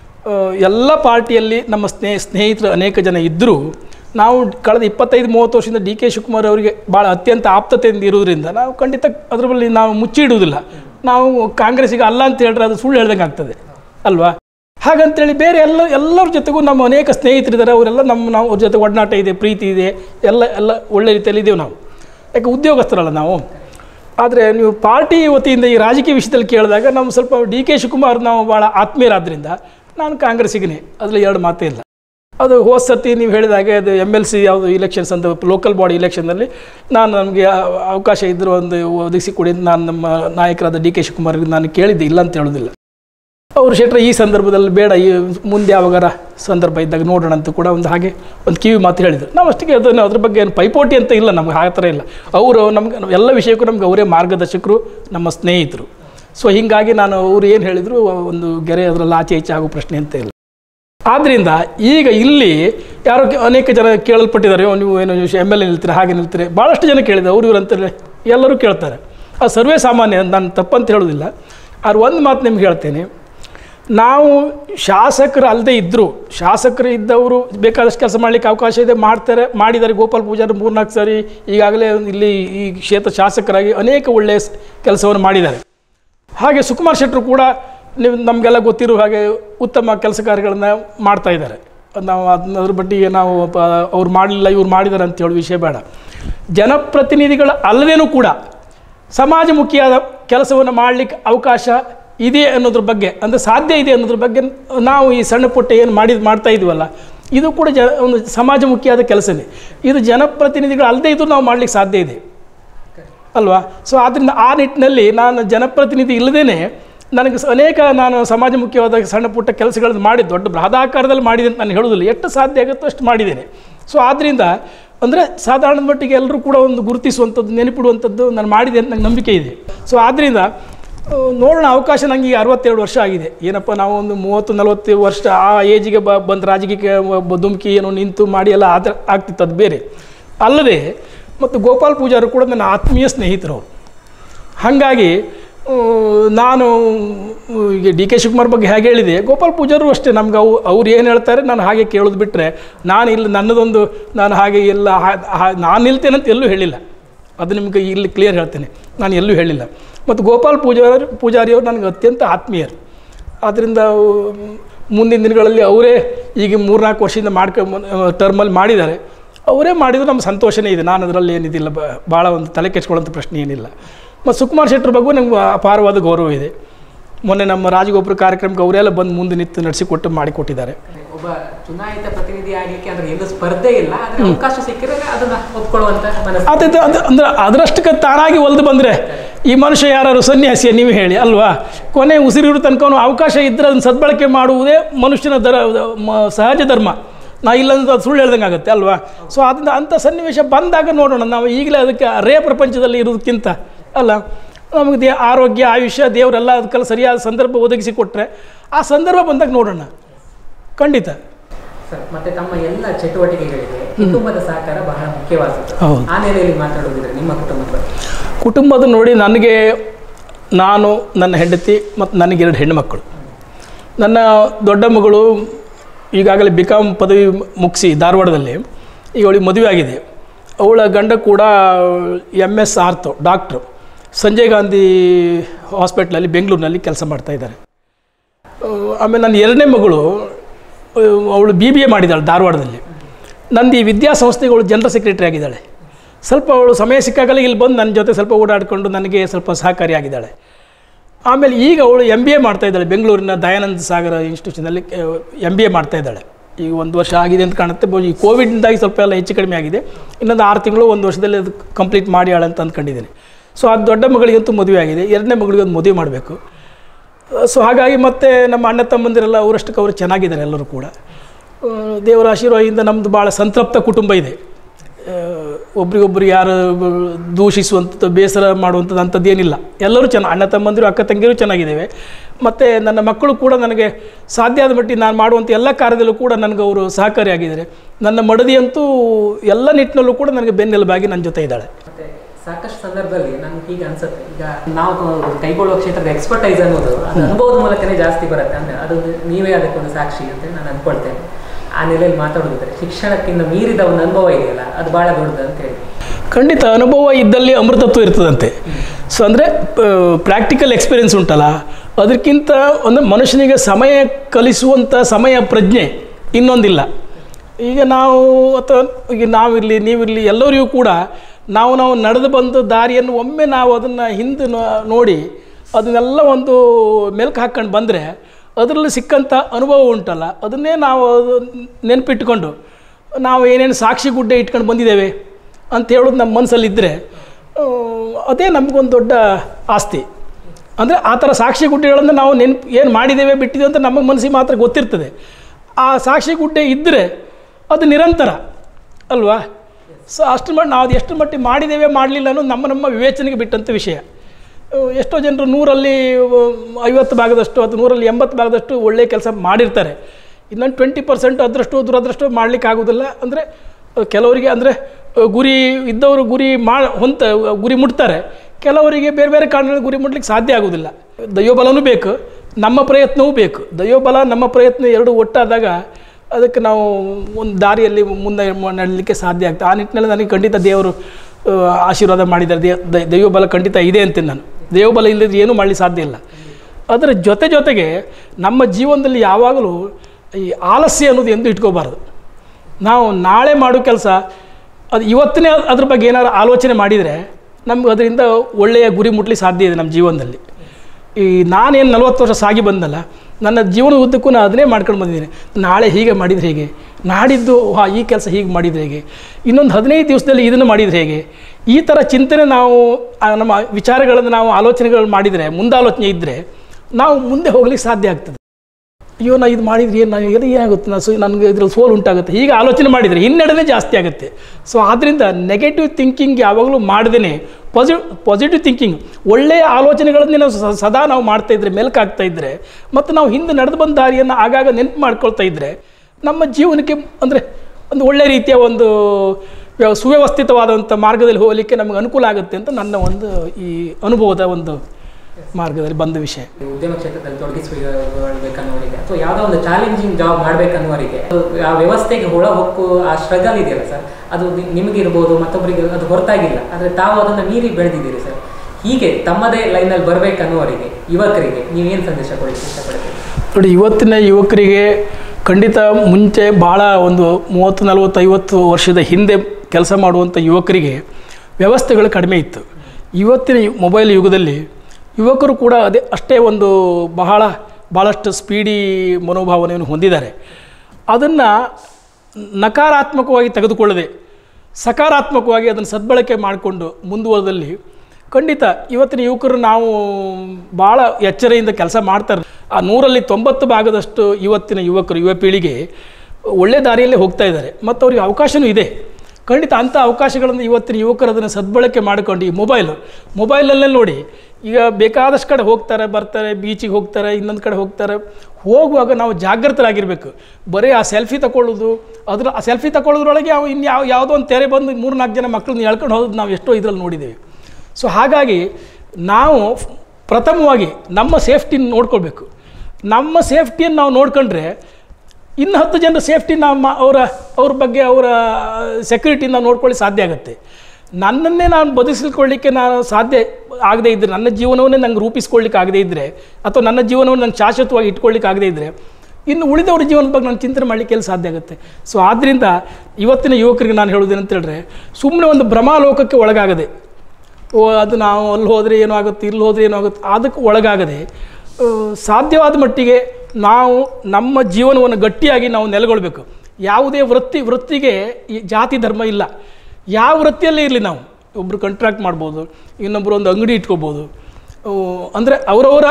ಎಲ್ಲ ಪಾರ್ಟಿಯಲ್ಲಿ ನಮ್ಮ ಸ್ನೇಹಿತರು ಅನೇಕ ಜನ ಇದ್ದರೂ ನಾವು ಕಳೆದ 25-30 ವರ್ಷದಿಂದ DK ಶಿವಕುಮಾರ್ ಅವರಿಗೆ ಭಾಳ ಅತ್ಯಂತ ಆಪ್ತತೆಯಿಂದ ಇರೋದ್ರಿಂದ ನಾವು ಖಂಡಿತ ಅದರ ಬಳಿ ನಾವು ಮುಚ್ಚಿಡುವುದಿಲ್ಲ. ನಾವು ಕಾಂಗ್ರೆಸ್ಸಿಗೆ ಅಲ್ಲ ಅಂತ ಹೇಳಿದ್ರೆ ಅದು ಸುಳ್ಳು ಹೇಳ್ದಂಗೆ ಆಗ್ತದೆ ಅಲ್ವಾ? ಹಾಗಂತೇಳಿ ಬೇರೆ ಎಲ್ಲರ ಜೊತೆಗೂ ನಮ್ಮ ಅನೇಕ ಸ್ನೇಹಿತರಿದ್ದಾರೆ, ಅವರೆಲ್ಲ ನಾವು ಅವ್ರ ಜೊತೆ ಒಡನಾಟ ಇದೆ, ಪ್ರೀತಿ ಇದೆ, ಎಲ್ಲ ಒಳ್ಳೆ ರೀತಿಯಲ್ಲಿ ಇದ್ದೇವೆ ನಾವು. ಯಾಕೆ ಉದ್ಯೋಗಸ್ಥರಲ್ಲ ನಾವು. ಆದರೆ ನೀವು ಪಾರ್ಟಿ ವತಿಯಿಂದ ಈ ರಾಜಕೀಯ ವಿಷಯದಲ್ಲಿ ಕೇಳಿದಾಗ ನಮ್ಮ ಸ್ವಲ್ಪ DK ಶಿವಕುಮಾರ್ ನಾವು ಭಾಳ ಆತ್ಮೀಯರಾದ್ದರಿಂದ ನಾನು ಕಾಂಗ್ರೆಸ್ಸಿಗೆ, ಅದರಲ್ಲಿ 2 ಮಾತೇ ಇಲ್ಲ. ಅದು ಹೋದ ಸರ್ತಿ ನೀವು ಹೇಳಿದಾಗೆ ಅದು MLC ಯಾವುದು ಇಲೆಕ್ಷನ್ಸ್ ಅಂತ ಲೋಕಲ್ ಬಾಡಿ ಇಲೆಕ್ಷನ್ನಲ್ಲಿ ನಮಗೆ ಅವಕಾಶ ಇದ್ದರೂ ಒಂದು ಒದಗಿಸಿಕೊಡಿ ನಾನು ನಮ್ಮ ನಾಯಕರಾದ DK ಶಿವಕುಮಾರ್ಗೆ ನಾನು ಕೇಳಿದ್ದೆ, ಇಲ್ಲ ಅಂತ ಹೇಳೋದಿಲ್ಲ. ಅವರು ಶೆಟ್ಟರು ಈ ಸಂದರ್ಭದಲ್ಲಿ ಬೇಡ, ಈ ಮುಂದೆ ಯಾವಾಗಾರ ಸಂದರ್ಭ ಇದ್ದಾಗ ನೋಡೋಣ ಅಂತ ಕೂಡ ಒಂದು ಕಿವಿ ಮಾತು ಹೇಳಿದರು. ನಾವು ಅಷ್ಟಿಗೆ ಅದ್ರ ಬಗ್ಗೆ ಏನು ಪೈಪೋಟಿ ಅಂತ ಇಲ್ಲ, ನಮ್ಗೆ ಆ ಥರ ಇಲ್ಲ. ಅವರು ನಮ್ಗೆ ಎಲ್ಲ ವಿಷಯಕ್ಕೂ ನಮ್ಗೆ ಅವರೇ ಮಾರ್ಗದರ್ಶಕರು, ನಮ್ಮ ಸ್ನೇಹಿತರು. ಸೊ ಹೀಗಾಗಿ ಅವರು ಏನು ಹೇಳಿದರು, ಒಂದು ಗೆರೆ ಅದರಲ್ಲಿ ಆಚೆ ಈಚೆ ಆಗೋ ಪ್ರಶ್ನೆ ಅಂತ ಇಲ್ಲ. ಆದ್ದರಿಂದ ಈಗ ಇಲ್ಲಿ ಯಾರೋ ಅನೇಕ ಜನ ಕೇಳಲ್ಪಟ್ಟಿದ್ದಾರೆ, ನೀವು ಏನು MLA ನಿಲ್ತೀರಿ, ಹಾಗೆ ನಿಲ್ತೀರಿ, ಭಾಳಷ್ಟು ಜನ ಕೇಳಿದ್ದಾರೆ, ಇವರು ಅಂತೇಳಿ ಎಲ್ಲರೂ ಕೇಳ್ತಾರೆ. ಅದು ಸರ್ವೇ ಸಾಮಾನ್ಯ, ನಾನು ತಪ್ಪಂತ ಹೇಳೋದಿಲ್ಲ. ಆದ್ರೆ ಒಂದು ಮಾತು ನಿಮ್ಗೆ ಹೇಳ್ತೇನೆ, ನಾವು ಶಾಸಕರು ಅಲ್ಲದೆ ಇದ್ದರು, ಶಾಸಕರು ಇದ್ದವರು ಬೇಕಾದಷ್ಟು ಕೆಲಸ ಮಾಡಲಿಕ್ಕೆ ಅವಕಾಶ ಇದೆ, ಮಾಡಿದ್ದಾರೆ. ಗೋಪಾಲ್ ಪೂಜಾರಿ 3-4 ಸಾರಿ ಈಗಾಗಲೇ ಇಲ್ಲಿ ಈ ಕ್ಷೇತ್ರ ಶಾಸಕರಾಗಿ ಅನೇಕ ಒಳ್ಳೆಯ ಕೆಲಸವನ್ನು ಮಾಡಿದ್ದಾರೆ. ಹಾಗೆ ಸುಕುಮಾರ್ ಶೆಟ್ಟರು ಕೂಡ ನಮಗೆಲ್ಲ ಗೊತ್ತಿರೋ ಹಾಗೆ ಉತ್ತಮ ಕೆಲಸ ಕಾರ್ಯಗಳನ್ನು ಮಾಡ್ತಾಯಿದ್ದಾರೆ. ನಾವು ಅದ್ರ ಬಟ್ಟಿಗೆ ನಾವು ಅವ್ರು ಮಾಡಲಿಲ್ಲ ಇವ್ರು ಮಾಡಿದ್ದಾರೆ ಅಂತ ಹೇಳೋ ವಿಷಯ ಬೇಡ. ಜನಪ್ರತಿನಿಧಿಗಳ ಅಲ್ಲದೇನೂ ಕೂಡ ಸಮಾಜಮುಖಿಯಾದ ಕೆಲಸವನ್ನು ಮಾಡಲಿಕ್ಕೆ ಅವಕಾಶ ಇದೆ ಅನ್ನೋದ್ರ ಬಗ್ಗೆ, ಅಂದರೆ ಸಾಧ್ಯ ಇದೆ ಅನ್ನೋದ್ರ ಬಗ್ಗೆ ನಾವು ಈ ಸಣ್ಣ ಪುಟ್ಟ ಏನು ಮಾಡ್ತಾ ಇದ್ದೀವಲ್ಲ, ಇದು ಕೂಡ ಒಂದು ಸಮಾಜಮುಖಿಯಾದ ಕೆಲಸನೇ. ಇದು ಜನಪ್ರತಿನಿಧಿಗಳು ಅಲ್ಲದೆ ಇದ್ದರೂ ನಾವು ಮಾಡಲಿಕ್ಕೆ ಸಾಧ್ಯ ಇದೆ ಅಲ್ವಾ? ಸೊ ಆದ್ದರಿಂದ ಆ ನಿಟ್ಟಿನಲ್ಲಿ ನಾನು ಜನಪ್ರತಿನಿಧಿ ಇಲ್ಲದೇ ನನಗೆ ನಾನು ಸಮಾಜಮುಖಿಯಾದ ಸಣ್ಣ ಪುಟ್ಟ ಕೆಲಸಗಳನ್ನು ಮಾಡಿ ದೊಡ್ಡ ಬೃಹದಾಕಾರದಲ್ಲಿ ಮಾಡಿದೆ ಅಂತ ನಾನು ಹೇಳೋದಿಲ್ಲ, ಎಷ್ಟು ಸಾಧ್ಯ ಆಗುತ್ತೋ ಅಷ್ಟು ಮಾಡಿದ್ದೇನೆ. ಸೊ ಆದ್ದರಿಂದ ಅಂದರೆ ಸಾಧಾರಣದ ಮಟ್ಟಿಗೆ ಎಲ್ಲರೂ ಕೂಡ ಒಂದು ಗುರುತಿಸುವಂಥದ್ದು, ನೆನಪಿಡುವಂಥದ್ದು ನಾನು ಮಾಡಿದೆ ಅಂತ ನನಗೆ ನಂಬಿಕೆ ಇದೆ. ಸೊ ಆದ್ದರಿಂದ ನೋಡೋಣ, ಅವಕಾಶ ನನಗೆ ಈಗ 62 ವರ್ಷ ಆಗಿದೆ. ಏನಪ್ಪ ನಾವು ಒಂದು 30-40 ವರ್ಷ ಆ ಏಜಿಗೆ ಬಂದು ರಾಜಕೀಯಕ್ಕೆ ಧುಮುಕಿ ಏನೋ ನಿಂತು ಮಾಡಿ ಎಲ್ಲ ಆಗ್ತಿತ್ತು, ಅದು ಬೇರೆ. ಅಲ್ಲದೆ ಮತ್ತು ಗೋಪಾಲ್ ಪೂಜಾರು ಕೂಡ ನನ್ನ ಆತ್ಮೀಯ ಸ್ನೇಹಿತರು. ಹಾಗಾಗಿ ನಾನು ಈಗ ಡಿ ಕೆ ಶಿವಕುಮಾರ್ ಬಗ್ಗೆ ಹೇಗೆ ಹೇಳಿದೆ, ಗೋಪಾಲ್ ಪೂಜಾರು ಅಷ್ಟೇ. ನಮ್ಗೆ ಅವ್ರು ಏನು ಹೇಳ್ತಾರೆ ನಾನು ಹಾಗೆ ಕೇಳೋದು ಬಿಟ್ಟರೆ, ನಾನು ಇಲ್ಲಿ ನನ್ನದೊಂದು ನಾನು ಹಾಗೆ ಎಲ್ಲ ನಾನು ನಿಲ್ತೇನೆ ಅಂತ ಎಲ್ಲೂ ಹೇಳಿಲ್ಲ. ಅದು ನಿಮ್ಗೆ ಇಲ್ಲಿ ಕ್ಲಿಯರ್ ಹೇಳ್ತೇನೆ, ನಾನು ಎಲ್ಲೂ ಹೇಳಿಲ್ಲ. ಮತ್ತು ಗೋಪಾಲ್ ಪೂಜಾರಿಯವರು ನನಗೆ ಅತ್ಯಂತ ಆತ್ಮೀಯರು. ಆದ್ದರಿಂದ ಮುಂದಿನ ದಿನಗಳಲ್ಲಿ ಅವರೇ ಈಗ 3-4 ವರ್ಷದಿಂದ ಟರ್ಮಲ್ಲಿ ಮಾಡಿದ್ದಾರೆ. ಅವರೇ ಮಾಡಿದ್ರು ನಮ್ಗೆ ಸಂತೋಷನೇ ಇದೆ. ನಾನು ಅದರಲ್ಲಿ ಏನಿದಿಲ್ಲ, ಭಾಳ ಒಂದು ತಲೆ ಕೆಡ್ಸ್ಕೊಳ್ಳೋಂಥ ಪ್ರಶ್ನೆ ಏನಿಲ್ಲ. ಮತ್ತು ಸುಕುಮಾರ್ ಶೆಟ್ಟರ ಬಗ್ಗೆ ನಮ್ಗೆ ಅಪಾರವಾದ ಗೌರವ ಇದೆ. ಮೊನ್ನೆ ನಮ್ಮ ರಾಜಗೋಪುರ ಕಾರ್ಯಕ್ರಮಕ್ಕೆ ಅವರೆಲ್ಲ ಬಂದು ಮುಂದೆ ನಿಂತು ನಡೆಸಿಕೊಟ್ಟು ಮಾಡಿಕೊಟ್ಟಿದ್ದಾರೆ. ಒಬ್ಬ ಚುನಾಯಿತ ಪ್ರತಿನಿಧಿ ಆಗಲಿಕ್ಕೆ ಅಂದ್ರೆ ಎಲ್ಲೂ ಸ್ಪರ್ಧೆ ಇಲ್ಲ, ಆದರೆ ಅವಕಾಶ ಸಿಕ್ಕಿದ್ರೆ ಅದನ್ನು ಒಪ್ಕೊಳ್ಳುವಂಥ ಅದೇ ಅಂದ್ರೆ ಅದರಷ್ಟಕ್ಕೆ ತಾನಾಗಿ ಒಲ್ದು ಬಂದರೆ ಈ ಮನುಷ್ಯ ಯಾರು ಸನ್ಯಾಸಿಯ ನೀವು ಹೇಳಿ ಅಲ್ವಾ? ಕೊನೆ ಉಸಿರಿರೋ ತನಕ ಅವಕಾಶ ಇದ್ದರೆ ಅದನ್ನು ಸದ್ಬಳಕೆ ಮಾಡುವುದೇ ಮನುಷ್ಯನ ಸಹಜ ಧರ್ಮ. ನಾ ಇಲ್ಲಂದ್ರೆ ಅದು ಸುಳ್ಳು ಹೇಳ್ದಂಗೆ ಆಗುತ್ತೆ ಅಲ್ವಾ? ಸೊ ಅದರಿಂದ ಅಂಥ ಸನ್ನಿವೇಶ ಬಂದಾಗ ನೋಡೋಣ. ನಾವು ಈಗಲೇ ಅದಕ್ಕೆ ಅರೇ ಪ್ರಪಂಚದಲ್ಲಿ ಇರೋದಕ್ಕಿಂತ ಅಲ್ಲ, ನಮಗೆ ಆರೋಗ್ಯ ಆಯುಷ್ಯ ದೇವರೆಲ್ಲ ಅದಕ್ಕೆಲ್ಲ ಸರಿಯಾದ ಸಂದರ್ಭ ಒದಗಿಸಿ ಕೊಟ್ಟರೆ ಆ ಸಂದರ್ಭ ಬಂದಾಗ ನೋಡೋಣ, ಖಂಡಿತ. ಮತ್ತೆ ತಮ್ಮ ಎಲ್ಲ ಚಟುವಟಿಕೆಗಳಿಗೆ ಕುಟುಂಬದ ಸಹಕಾರ ಬಹಳ ಮುಖ್ಯವಾಗುತ್ತೆ. ಆ ನೆಲೆಯಲ್ಲಿ ಮಾತಾಡೋದಿದ್ರೆ ನಿಮ್ಮ ಕುಟುಂಬದ ನೋಡಿ, ನನಗೆ ನಾನು, ನನ್ನ ಹೆಂಡತಿ ಮತ್ತು ನನಗೆ 2 ಹೆಣ್ಣುಮಕ್ಕಳು. ನನ್ನ ದೊಡ್ಡ ಮಗಳು ಈಗಾಗಲೇ BCom ಪದವಿ ಮುಗಿಸಿ ಧಾರವಾಡದಲ್ಲಿ, ಈಗ ಅವಳಿಗೆ ಮದುವೆ ಆಗಿದೆ. ಅವಳ ಗಂಡ ಕೂಡ MS ortho doctor, Sanjay Gandhi ಹಾಸ್ಪಿಟ್ಲಲ್ಲಿ ಬೆಂಗಳೂರಿನಲ್ಲಿ ಕೆಲಸ ಮಾಡ್ತಾಯಿದ್ದಾರೆ. ಆಮೇಲೆ ನನ್ನ 2ನೇ ಮಗಳು ಅವಳು BBA ಮಾಡಿದ್ದಾಳೆ ಧಾರವಾಡದಲ್ಲಿ. ನಂದು ಈ ವಿದ್ಯಾಸಂಸ್ಥೆಗಳು ಜನರಲ್ ಸೆಕ್ರೆಟರಿ ಆಗಿದ್ದಾಳೆ. ಸ್ವಲ್ಪ ಅವಳು ಸಮಯ ಸಿಕ್ಕಾಗಲೇ ಇಲ್ಲಿ ಬಂದು ನನ್ನ ಜೊತೆ ಸ್ವಲ್ಪ ಓಡಾಡಿಕೊಂಡು ನನಗೆ ಸ್ವಲ್ಪ ಸಹಕಾರಿಯಾಗಿದ್ದಾಳೆ. ಆಮೇಲೆ ಈಗ ಅವಳು MBA ಮಾಡ್ತಾಯಿದ್ದಾಳೆ ಬೆಂಗಳೂರಿನ ದಯಾನಂದ ಸಾಗರ ಇನ್ಸ್ಟಿಟ್ಯೂಷನಲ್ಲಿ MBA ಮಾಡ್ತಾಯಿದ್ದಾಳೆ. ಈಗ 1 ವರ್ಷ ಆಗಿದೆ ಅಂತ ಕಾಣುತ್ತೆ. ಈ ಕೋವಿಡ್ನಿಂದಾಗಿ ಸ್ವಲ್ಪ ಎಲ್ಲ ಹೆಚ್ಚು ಕಡಿಮೆ ಆಗಿದೆ. ಇನ್ನೊಂದು 6 ತಿಂಗಳು 1 ವರ್ಷದಲ್ಲಿ ಅದು ಕಂಪ್ಲೀಟ್ ಮಾಡಿ ಅಂತ ಅಂದ್ಕೊಂಡಿದ್ದೀನಿ. ಸೊ ಅದು ದೊಡ್ಡ ಮಗಳಿಗಂತೂ ಮದುವೆ ಆಗಿದೆ. 2ನೇ ಮಗಳಿಗೆ ಒಂದು ಮದುವೆ ಮಾಡಬೇಕು. ಸೊ ಹಾಗಾಗಿ ಮತ್ತು ನಮ್ಮ ಅಣ್ಣ ತಮ್ಮಂದಿರೆಲ್ಲ ಅವರಷ್ಟಕ್ಕೆ ಅವರು ಚೆನ್ನಾಗಿದ್ದಾರೆ ಎಲ್ಲರೂ ಕೂಡ. ದೇವರ ಆಶೀರ್ವಾದದಿಂದ ನಮ್ಮದು ಭಾಳ ಸಂತೃಪ್ತ ಕುಟುಂಬ ಇದೆ. ಒಬ್ರಿಗೊಬ್ರು ಯಾರು ದೂಷಿಸುವಂಥದ್ದು ಬೇಸರ ಮಾಡುವಂಥದ್ದು ಅಂಥದ್ದು ಏನಿಲ್ಲ. ಎಲ್ಲರೂ ಅಣ್ಣ ತಮ್ಮಂದಿರು ಅಕ್ಕ ತಂಗಿರು ಚೆನ್ನಾಗಿದ್ದೇವೆ. ಮತ್ತು ನನ್ನ ಮಕ್ಕಳು ಕೂಡ ನನಗೆ ಸಾಧ್ಯ ಆದ ಮಟ್ಟಿಗೆ ನಾನು ಮಾಡುವಂಥ ಎಲ್ಲ ಕಾರ್ಯದಲ್ಲೂ ಕೂಡ ನನಗೆ ಅವರು ಸಹಕಾರಿಯಾಗಿದ್ದಾರೆ. ನನ್ನ ಮಡದಿಯಂತೂ ಎಲ್ಲ ನಿಟ್ಟಿನಲ್ಲೂ ಕೂಡ ನನಗೆ ಬೆನ್ನೆಲುಬಾಗಿ ನನ್ನ ಜೊತೆ ಇದ್ದಾಳೆ. ಸಾಕಷ್ಟು ಸಂದರ್ಭದಲ್ಲಿ ನನಗೆ ಹೀಗೆ ಅನ್ಸುತ್ತೆ, ಈಗ ನಾವು ಕೈಗೊಳ್ಳುವ ಕ್ಷೇತ್ರದ ಎಕ್ಸ್ಪರ್ಟೈಸ್ ಅನ್ನೋದು ಅದು ಅನುಭವದ ಮೂಲಕನೇ ಜಾಸ್ತಿ ಬರುತ್ತೆ. ಅಂದರೆ ಅದು ನೀವೇ ಅದಕ್ಕೊಂದು ಸಾಕ್ಷಿ ಅಂತ ನಾನು ಅಂದ್ಕೊಳ್ತೇನೆ. ಆ ನೆಲೆಯಲ್ಲಿ ಮಾತಾಡೋದಿದ್ರೆ ಶಿಕ್ಷಣಕ್ಕಿಂತ ಮೀರಿದ ಒಂದು ಅನುಭವ ಇದೆಯಲ್ಲ, ಅದು ಭಾಳ ದೊಡ್ಡದು ಅಂತ ಹೇಳಿ. ಖಂಡಿತ ಅನುಭವ ಇದ್ದಲ್ಲಿ ಅಮೃತತ್ವ ಇರ್ತದಂತೆ. ಸೊ ಅಂದರೆ ಪ್ರಾಕ್ಟಿಕಲ್ ಎಕ್ಸ್ಪೀರಿಯೆನ್ಸ್ ಉಂಟಲ್ಲ, ಅದಕ್ಕಿಂತ ಒಂದು ಮನುಷ್ಯನಿಗೆ ಸಮಯ ಕಲಿಸುವಂಥ ಸಮಯ ಪ್ರಜ್ಞೆ ಇನ್ನೊಂದಿಲ್ಲ. ಈಗ ನಾವು ಅಥವಾ ಈಗ ನಾವಿರಲಿ ನೀವಿರಲಿ ಎಲ್ಲರಿಗೂ ಕೂಡ ನಾವು ನಡೆದು ಬಂದ ದಾರಿಯನ್ನು ಒಮ್ಮೆ ನಾವು ಅದನ್ನು ಹಿಂದೆ ನೋಡಿ ಅದನ್ನೆಲ್ಲ ಒಂದು ಮೆಲ್ಕು ಹಾಕ್ಕೊಂಡು ಬಂದರೆ ಅದರಲ್ಲಿ ಸಿಕ್ಕಂಥ ಅನುಭವ ಉಂಟಲ್ಲ, ಅದನ್ನೇ ನಾವು ನೆನಪಿಟ್ಕೊಂಡು ನಾವು ಏನೇನು ಸಾಕ್ಷಿ ಗುಡ್ಡೆ ಇಟ್ಕೊಂಡು ಬಂದಿದ್ದೇವೆ ಅಂತ ಹೇಳೋದು ನಮ್ಮ ಮನಸ್ಸಲ್ಲಿದ್ದರೆ ಅದೇ ನಮಗೊಂದು ದೊಡ್ಡ ಆಸ್ತಿ. ಅಂದರೆ ಆ ಥರ ಸಾಕ್ಷಿ ಗುಡ್ಡೆಗಳನ್ನು ನಾವು ಏನು ಮಾಡಿದ್ದೇವೆ ಬಿಟ್ಟಿದ್ದೇವೆ ಅಂತ ನಮ್ಮ ಮನಸ್ಸಿಗೆ ಮಾತ್ರ ಗೊತ್ತಿರ್ತದೆ. ಆ ಸಾಕ್ಷಿ ಗುಡ್ಡೆ ಇದ್ದರೆ ಅದು ನಿರಂತರ ಅಲ್ವಾ? ಸೊ ಅಷ್ಟು ನಾವು ಅದು ಎಷ್ಟು ಮಟ್ಟಿಗೆ ಮಾಡಿದ್ದೇವೆ ಮಾಡಲಿಲ್ಲ ಅನ್ನೋದು ನಮ್ಮ ವಿವೇಚನೆಗೆ ಬಿಟ್ಟಂಥ ವಿಷಯ. ಎಷ್ಟೋ ಜನರು 100ರಲ್ಲಿ 50 ಭಾಗದಷ್ಟು ಅಥವಾ 100ರಲ್ಲಿ 80 ಭಾಗದಷ್ಟು ಒಳ್ಳೆಯ ಕೆಲಸ ಮಾಡಿರ್ತಾರೆ. ಇನ್ನೊಂದು 20% ಅದರಷ್ಟು ದುರದೃಷ್ಟ ಮಾಡಲಿಕ್ಕೆ ಆಗೋದಿಲ್ಲ. ಅಂದರೆ ಕೆಲವರಿಗೆ ಅಂದರೆ ಗುರಿ ಇದ್ದವರು ಗುರಿ ಮುಟ್ತಾರೆ, ಕೆಲವರಿಗೆ ಬೇರೆ ಬೇರೆ ಕಾರಣಗಳಲ್ಲಿ ಗುರಿ ಮುಟ್ಲಿಕ್ಕೆ ಸಾಧ್ಯ ಆಗೋದಿಲ್ಲ. ದೈವಬಲನೂ ಬೇಕು, ನಮ್ಮ ಪ್ರಯತ್ನವೂ ಬೇಕು. ದೈವಬಲ ನಮ್ಮ ಪ್ರಯತ್ನ ಎರಡು ಒಟ್ಟಾದಾಗ ಅದಕ್ಕೆ ನಾವು ಒಂದು ದಾರಿಯಲ್ಲಿ ಮುಂದೆ ನಡಲಿಕ್ಕೆ ಸಾಧ್ಯ ಆಗ್ತದೆ. ಆ ನಿಟ್ಟಿನಲ್ಲಿ ನನಗೆ ಖಂಡಿತ ದೇವರು ಆಶೀರ್ವಾದ ಮಾಡಿದ್ದಾರೆ. ದೈವಬಲ ಖಂಡಿತ ಇದೆ ಅಂತೀನಿ ನಾನು. ದೇವಬಲ ಇಲ್ಲದ್ರೆ ಏನೂ ಮಾಡಲಿಕ್ಕೆ ಸಾಧ್ಯ ಇಲ್ಲ. ಅದರ ಜೊತೆಗೆ ನಮ್ಮ ಜೀವನದಲ್ಲಿ ಯಾವಾಗಲೂ ಈ ಆಲಸ್ಯ ಅನ್ನೋದು ಎಂದು ಇಟ್ಕೋಬಾರ್ದು. ನಾವು ನಾಳೆ ಮಾಡೋ ಕೆಲಸ ಅದು ಇವತ್ತೇ ಅದ್ರ ಬಗ್ಗೆ ಏನಾದ್ರು ಆಲೋಚನೆ ಮಾಡಿದರೆ ನಮ್ಗೆ ಅದರಿಂದ ಒಳ್ಳೆಯ ಗುರಿ ಮುಟ್ಲಿಕ್ಕೆ ಸಾಧ್ಯ ಇದೆ ನಮ್ಮ ಜೀವನದಲ್ಲಿ. ಈ ನಾನೇನು 40 ವರ್ಷ ಸಾಗಿ ಬಂದಲ್ಲ, ನನ್ನ ಜೀವನ ಉದ್ದಕ್ಕೂ ನಾನು ಅದನ್ನೇ ಮಾಡ್ಕೊಂಡು ಬಂದಿದ್ದೀನಿ. ನಾಳೆ ಹೀಗೆ ಮಾಡಿದರೆ ಹೇಗೆ, ನಾಡಿದ್ದು ಈ ಕೆಲಸ ಹೀಗೆ ಮಾಡಿದರೆ ಹೇಗೆ, ಇನ್ನೊಂದು 15 ದಿವಸದಲ್ಲಿ ಇದನ್ನು ಮಾಡಿದರೆ ಹೇಗೆ, ಈ ಥರ ಚಿಂತನೆ ನಾವು ನಮ್ಮ ವಿಚಾರಗಳನ್ನು ನಾವು ಆಲೋಚನೆಗಳು ಮಾಡಿದರೆ, ಮುಂದಾಲೋಚನೆ ಇದ್ದರೆ ನಾವು ಮುಂದೆ ಹೋಗ್ಲಿಕ್ಕೆ ಸಾಧ್ಯ ಆಗ್ತದೆ. ಅಯ್ಯೋ ನಾ ಇದು ಮಾಡಿದರೆ ಏನಾಗುತ್ತೆ, ನನಗೆ ಇದ್ರಲ್ಲಿ ಸೋಲು ಉಂಟಾಗುತ್ತೆ, ಹೀಗೆ ಆಲೋಚನೆ ಮಾಡಿದರೆ ಹಿನ್ನಡೆನೇ ಜಾಸ್ತಿ ಆಗುತ್ತೆ. ಸೊ ಆದ್ದರಿಂದ ನೆಗೆಟಿವ್ ಥಿಂಕಿಂಗ್ ಯಾವಾಗಲೂ ಮಾಡದೇ ಪಾಸಿಟಿವ್ ಥಿಂಕಿಂಗ್, ಒಳ್ಳೆಯ ಆಲೋಚನೆಗಳನ್ನೇ ನಾವು ಸದಾ ನಾವು ಮಾಡ್ತಾಯಿದ್ರೆ, ಮೆಲ್ಕಾಗ್ತಾ ಇದ್ದರೆ ಮತ್ತು ನಾವು ಹಿಂದೆ ನಡೆದು ಬಂದ ದಾರಿಯನ್ನು ಆಗಾಗ ನೆನಪು ಮಾಡ್ಕೊಳ್ತಾ ಇದ್ದರೆ ನಮ್ಮ ಜೀವನಕ್ಕೆ ಅಂದರೆ ಒಂದು ಒಳ್ಳೆಯ ರೀತಿಯ ಒಂದು ಸುವ್ಯವಸ್ಥಿತವಾದಂಥ ಮಾರ್ಗದಲ್ಲಿ ಹೋಗಲಿಕ್ಕೆ ನಮಗೆ ಅನುಕೂಲ ಆಗುತ್ತೆ ಅಂತ ನನ್ನ ಒಂದು ಈ ಅನುಭವದ ಒಂದು ಮಾರ್ಗದಲ್ಲಿ ಬಂದ ವಿಷಯ. ಉದ್ಯಮ ಕ್ಷೇತ್ರದಲ್ಲಿ ತೊಡಗಿಸ್ಕೊಳ್ಬೇಕನ್ನೋರಿಗೆ ಅಥವಾ ಯಾವುದೋ ಒಂದು ಚಾಲೆಂಜಿಂಗ್ ಜಾಬ್ ಮಾಡಬೇಕನ್ನೋರಿಗೆ ಆ ವ್ಯವಸ್ಥೆಗೆ ಒಳ ಹೊಕ್ಕು ಆ ಸ್ಟ್ರಗಲ್ ಇದೆಯಲ್ಲ ಸರ್, ಅದು ನಿಮಗಿರ್ಬೋದು, ಮತ್ತೊಬ್ಬರಿಗೆ ಅದು ಹೊರತಾಗಿಲ್ಲ, ಆದರೆ ತಾವು ಅದನ್ನು ಮೀರಿ ಬೆಳೆದಿದ್ದೀರಿ ಸರ್. ಹೀಗೆ ತಮ್ಮದೇ ಲೈನಲ್ಲಿ ಬರಬೇಕನ್ನುವರಿಗೆ ಯುವಕರಿಗೆ ನೀವೇನು ಸಂದೇಶ ಕೊಡಲಿಕ್ಕೆ ಇಷ್ಟಪಡ್ತೀರಿ? ನೋಡಿ, ಇವತ್ತಿನ ಯುವಕರಿಗೆ ಖಂಡಿತ ಮುಂಚೆ ಭಾಳ ಒಂದು 30, 40, 50 ವರ್ಷದ ಹಿಂದೆ ಕೆಲಸ ಮಾಡುವಂಥ ಯುವಕರಿಗೆ ವ್ಯವಸ್ಥೆಗಳು ಕಡಿಮೆ ಇತ್ತು. ಇವತ್ತಿನ ಮೊಬೈಲ್ ಯುಗದಲ್ಲಿ ಯುವಕರು ಕೂಡ ಅಷ್ಟೇ ಒಂದು ಭಾಳಷ್ಟು ಸ್ಪೀಡಿ ಮನೋಭಾವನೆಯನ್ನು ಹೊಂದಿದ್ದಾರೆ. ಅದನ್ನು ನಕಾರಾತ್ಮಕವಾಗಿ ತೆಗೆದುಕೊಳ್ಳದೆ ಸಕಾರಾತ್ಮಕವಾಗಿ ಅದನ್ನು ಸದ್ಬಳಕೆ ಮಾಡಿಕೊಂಡು ಮುಂದುವರೆದಲ್ಲಿ ಖಂಡಿತ ಇವತ್ತಿನ ಯುವಕರು ನಾವು ಭಾಳ ಎಚ್ಚರಿಕೆಯಿಂದ ಕೆಲಸ ಮಾಡ್ತಾರೆ. ಆ 100ರಲ್ಲಿ 90 ಭಾಗದಷ್ಟು ಇವತ್ತಿನ ಯುವಕರು, ಯುವ ಪೀಳಿಗೆ ಒಳ್ಳೆ ದಾರಿಯಲ್ಲೇ ಹೋಗ್ತಾ ಇದ್ದಾರೆ ಮತ್ತು ಅವ್ರಿಗೆ ಅವಕಾಶವೂ ಇದೆ. ಖಂಡಿತ ಅಂಥ ಅವಕಾಶಗಳನ್ನು ಇವತ್ತಿನ ಯುವಕರು ಅದನ್ನು ಸದ್ಬಳಕೆ ಮಾಡಿಕೊಂಡು ಈ ಮೊಬೈಲಲ್ಲೇ ನೋಡಿ, ಈಗ ಬೇಕಾದಷ್ಟು ಕಡೆ ಹೋಗ್ತಾರೆ, ಬರ್ತಾರೆ, ಬೀಚಿಗೆ ಹೋಗ್ತಾರೆ, ಇನ್ನೊಂದು ಕಡೆ ಹೋಗ್ತಾರೆ. ಹೋಗುವಾಗ ನಾವು ಜಾಗೃತರಾಗಿರಬೇಕು. ಬರೀ ಆ ಸೆಲ್ಫಿ ತಗೊಳ್ಳೋದು, ಆ ಸೆಲ್ಫಿ ತಗೊಳ್ಳೋದ್ರೊಳಗೆ ಯಾವುದೋ ಒಂದು ತೆರೆ ಬಂದು 3-4 ಜನ ಮಕ್ಕಳನ್ನ ಎಳ್ಕೊಂಡು ಹೋಗೋದು ನಾವು ಎಷ್ಟೋ ಇದರಲ್ಲಿ ನೋಡಿದ್ದೇವೆ. ಸೊ ಹಾಗಾಗಿ ನಾವು ಪ್ರಥಮವಾಗಿ ನಮ್ಮ ಸೇಫ್ಟಿನ ನೋಡ್ಕೊಳ್ಬೇಕು. ನಮ್ಮ ಸೇಫ್ಟಿಯನ್ನು ನಾವು ನೋಡ್ಕೊಂಡ್ರೆ ಇನ್ನು 10 ಜನರ ಸೇಫ್ಟಿ ನಾವು ಅವ್ರ ಬಗ್ಗೆ ಅವರ ಸೆಕ್ಯೂರಿಟಿ ನಾವು ನೋಡ್ಕೊಳ್ಳಿ ಸಾಧ್ಯ ಆಗುತ್ತೆ. ನನ್ನನ್ನೇ ನಾನು ಬದುಕಿಸ್ಕೊಳ್ಳಿಕ್ಕೆ ನಾನು ಸಾಧ್ಯ ಆಗದೇ ಇದ್ದರೆ, ನನ್ನ ಜೀವನವನ್ನೇ ನಂಗೆ ರೂಪಿಸ್ಕೊಳ್ಳಿಕ್ಕೆ ಆಗದೇ ಇದ್ದರೆ, ಅಥವಾ ನನ್ನ ಜೀವನವನ್ನು ನಂಗೆ ಶಾಶ್ವತವಾಗಿ ಇಟ್ಕೊಳ್ಳಿಕ್ಕೆ ಆಗದೇ ಇದ್ದರೆ, ಇನ್ನು ಉಳಿದವ್ರ ಜೀವನದ ಬಗ್ಗೆ ನಾನು ಚಿಂತನೆ ಮಾಡಲಿಕ್ಕೆ ಎಲ್ಲಿ ಸಾಧ್ಯ ಆಗುತ್ತೆ. ಸೊ ಆದ್ದರಿಂದ ಇವತ್ತಿನ ಯುವಕರಿಗೆ ನಾನು ಹೇಳೋದೇನಂತ ಹೇಳಿದ್ರೆ, ಸುಮ್ಮನೆ ಒಂದು ಭ್ರಮಾಲೋಕಕ್ಕೆ ಒಳಗಾಗದೆ, ಅದು ನಾವು ಅಲ್ಲಿ ಹೋದರೆ ಏನೋ ಆಗುತ್ತೆ, ಇಲ್ಲಿ ಹೋದರೆ ಏನೋ ಆಗುತ್ತೆ, ಅದಕ್ಕೆ ಒಳಗಾಗದೆ ಸಾಧ್ಯವಾದ ಮಟ್ಟಿಗೆ ನಾವು ನಮ್ಮ ಜೀವನವನ್ನು ಗಟ್ಟಿಯಾಗಿ ನಾವು ನೆಲೆಗೊಳ್ಬೇಕು. ಯಾವುದೇ ವೃತ್ತಿಗೆ ಈ ಜಾತಿ ಧರ್ಮ ಇಲ್ಲ. ಯಾವ ವೃತ್ತಿಯಲ್ಲೇ ಇರಲಿ, ನಾವು ಒಬ್ಬರು ಕಾಂಟ್ರಾಕ್ಟ್ ಮಾಡ್ಬೋದು, ಇನ್ನೊಬ್ಬರು ಒಂದು ಅಂಗಡಿ ಇಟ್ಕೋಬೋದು. ಅಂದರೆ ಅವರವರ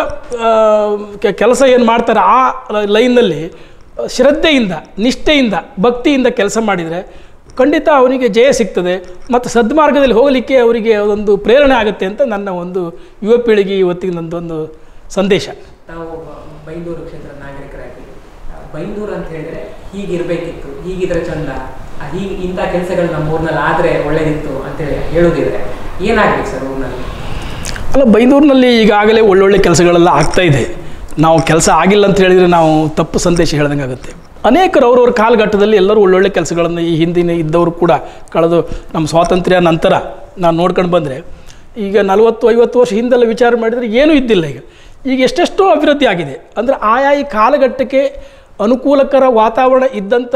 ಕೆಲಸ ಏನು ಮಾಡ್ತಾರೆ ಆ ಲೈನ್ನಲ್ಲಿ ಶ್ರದ್ಧೆಯಿಂದ, ನಿಷ್ಠೆಯಿಂದ, ಭಕ್ತಿಯಿಂದ ಕೆಲಸ ಮಾಡಿದರೆ ಖಂಡಿತ ಅವನಿಗೆ ಜಯ ಸಿಗ್ತದೆ ಮತ್ತು ಸದ್ಮಾರ್ಗದಲ್ಲಿ ಹೋಗಲಿಕ್ಕೆ ಅವರಿಗೆ ಒಂದು ಪ್ರೇರಣೆ ಆಗುತ್ತೆ ಅಂತ ನನ್ನ ಒಂದು ಯುವ ಪೀಳಿಗೆ ಇವತ್ತಿಗೆ ನಂದೊಂದು ಸಂದೇಶ. ತಾವು ಬೈಂದೂರು ಕ್ಷೇತ್ರದ ನಾಗರಿಕರಾಗಿ, ಬೈಂದೂರು ಅಂತ ಹೇಳಿದ್ರೆ ಹೀಗಿರಬೇಕಿತ್ತು, ಹೀಗಿದ್ರೆ ಚಂದ, ಇಂಥ ಕೆಲಸಗಳು ನಮ್ಮ ಊರಿನಲ್ಲಿ ಆದರೆ ಒಳ್ಳೇದಿತ್ತು ಅಂತೇಳಿ ಹೇಳೋದಿದ್ರೆ ಏನಾಗಬೇಕು ಸರ್ ಊರಿನಲ್ಲಿ? ಅಲ್ಲ, ಬೈಂದೂರಿನಲ್ಲಿ ಈಗಾಗಲೇ ಒಳ್ಳೊಳ್ಳೆ ಕೆಲಸಗಳೆಲ್ಲ ಆಗ್ತಾಯಿದೆ. ನಾವು ಕೆಲಸ ಆಗಿಲ್ಲ ಅಂತ ಹೇಳಿದರೆ ನಾವು ತಪ್ಪು ಸಂದೇಶ ಹೇಳ್ದಂಗೆ ಆಗುತ್ತೆ. ಅನೇಕರು ಅವ್ರವ್ರ ಕಾಲಘಟ್ಟದಲ್ಲಿ ಎಲ್ಲರೂ ಒಳ್ಳೊಳ್ಳೆ ಕೆಲಸಗಳನ್ನು ಈ ಹಿಂದಿನ ಇದ್ದವರು ಕೂಡ ಕಳೆದು ನಮ್ಮ ಸ್ವಾತಂತ್ರ್ಯ ನಂತರ ನಾನು ನೋಡ್ಕೊಂಡು ಬಂದರೆ, ಈಗ 40-50 ವರ್ಷ ಹಿಂದೆಲ್ಲ ವಿಚಾರ ಮಾಡಿದರೆ ಏನೂ ಇದ್ದಿಲ್ಲ. ಈಗ ಎಷ್ಟೆಷ್ಟೋ ಅಭಿವೃದ್ಧಿ ಆಗಿದೆ. ಅಂದರೆ ಈ ಕಾಲಘಟ್ಟಕ್ಕೆ ಅನುಕೂಲಕರ ವಾತಾವರಣ ಇದ್ದಂಥ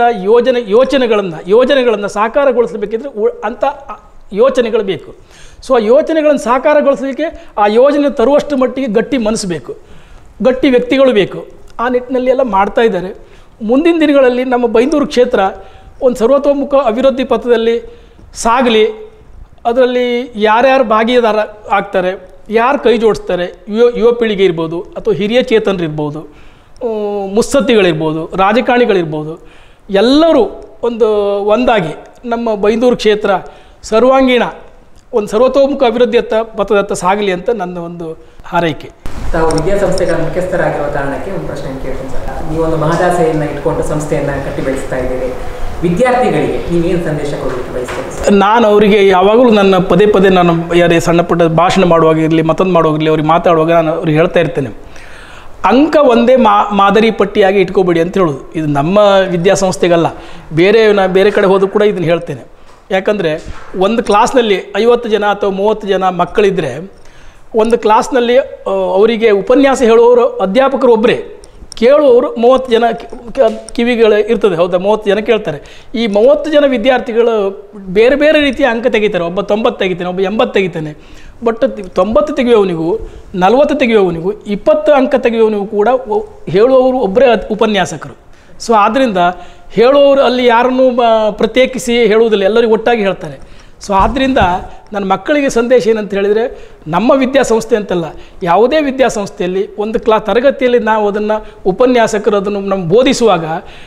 ಯೋಜನೆಗಳನ್ನು ಸಾಕಾರಗೊಳಿಸಬೇಕಿದ್ರೆ ಅಂಥ ಯೋಚನೆಗಳು ಬೇಕು. ಸೊ ಆ ಯೋಚನೆಗಳನ್ನು ಸಾಕಾರಗೊಳಿಸಲಿಕ್ಕೆ ಆ ಯೋಜನೆ ತರುವಷ್ಟು ಮಟ್ಟಿಗೆ ಗಟ್ಟಿ ಮನಸ್ಸು ಬೇಕು, ಗಟ್ಟಿ ವ್ಯಕ್ತಿಗಳು ಬೇಕು. ಆ ನಿಟ್ಟಿನಲ್ಲಿ ಎಲ್ಲ ಮಾಡ್ತಾ ಇದ್ದಾರೆ. ಮುಂದಿನ ದಿನಗಳಲ್ಲಿ ನಮ್ಮ ಬೈಂದೂರು ಕ್ಷೇತ್ರ ಒಂದು ಸರ್ವತೋಮುಖ ಅಭಿವೃದ್ಧಿ ಪಥದಲ್ಲಿ ಸಾಗಲಿ. ಅದರಲ್ಲಿ ಯಾರ್ಯಾರು ಭಾಗಿದಾರ ಆಗ್ತಾರೆ, ಯಾರು ಕೈ ಜೋಡಿಸ್ತಾರೆ, ಯುವ ಪೀಳಿಗೆ ಇರ್ಬೋದು, ಅಥವಾ ಹಿರಿಯ ಚೇತನರಿರ್ಬೋದು, ಮುತ್ಸದ್ದಿಗಳಿರ್ಬೋದು, ರಾಜಕಾರಣಿಗಳಿರ್ಬೋದು, ಎಲ್ಲರೂ ಒಂದಾಗಿ ನಮ್ಮ ಬೈಂದೂರು ಕ್ಷೇತ್ರ ಸರ್ವಾಂಗೀಣ ಒಂದು ಸರ್ವತೋಮುಖ ಅಭಿವೃದ್ಧಿಯತ್ತ ಪಥದತ್ತ ಸಾಗಲಿ ಅಂತ ನನ್ನ ಒಂದು ಹಾರೈಕೆ. ತಾವು ವಿದ್ಯಾಸಂಸ್ಥೆಗಳ ಮುಖ್ಯಸ್ಥರಾಗಿರುವ ಕಾರಣಕ್ಕೆ ಒಂದು ಪ್ರಶ್ನೆ ಕೇಳ್ತೀನಿ ಸರ್. ನೀವೊಂದು ಮಹದಾಸೆಯನ್ನು ಇಟ್ಕೊಂಡು ಸಂಸ್ಥೆಯನ್ನು ಕಟ್ಟಿ ಬೆಳೆಸ್ತಾ ಇದ್ದೀರಿ. ವಿದ್ಯಾರ್ಥಿಗಳಿಗೆ ನೀವೇನು ಸಂದೇಶ ಕೊಡಲಿಕ್ಕೆ ಬಯಸ್ತೀರಿ? ನಾನು ಅವರಿಗೆ ಯಾವಾಗಲೂ ನನ್ನ ಪದೇ ನಾನು ಯಾರೇ ಸಣ್ಣ ಪುಟ್ಟ ಭಾಷಣ ಮಾಡುವಾಗಿರಲಿ, ಮತ್ತೊಂದು ಮಾಡುವಾಗಿರಲಿ, ಅವ್ರಿಗೆ ಮಾತಾಡುವಾಗ ನಾನು ಅವ್ರಿಗೆ ಹೇಳ್ತಾ ಇರ್ತೇನೆ, ಅಂಕ ಒಂದೇ ಮಾದರಿ ಪಟ್ಟಿಯಾಗಿ ಇಟ್ಕೋಬೇಡಿ ಅಂತ ಹೇಳೋದು. ಇದು ನಮ್ಮ ವಿದ್ಯಾಸಂಸ್ಥೆಗಲ್ಲ, ಬೇರೆ ಕಡೆ ಹೋದರೂ ಕೂಡ ಇದನ್ನು ಹೇಳ್ತೇನೆ. ಯಾಕಂದರೆ ಒಂದು ಕ್ಲಾಸ್ನಲ್ಲಿ 50 ಜನ ಅಥವಾ 30 ಜನ ಮಕ್ಕಳಿದ್ದರೆ, ಒಂದು ಕ್ಲಾಸ್ನಲ್ಲಿ ಅವರಿಗೆ ಉಪನ್ಯಾಸ ಹೇಳುವವರು ಅಧ್ಯಾಪಕರು ಒಬ್ಬರೇ, ಕೇಳುವವರು 30 ಜನ ಕಿವಿಗಳು ಇರ್ತದೆ. ಹೌದಾ? 30 ಜನ ಕೇಳ್ತಾರೆ. ಈ 30 ಜನ ವಿದ್ಯಾರ್ಥಿಗಳು ಬೇರೆ ಬೇರೆ ರೀತಿಯ ಅಂಕ ತೆಗಿತಾರೆ. ಒಬ್ಬ 90 ತೆಗಿತಾನೆ, ಒಬ್ಬ 80 ತೆಗಿತಾನೆ. ಬಟ್ 90 ತೆಗೆಯುವವನಿಗೂ 40 ತೆಗೆಯುವವನಿಗೂ 20 ಅಂಕ ತೆಗೆಯುವವನಿಗೂ ಕೂಡ ಹೇಳುವವರು ಒಬ್ಬರೇ ಉಪನ್ಯಾಸಕರು. ಸೊ ಆದ್ದರಿಂದ ಹೇಳುವವರು ಅಲ್ಲಿ ಯಾರನ್ನೂ ಪ್ರತ್ಯೇಕಿಸಿ ಹೇಳುವುದಿಲ್ಲ, ಎಲ್ಲರಿಗೂ ಒಟ್ಟಾಗಿ ಹೇಳ್ತಾರೆ. ಸೊ ಆದ್ದರಿಂದ ನನ್ನ ಮಕ್ಕಳಿಗೆ ಸಂದೇಶ ಏನಂತ ಹೇಳಿದರೆ, ನಮ್ಮ ವಿದ್ಯಾಸಂಸ್ಥೆ ಅಂತಲ್ಲ, ಯಾವುದೇ ವಿದ್ಯಾಸಂಸ್ಥೆಯಲ್ಲಿ ಒಂದು ತರಗತಿಯಲ್ಲಿ ನಾವು ಅದನ್ನು ಉಪನ್ಯಾಸಕರು ಅದನ್ನು ನಮ್ಗೆ ಬೋಧಿಸುವಾಗ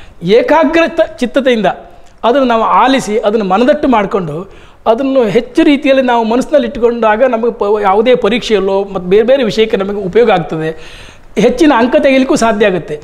ಚಿತ್ತತೆಯಿಂದ ಅದನ್ನು ನಾವು ಆಲಿಸಿ ಅದನ್ನು ಮನದಟ್ಟು ಮಾಡಿಕೊಂಡು ಅದನ್ನು ಹೆಚ್ಚು ರೀತಿಯಲ್ಲಿ ನಾವು ಮನಸ್ಸಿನಲ್ಲಿ ಇಟ್ಟುಕೊಂಡಾಗ ನಮಗೆ ಯಾವುದೇ ಪರೀಕ್ಷೆಯಲ್ಲೋ ಮತ್ತು ಬೇರೆ ಬೇರೆ ವಿಷಯಕ್ಕೆ ನಮಗೆ ಉಪಯೋಗ ಆಗ್ತದೆ, ಹೆಚ್ಚಿನ ಅಂಕ ತೆಗೆಯಲಿಕ್ಕೂ ಸಾಧ್ಯ ಆಗುತ್ತೆ.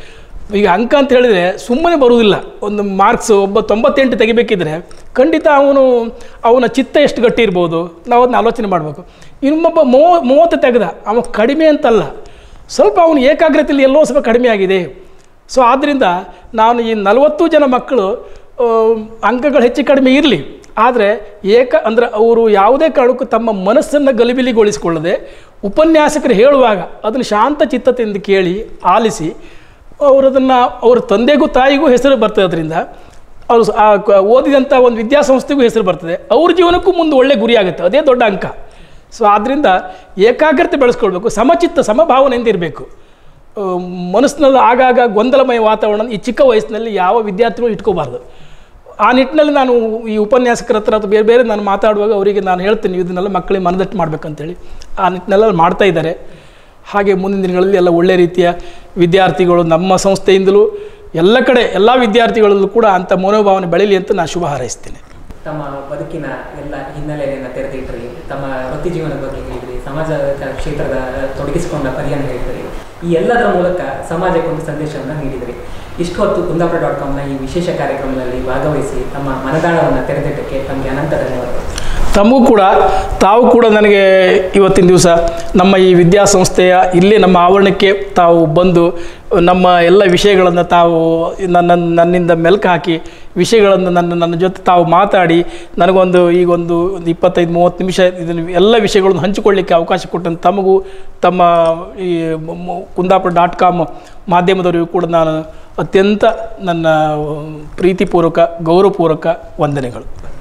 ಈಗ ಅಂಕ ಅಂತ ಹೇಳಿದರೆ ಸುಮ್ಮನೆ ಬರುವುದಿಲ್ಲ. ಒಂದು ಮಾರ್ಕ್ಸ್ ಒಬ್ಬ 98 ತೆಗಿಬೇಕಿದ್ರೆ ಖಂಡಿತ ಅವನ ಚಿತ್ತ ಎಷ್ಟು ಗಟ್ಟಿ ಇರ್ಬೋದು, ನಾವು ಅದನ್ನ ಆಲೋಚನೆ ಮಾಡಬೇಕು. ಇನ್ನೊಬ್ಬ 30 ತೆಗೆದ, ಅವ ಕಡಿಮೆ ಅಂತಲ್ಲ, ಸ್ವಲ್ಪ ಅವನು ಏಕಾಗ್ರತೆಯಲ್ಲಿ ಎಲ್ಲೋ ಸ್ವಲ್ಪ ಕಡಿಮೆ ಆಗಿದೆ. ಸೊ ಆದ್ದರಿಂದ ನಾನು ಈ 40 ಜನ ಮಕ್ಕಳು ಅಂಕಗಳು ಹೆಚ್ಚು ಕಡಿಮೆ ಇರಲಿ, ಆದರೆ ಅಂದರೆ ಅವರು ಯಾವುದೇ ಕಾರಣಕ್ಕೂ ತಮ್ಮ ಮನಸ್ಸನ್ನು ಗಲಿಬಿಲಿಗೊಳಿಸಿಕೊಳ್ಳದೆ ಉಪನ್ಯಾಸಕರು ಹೇಳುವಾಗ ಅದನ್ನು ಶಾಂತ ಚಿತ್ತತೆಯಿಂದ ಕೇಳಿ ಆಲಿಸಿ ಅವರದನ್ನು ಅವ್ರ ತಂದೆಗೂ ತಾಯಿಗೂ ಹೆಸರು ಬರ್ತದೆ. ಅದರಿಂದ ಅವರು ಓದಿದಂಥ ಒಂದು ವಿದ್ಯಾಸಂಸ್ಥೆಗೂ ಹೆಸರು ಬರ್ತದೆ, ಅವ್ರ ಜೀವನಕ್ಕೂ ಮುಂದೆ ಒಳ್ಳೆ ಗುರಿ ಆಗುತ್ತೆ, ಅದೇ ದೊಡ್ಡ ಅಂಕ. ಸೊ ಆದ್ದರಿಂದ ಏಕಾಗ್ರತೆ ಬೆಳೆಸ್ಕೊಳ್ಬೇಕು, ಸಮಚಿತ್ತ ಸಮಭಾವನೆಯಿಂದ ಇರಬೇಕು. ಮನಸ್ಸಿನಲ್ಲಿ ಆಗಾಗ ಗೊಂದಲಮಯ ವಾತಾವರಣ ಈ ಚಿಕ್ಕ ವಯಸ್ಸಿನಲ್ಲಿ ಯಾವ ವಿದ್ಯಾರ್ಥಿಗಳು ಇಟ್ಕೋಬಾರ್ದು. ಆ ನಿಟ್ಟಿನಲ್ಲಿ ನಾನು ಈ ಉಪನ್ಯಾಸಕರ ಹತ್ರ ಅಥವಾ ಬೇರೆ ಬೇರೆ ನಾನು ಮಾತಾಡುವಾಗ ಅವರಿಗೆ ನಾನು ಹೇಳ್ತೀನಿ, ಇದನ್ನೆಲ್ಲ ಮಕ್ಕಳಿಗೆ ಮನದಟ್ಟು ಮಾಡಬೇಕಂತೇಳಿ. ಆ ನಿಟ್ಟಿನೆಲ್ಲ ಮಾಡ್ತಾ ಇದ್ದಾರೆ. ಹಾಗೆ ಮುಂದಿನ ದಿನಗಳಲ್ಲಿ ಎಲ್ಲ ಒಳ್ಳೆಯ ರೀತಿಯ ವಿದ್ಯಾರ್ಥಿಗಳು ನಮ್ಮ ಸಂಸ್ಥೆಯಿಂದಲೂ ಎಲ್ಲ ಕಡೆ ಎಲ್ಲ ವಿದ್ಯಾರ್ಥಿಗಳಲ್ಲೂ ಕೂಡ ಅಂಥ ಮನೋಭಾವನೆ ಬೆಳೀಲಿ ಅಂತ ನಾನು ಶುಭ ಹಾರೈಸ್ತೇನೆ. ತಮ್ಮ ಬದುಕಿನ ಎಲ್ಲ ಹಿನ್ನೆಲೆಯನ್ನು ತೆರೆದಿಟ್ರಿ, ತಮ್ಮ ವೃತ್ತಿ ಜೀವನದ ಬಗ್ಗೆ ಹೇಳಿದ್ರಿ, ಸಮಾಜ ಕ್ಷೇತ್ರದ ತೊಡಗಿಸಿಕೊಂಡ ಪರಿಯನ್ನು ಹೇಳಿದ್ರಿ, ಈ ಎಲ್ಲದರ ಮೂಲಕ ಸಮಾಜಕ್ಕೆ ಒಂದು ಸಂದೇಶವನ್ನು ನೀಡಿದ್ರಿ. ಇಷ್ಟು ಹೊತ್ತು ಕುಂದಾಪುರ.comನ ಈ ವಿಶೇಷ ಕಾರ್ಯಕ್ರಮದಲ್ಲಿ ಭಾಗವಹಿಸಿ ತಮ್ಮ ಮನದಾಳವನ್ನು ತೆರೆದಿಟ್ಟಕ್ಕೆ ತಮಗೆ ಅನಂತ ಧನ್ಯವಾದಗಳು. ತಾವು ಕೂಡ ನನಗೆ ಇವತ್ತಿನ ದಿವಸ ನಮ್ಮ ಈ ವಿದ್ಯಾಸಂಸ್ಥೆಯ ಇಲ್ಲೇ ನಮ್ಮ ಆವರಣಕ್ಕೆ ತಾವು ಬಂದು ನಮ್ಮ ಎಲ್ಲ ವಿಷಯಗಳನ್ನು ತಾವು ನನ್ನಿಂದ ಮೆಲುಕು ಹಾಕಿ ವಿಷಯಗಳನ್ನು ನನ್ನ ಜೊತೆ ತಾವು ಮಾತಾಡಿ ನನಗೊಂದು ಈಗೊಂದು 25-30 ನಿಮಿಷ ಇದನ್ನು ಎಲ್ಲ ವಿಷಯಗಳನ್ನು ಹಂಚಿಕೊಳ್ಳಿಕ್ಕೆ ಅವಕಾಶ ಕೊಟ್ಟಂತ ತಮಗೂ ತಮ್ಮ ಈ ಕುಂದಾಪುರ.com ಮಾಧ್ಯಮದವರಿಗೂ ಕೂಡ ನಾನು ಅತ್ಯಂತ ನನ್ನ ಪ್ರೀತಿಪೂರ್ವಕ ಗೌರವಪೂರ್ವಕ ವಂದನೆಗಳು.